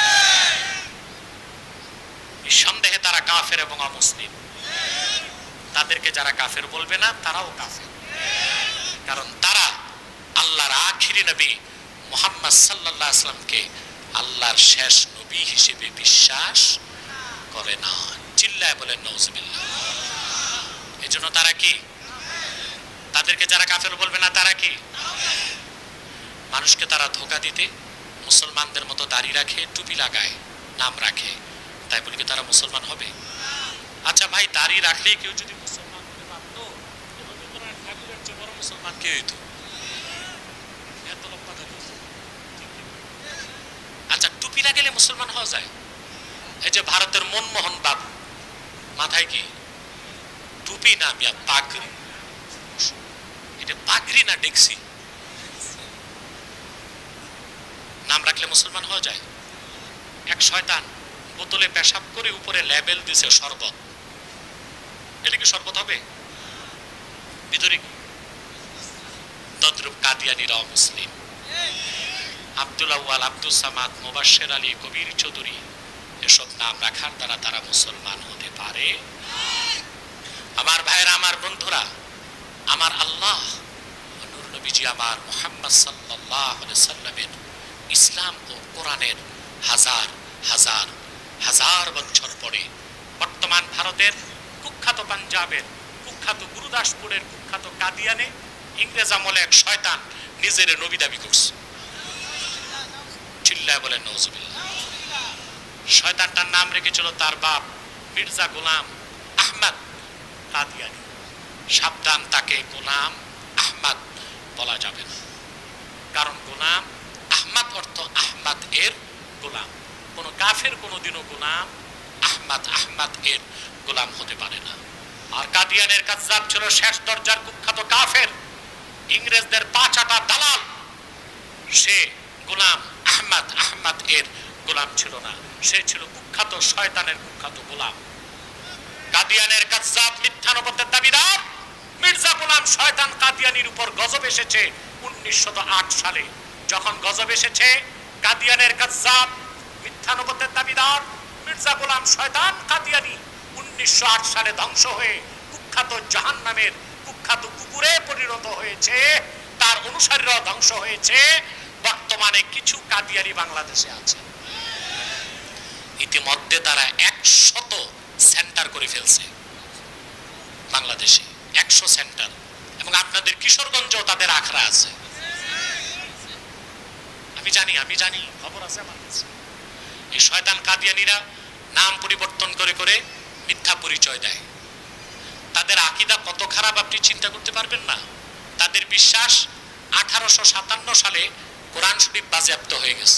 নিঃসন্দেহে তারা কাফের এবং অমুসলিম, তাদেরকে যারা কাফের বলবে না তারাও কাফের, কারণ তারা আল্লাহর আখিরি নবী মুহাম্মদ সাল্লাল্লাহু আলাইহি ওয়াসাল্লামকে আল্লাহর শেষ নবী হিসেবে বিশ্বাস করে না। চিল্লায় বলেন নাউজুবিল্লাহ। এজন্য তারা কি? তাদেরকে যারা কাফের বলবে না তারা কি? মানুষকে তারা ধোঁকা দিতে মুসলমানদের মতো দাড়ি রাখে, টুপি লাগায়, নাম রাখে, তাই বলে কি তারা মুসলমান হবে? আচ্ছা ভাই, দাড়ি রাখলেই কেউ যদি মুসলমান হতে পারতো, রবীন্দ্রনাথ ঠাকুরের চেয়ে বড় মুসলমান কে হইতো? এত লম্বা দাড়ি। আচ্ছা, টুপি লাগালে মুসলমান হওয়া যায়? এই যে ভারতের মনমোহন বাবু, মাথায় কি টুপি না মিয়া পাগড়ি, এটা পাগড়ি না ডেক্সি, নাম রাখলে মুসলমান হওয়া যায়? এক শয়তান বোতলে পেশাব করে উপরে লেবেল দিছে শরবত, এটা কি শরবত হবে? ভিতরে কি তদ্রূপ কাদিয়ানিরাও মুসলিম। আব্দুল আউয়াল, আব্দুল সামাদ, মুবাশশির আলী, কবির চৌধুরী এসব নাম রাখার দ্বারা তারা মুসলমান হতে পারে? আমার ভাইরা, আমার বন্ধুরা, আমার আল্লাহ নূর নবীজি আমার মুহাম্মদ সাল্লাল্লাহু আলাইহি সাল্লামের ইসলাম ও কোরআনের হাজার হাজার হাজার বছর পরে বর্তমান ভারতের কুখ্যাত পাঞ্জাবের কুখ্যাত গুরুদাসপুরের কুখ্যাত কাদিয়ানে ইংরেজ আমলে এক শয়তান নিজের নবী দাবি করছে। চিল্লায় বলেন নাউজুবিল্লাহ। শয়তানটার নাম রেখেছিল তার বাপ মির্জা গোলাম আহমদ কাদিয়ানি। সাবধান, তাকে গোলাম আহমদ বলা যাবে না, কারণ গোলাম আহমদ অর্থ আহমদ এর গোলাম। কোন কাফের কোনদিনও গোলাম আহমদ আহমদ এর গোলাম হতে পারে না। আর কাদিয়ানের কাযযাব ছিল শেষ দরজার কুখ্যাত কাফের, ইংরেজদের পাঁচাটা দালাল। সে গোলাম আহমদ আহমদ এর গোলাম ছিল না, সে ছিল কুখ্যাত শয়তানের কুখ্যাত গোলাম। কাদিয়ানের কাযযাব মিথ্যানবতের দাবিদার মির্জা গোলাম শয়তান কাদিয়ানির উপর গজব এসেছে উনিশশো আট সালে। যখন গজব এসেছে, কাদিয়ানের কাযযাব মিথ্যানবতের দাবিদার মির্জা গোলাম শয়তান কাদিয়ানি উনিশশো আট সালে ধ্বংস হয়ে কুখ্যাত জাহান্নামের কুখ্যাত কুকুরে পরিণত হয়েছে, তার অনুসারীরাও ধ্বংস হয়েছে। বর্তমানে কিছু কাদিয়ানি বাংলাদেশে আছে। ইতিমধ্যে তারা একশত সেন্টার করে ফেলছে বাংলাদেশে, একশো সেন্টার, এবং আপনাদের কিশোরগঞ্জেও তাদের আখড়া আছে। আমি জানি আমি জানি খবর আছে আমার কাছে। এই শয়তান কাদিয়ানিরা নাম পরিবর্তন করে করে মিথ্যা পরিচয় দেয়। তাদের আকীদা কত খারাপ আপনি চিন্তা করতে পারবেন না। তাদের বিশ্বাস আঠারোশো সাতান্ন সালে কোরআন শরীফ বাজেয়াপ্ত হয়ে গেছে।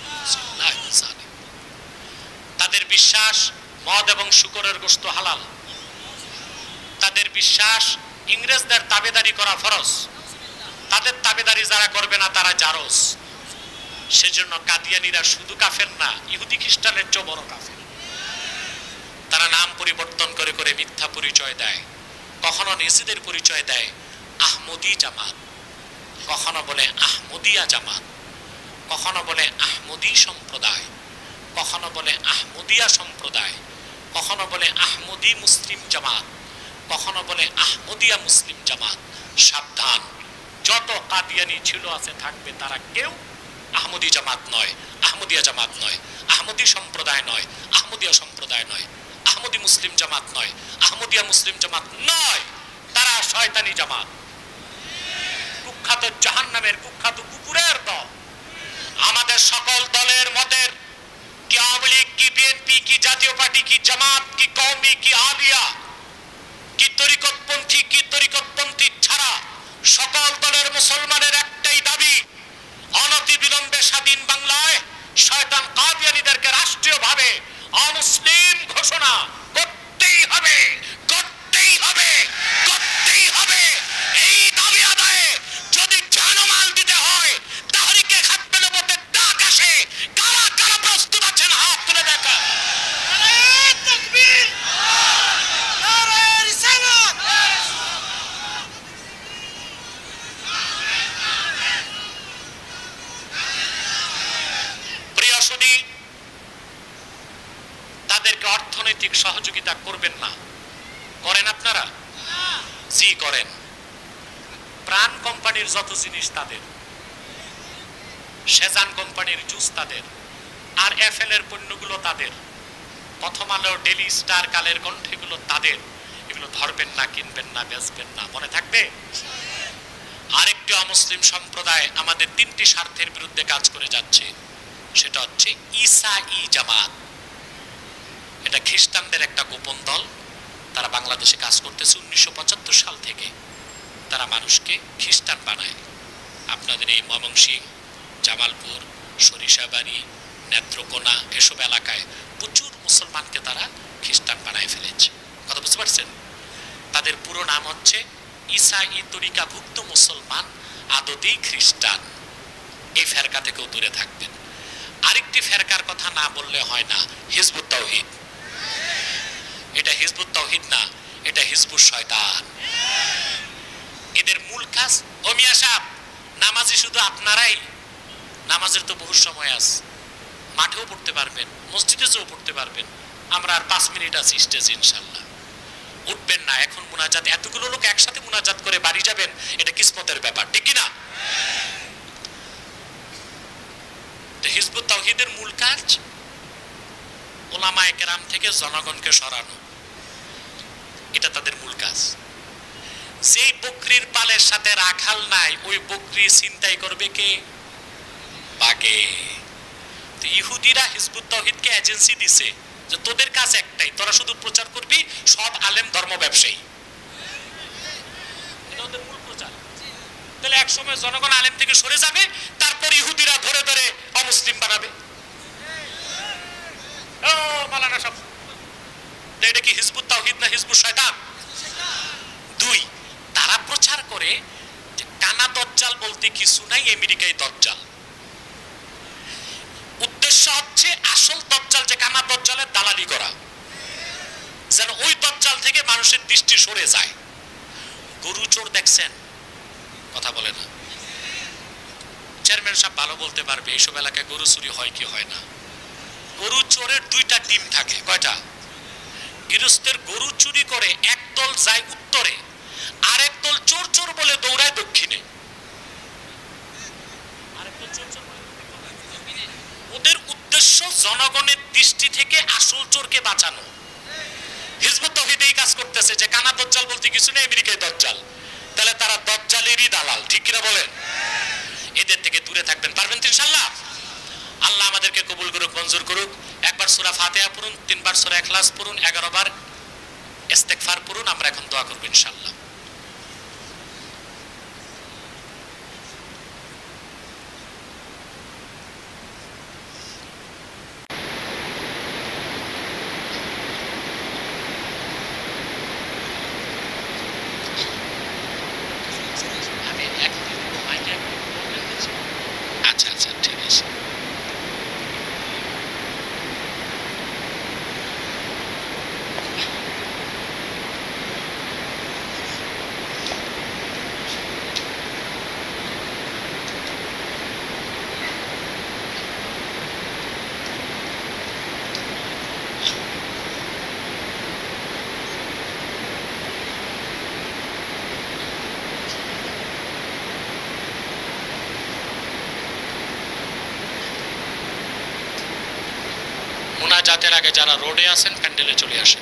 তাদের বিশ্বাস মদ এবং শূকরের গোশত হালাল। তাদের বিশ্বাস ইংরেজদের তাবেদারি করা ফরজ, তাদের তাবেদারি যারা করবে না তারা জারজ। সেজন্য কাদিয়ানিরা শুধু কাফের না, ইহুদি খ্রিস্টানের চেয়ে বড় কাফের। তারা নাম পরিবর্তন করে করে মিথ্যা পরিচয় দেয়। কখনো নিজেদের পরিচয় দেয় আহমদি জামাত, কখনো বলে আহমদিয়া জামাত, কখনো বলে আহমদি সম্প্রদায়, কখনো বলে আহমদিয়া সম্প্রদায়, কখনো বলে আহমদি মুসলিম জামাত, কখনো বলে আহমদিয়া মুসলিম জামাত। সাবধান, যত কাদিয়ানি ছিল আছে থাকবে, তারা কেউ আহমদি জামাত নয়, আহমদিয়া জামাত নয়, আহমদি সম্প্রদায় নয়, আহমদিয়া সম্প্রদায় নয়, আহমদি মুসলিম জামাত নয়, আহমদিয়া মুসলিম জামাত নয়। তারা শয়তানি জামাত, কুখ্যাত জাহান্নামের কুখ্যাত কুকুরের দল। আমাদের সকল দলের মতের, কি আওয়ামী লীগ, কি বিএনপি, কি জাতীয় পার্টি, কি জামাত, কি কওমি, কি আলিয়া, কি তরিকতপন্থী, কি তরিকতপন্থী ছাড়া সকল দলের মুসলমানের একটাই দাবি, অনতিবিলম্বে স্বাধীন বাংলায় শয়তান কাদিয়ানীদেরকে রাষ্ট্রীয়ভাবে অমুসলিম ঘোষণা করতেই হবে, করতেই হবে, করতেই হবে। এই দাবি আদায়ে যদি জানমাল দিতে হয়, তাহরিকে খাতমে নবুওয়াতের ডাক আসে, কারা কারা প্রস্তুত আছেন হাত তুলে দেখা। নারে তাকবীর, নারে রিসালাত। প্রিয় সুধী, তাদেরকে অর্থনৈতিক সহযোগিতা করবেন না। করেন আপনারা? জি করেন। প্রাণ কোম্পানির যত জিনিস তাদের, সেজান কোম্পানির জুস তাদের, আর এফএল এর পণ্যগুলো তাদের, প্রথম আলো, ডেলি স্টার, কালের কণ্ঠেগুলো তাদের। এগুলো ধরবেন না, কিনবেন না, বেচবেন না। মনে থাকবে? আরেকটি অমুসলিম সম্প্রদায় আমাদের তিনটি স্বার্থের বিরুদ্ধে কাজ করে যাচ্ছে, সেটা হচ্ছে ঈসাঈ জামাত। এটা খ্রিস্টানদের একটা গোপন দল। তারা বাংলাদেশে কাজ করতেছে উনিশশো পঁচাত্তর সাল থেকে। তারা মানুষকে খ্রিস্টান বানায়। আপনাদের এই ময়মনসিংহ, জামালপুর, সরিষাবাড়ি, নেত্রকোনা এসব এলাকায় প্রচুর মুসলমানকে তারা খ্রিস্টান বানায় ফেলেছে। কথা বুঝতে পারছেন? তাদের পুরো নাম হচ্ছে ঈসাঈ তরিকাভুক্ত মুসলমান, আদতেই খ্রিস্টান। এই ফেরকা থেকেও দূরে থাকবেন। আরেকটি ফেরকার কথা না বললে হয় না, হিজবুত তাওহীদ। এটা হিজবুত তাওহীদ না, এটা হিজবুস শয়তান। এদের মূল মূল কাজ। ও মিয়া সাহেব, নামাজি শুধু আপনারাই? নামাজের তো বহু সময় আছে, মাঠেও পড়তে পারবেন, মসজিদে যেও পড়তে পারবেন। আমরা আর পাঁচ মিনিট আছি স্টেজে, ইনশাল্লাহ উঠবেন না। এখন মুনাজাত, এতগুলো লোক একসাথে মুনাজাত করে বাড়ি যাবেন, এটা কিসমতের ব্যাপার, ঠিক কিনা? হিজবুত তাওহীদের মূল কাজ ওলামায়ে কেরাম থেকে জনগণকে সরানো, এটা তাদের মূল কাজ। যেই বকরির পালের সাথে রাখাল নাই, ওই বকরি ছিনতাই করবে কে? বাগে। তো ইহুদিরা হিজবুত তাওহীদকে এজেন্সি দিছে যে তোদের কাজ একটাই, তোরা শুধু প্রচার করবি সব আলেম ধর্ম ব্যবসায়ী। এটা ওদের মূল প্রচার। তাহলে এক সময় জনগণ আলেম থেকে সরে যাবে, তারপর ইহুদিরা ধরে ধরে অমুসলিম বানাবে। ও মালানা সব, এটা কি হিজবুত তাওহীদ না হিজবুত শয়তান? দুই, তারা প্রচার করে যে কানা দজ্জাল বলতে কিছু নাই, আমেরিকায় দজ্জাল। উদ্দেশ্য হচ্ছে আসল দজ্জাল যে কানা দজ্জালের দালালি করা, যেন ওই দজ্জাল থেকে মানুষের দৃষ্টি সরে যায়। গরু চোর দেখছেন? কথা বলে না। চেয়ারম্যান সাহেব ভালো বলতে পারবে এইসব এলাকায় গরু চুরি হয় কি হয় না। গরু চোরের দুইটা টিম থাকে। কয়টা? গৃহস্থের গরু চুরি করে এক দল যায় উত্তরে, আর এক দল চোর চোর বলে দৌড়ায় দক্ষিণে। ওদের উদ্দেশ্য জনগণের দৃষ্টি থেকে আসল চোরকে বাঁচানো। হিজবুত তাওহীদ এই কাজ করতেছে যে কানা দজ্জাল বলতে কিছু নেই, আমেরিকায় দজ্জাল। তাহলে তারা দজ্জালেরই দালাল, ঠিক কিনা বলেন? এদের থেকে দূরে থাকবেন, পারবেন তো ইনশাআল্লাহ? আল্লাহ আমাদেরকে কবুল করুক, মঞ্জুর করুক। একবার সূরা ফাতিহা পড়ুন, তিনবার সূরা ইখলাস পড়ুন, এগারো বার ইস্তেগফার পড়ুন। আমরা এখন দোয়া করব ইনশাআল্লাহ। আচ্ছা আচ্ছা, ঠিক আছে। মুনাজাতের আগে যারা রোডে আছেন প্যান্ডেলে চলে আসেন।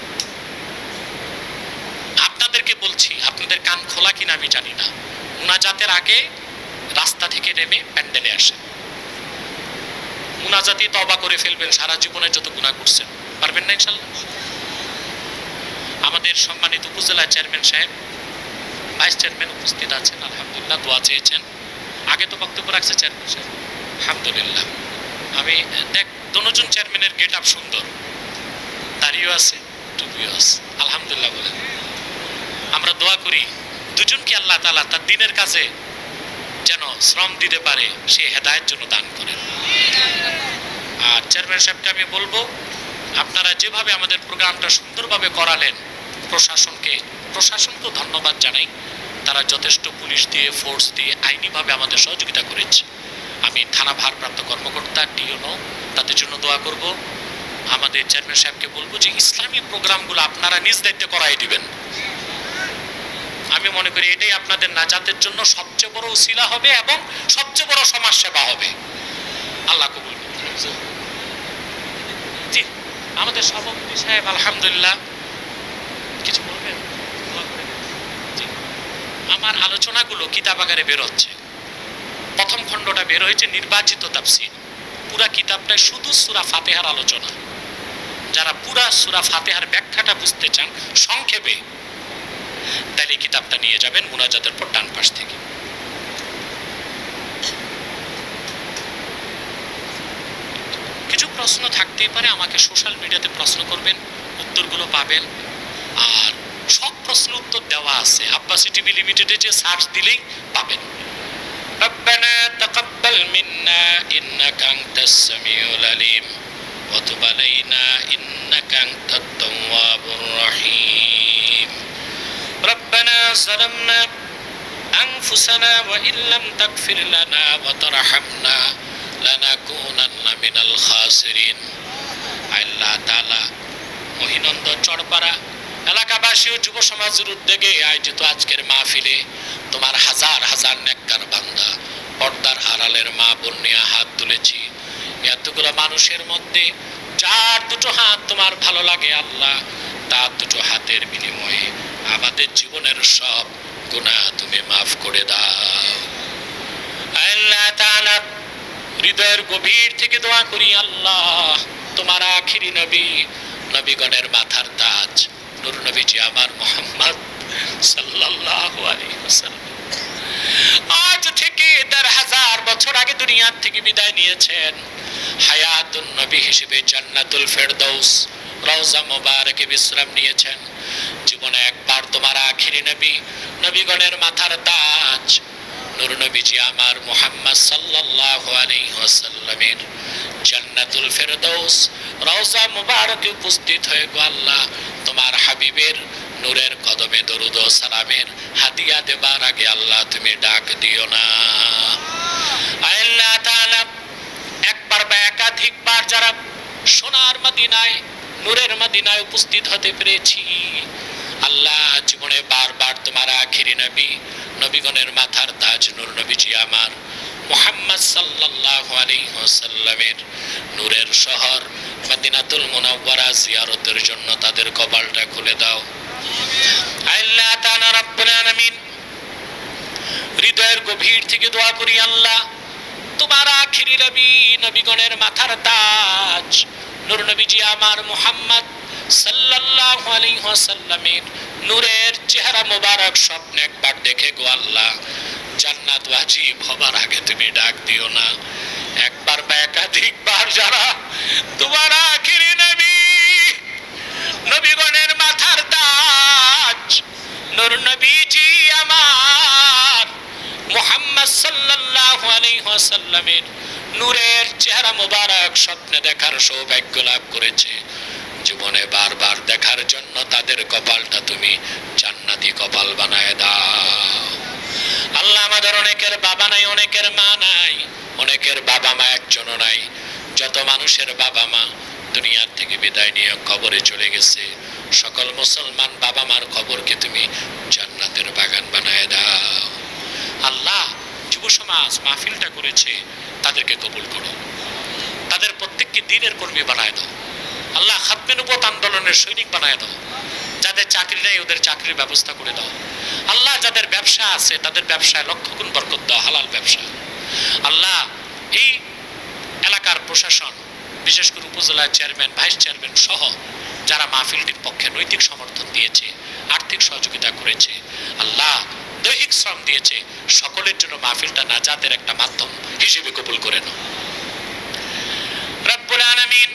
আপনাদেরকে বলছি, আপনাদের কান খোলা কিনা আমি জানি না, মুনাজাতের আগে রাস্তা থেকে নেমে প্যান্ডেলে আসেন। মুনাজাতি তওবা করে ফেলবেন সারা জীবনের যত গুনাহ করছেন, পারবেন না ইনশাআল্লাহ? আমাদের সম্মানিত উপজেলা চেয়ারম্যান সাহেব, ভাইস চেয়ারম্যান উপস্থিত আছেন, আলহামদুলিল্লাহ দোয়া চেয়েছেন। আগে তো বক্তব্য রাখছে চেয়ারম্যান সাহেব, আলহামদুলিল্লাহ। আমি দেখ, দোনোজন চেয়ারম্যানের গেট আপ সুন্দর, দাড়িও আছে, টুপিও আছে, আলহামদুলিল্লাহ বলেন। আমরা দোয়া করি দুজনকে আল্লাহ তাআলা তার দ্বীনের কাছে যেন শ্রম দিতে পারে, সে হেদায়েত জন্য দান করেন। আর চেয়ারম্যান সাহেবকে আমি বলবো, আপনারা যেভাবে আমাদের প্রোগ্রামটা সুন্দরভাবে করালেন, প্রশাসনকে প্রশাসনকেও ধন্যবাদ জানাই। তারা যথেষ্ট পুলিশ দিয়ে, ফোর্স দিয়ে আইনিভাবে আমাদের সহযোগিতা করেছে। আমি থানা ভারপ্রাপ্ত কর্মকর্তা টিওনো, তাদের জন্য দোয়া করব। আমাদের চেয়ারম্যান সাহেবকে বলবো যে ইসলামী প্রোগ্রামগুলো আপনারা নিজ দায়িত্বে করাই দিবেন। আমি মনে করি এটাই আপনাদের নাজাতের জন্য সবচেয়ে বড় উসিলা হবে এবং সবচেয়ে বড় সমাজ সেবা হবে। আল্লাহ কবুল করুন। জি, আমাদের সভাপতি সাহেব আলহামদুলিল্লাহ কিছু বলবেন? জি, আমার আলোচনাগুলো কিতাবাগারে বের হচ্ছে। প্রথম খণ্ডটা বের হয়েছে নির্বাচিত তাফসীর, পুরা কিতাবটাই শুধু সূরা ফাতিহার আলোচনা। যারা পুরা সূরা ফাতিহার ব্যাখ্যাটা বুঝতে চান সংক্ষেপে, তাহলে কিতাবটা নিয়ে যাবেন মুনাজাতের পর ডান পাশ থেকে। কিছু প্রশ্ন থাকতেই পারে, আমাকে সোশ্যাল মিডিয়াতে প্রশ্ন করবেন, উত্তরগুলো পাবেন। আর সব প্রশ্ন উত্তর দেওয়া আছে, আব্বাসী টিভি লিমিটেডে যে সার্চ দিলেই পাবেন। ربنا تقبل منا إنك أنت السميع العليم وتب علينا إنك أنت التواب الرحيم ربنا ظلمنا আনফুসানা ওয়া ইল্লাম তাগফির লানা ওয়া তারহামনা লানাকুনান্না মিনাল খাসিরিন। আল্লাহ তাআলা মহিনন্দ চরপাড়া এলাকাবাসী ও যুব সমাজের উদ্যোগে আয়োজিত আজকের মাহফিলে তোমার হাজার হাজার নেককার বান্দা পর্দার আড়ালের মা বোন নিয়ে হাত তুলেছি। এতগুলো মানুষের মধ্যে যার দুটো হাত তোমার ভালো লাগে আল্লাহ, তার দুটো হাতের বিনিময়ে আমাদের জীবনের সব গুনাহ তুমি মাফ করে দাও। আল্লাহ তাআলা হৃদয়ের গভীর থেকে দোয়া করি আল্লাহ, তোমার আখিরি নবী নবীগণের মাথার তাজ নূর নবীজি আমার মুহাম্মদ সাল্লাল্লাহু আলাইহি ওয়াসাল্লাম আজ থেকে দেড় হাজার বছর আগে দুনিয়া থেকে বিদায় নিয়েছেন। হায়াতুন নবী হিসেবে জান্নাতুল ফেরদৌস রওজা মুবারকে বিশ্রাম নিয়েছেন। জীবনে একবার তোমার আখিরি নবী নবীগণের মাথার তাজ নূর নবীজি আমার মুহাম্মদ সাল্লাল্লাহু আলাইহি ওয়াসাল্লামের জান্নাতুল ফেরদৌস রওজা মুবারকে উপস্থিত হয়ে গো আল্লাহ, তোমার হাবিবের নূরের কদমে দরুদ ও সালামের হাদিয়া দেবার আগে আল্লাহ তুমি ডাক দিও না। আল্লাহ তাআলা একবার বা একাধিকবার যারা সোনার মদিনায় নূরের মদিনায় উপস্থিত হতে পেরেছি আল্লাহ, জীবনে বারবার তোমার আখিরি নবী নবীগণের মাথার তাজ নূর নবীজি আমার মুহাম্মদ সাল্লাল্লাহু আলাইহি ওয়াসাল্লামের নূরের শহর মদিনাতুল মুনাওয়ারা জিয়ারতের জন্য তাদের কপালটা খুলে দাও। আল্লাহ তাআলা রাব্বুল আলামিন হৃদয়ের গভীর থেকে দোয়া করি আল্লাহ, তোমার আখিরি নবী নবীগণের মাথার তাজ নূর নবীজি আমার মুহাম্মদ সাল্লাল্লাহু আলাইহি ওয়াসাল্লামের নূরের চেহারা মোবারক স্বপ্নে একবার দেখে গো আল্লাহ, জান্নাত ওয়াজিব হবার আগে তুমি ডাক দিও না। একবার বা একাধিকবার যারা তোমার আখিরি নবী নবীগণের মাথার তাজ নূর নবীজি আমার মুহাম্মদ সাল্লাল্লাহু আলাইহি ওয়াসাল্লামের নূরের চেহারা মোবারক স্বপ্নে দেখার সৌভাগ্য লাভ করেছে, জীবনে বারবার দেখার জন্য তাদের কপালটা তুমি জান্নাতি কপাল বানায় দাও। আল্লাহ, আমাদের অনেকের বাবা নাই, অনেকের মা নাই, অনেকের বাবা মা একজনও নাই। যত মানুষের বাবা মা দুনিয়ার থেকে বিদায় নিয়ে কবরে চলে গেছে, সকল মুসলমান বাবা মার কবরকে তুমি জান্নাতের বাগান বানায় দাও। আল্লাহ, যুব সমাজ মাহফিলটা করেছে তাদেরকে কবুল করো, তাদের প্রত্যেককে দ্বীনের কর্মী বানায় দাও। আল্লাহ, খাতমে নবুয়ত আন্দোলনের সৈনিক বানায় দাও। যাদের চাকরি নেই ওদের চাকরির ব্যবস্থা করে দাও। আল্লাহ, যাদের ব্যবসা আছে তাদের ব্যবসায় লক্ষ গুণ বরকত দাও, হালাল ব্যবসা। আল্লাহ, এই এলাকার প্রশাসন বিশেষ করে উপজেলার চেয়ারম্যান ভাইস চেয়ারম্যান সহ যারা মাহফিলটির পক্ষে নৈতিক সমর্থন দিয়েছে, আর্থিক সহযোগিতা করেছে, আল্লাহ দৈহিক শ্রম দিয়েছে, সকলের জন্য মাহফিলটা নাজাতের একটা মাধ্যম হিসেবে কবুল করে নাও। রব্বুল আলামিন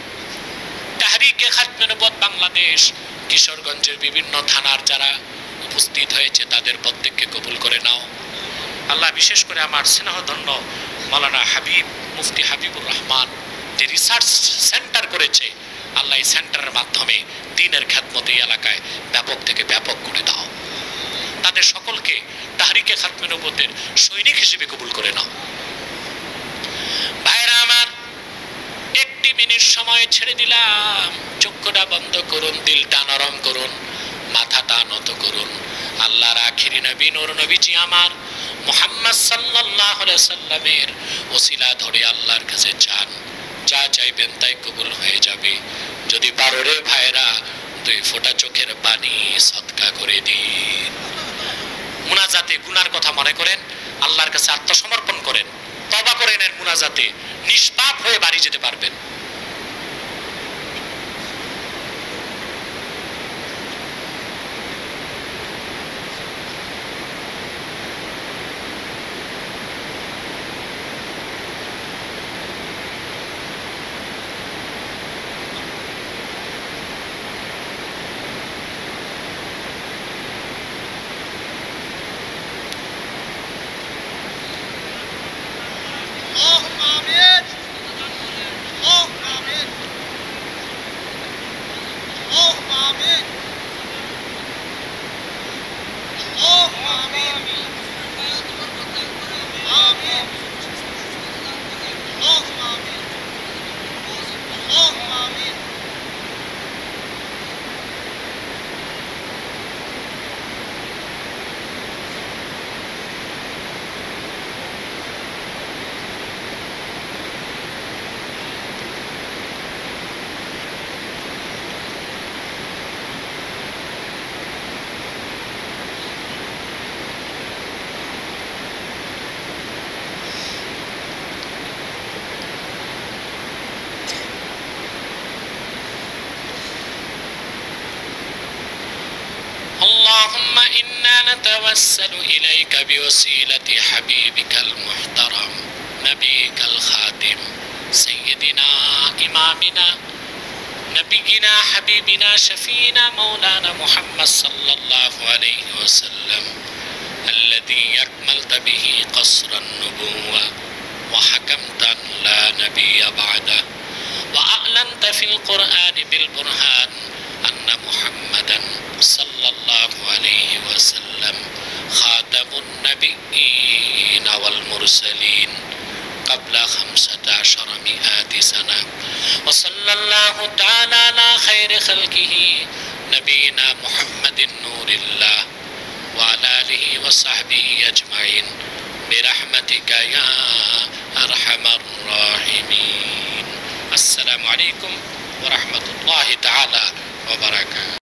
তাহরিকে খাতমে নবুয়ত বাংলাদেশ কিশোরগঞ্জের বিভিন্ন থানার যারা উপস্থিত হয়েছে তাদের প্রত্যেককে কবুল করে নাও। আল্লাহ, বিশেষ করে আমার স্নেহধন্য মাওলানা হাবিব মুফতি হাবিবুর রহমান যে রিসার্চ সেন্টার করেছে, আল্লাহ এই সেন্টারের মাধ্যমে দ্বীনের খেদমত এই এলাকায় ব্যাপক থেকে ব্যাপক করে দাও। তাদের সকলকে তাহরিকে খাতমে নবুয়তের সৈনিক হিসেবে কবুল করে নাও। ভাইরা আমার, একটি মিনিট সময় ছেড়ে দিলাম, চক্ষুটা বন্ধ করুন, দিলটা নরম করুন, মাথাটা নত করুন। আল্লাহর আখিরি নবী নূর নবীজি আমার মুহাম্মদ সাল্লাল্লাহু আলাইহি সাল্লামের ওসিলা ধরে আল্লাহর কাছে চান, যা চাইবেন তাই কবুল হয়ে যাবে। যদি পারো রে ভাইরা, দুই ফোঁটা চোখের পানি সদকা করে দিন। মুনাজাতে গুনার কথা মনে করেন, আল্লাহর কাছে আত্মসমর্পণ করেন, তওবা করে নেন, মুনাজাতে নিষ্পাপ হয়ে বাড়ি যেতে পারবেন। اللهم آمين. الله اللهم إنا نتوسل إليك بوسيلة حبيبك المحترم نبيك الخاتم سيدنا إمامنا نبينا حبيبنا شفينا مولانا محمد صلى الله عليه وسلم الذي أكملت به قصر النبوة وحكمت أن لا نبي بعده وأعلنت في القرآن بالبرهان أن محمدا صلى الله عليه وسلم خاتم النبيين والمرسلين قبل خمسة عشر مئات سنة وصلى الله تعالى على خير خلقه نبينا محمد نور الله وعلى آله وصحبه أجمعين برحمتك يا أرحم الراحمين. السلام عليكم ورحمة الله تعالى وبركاته.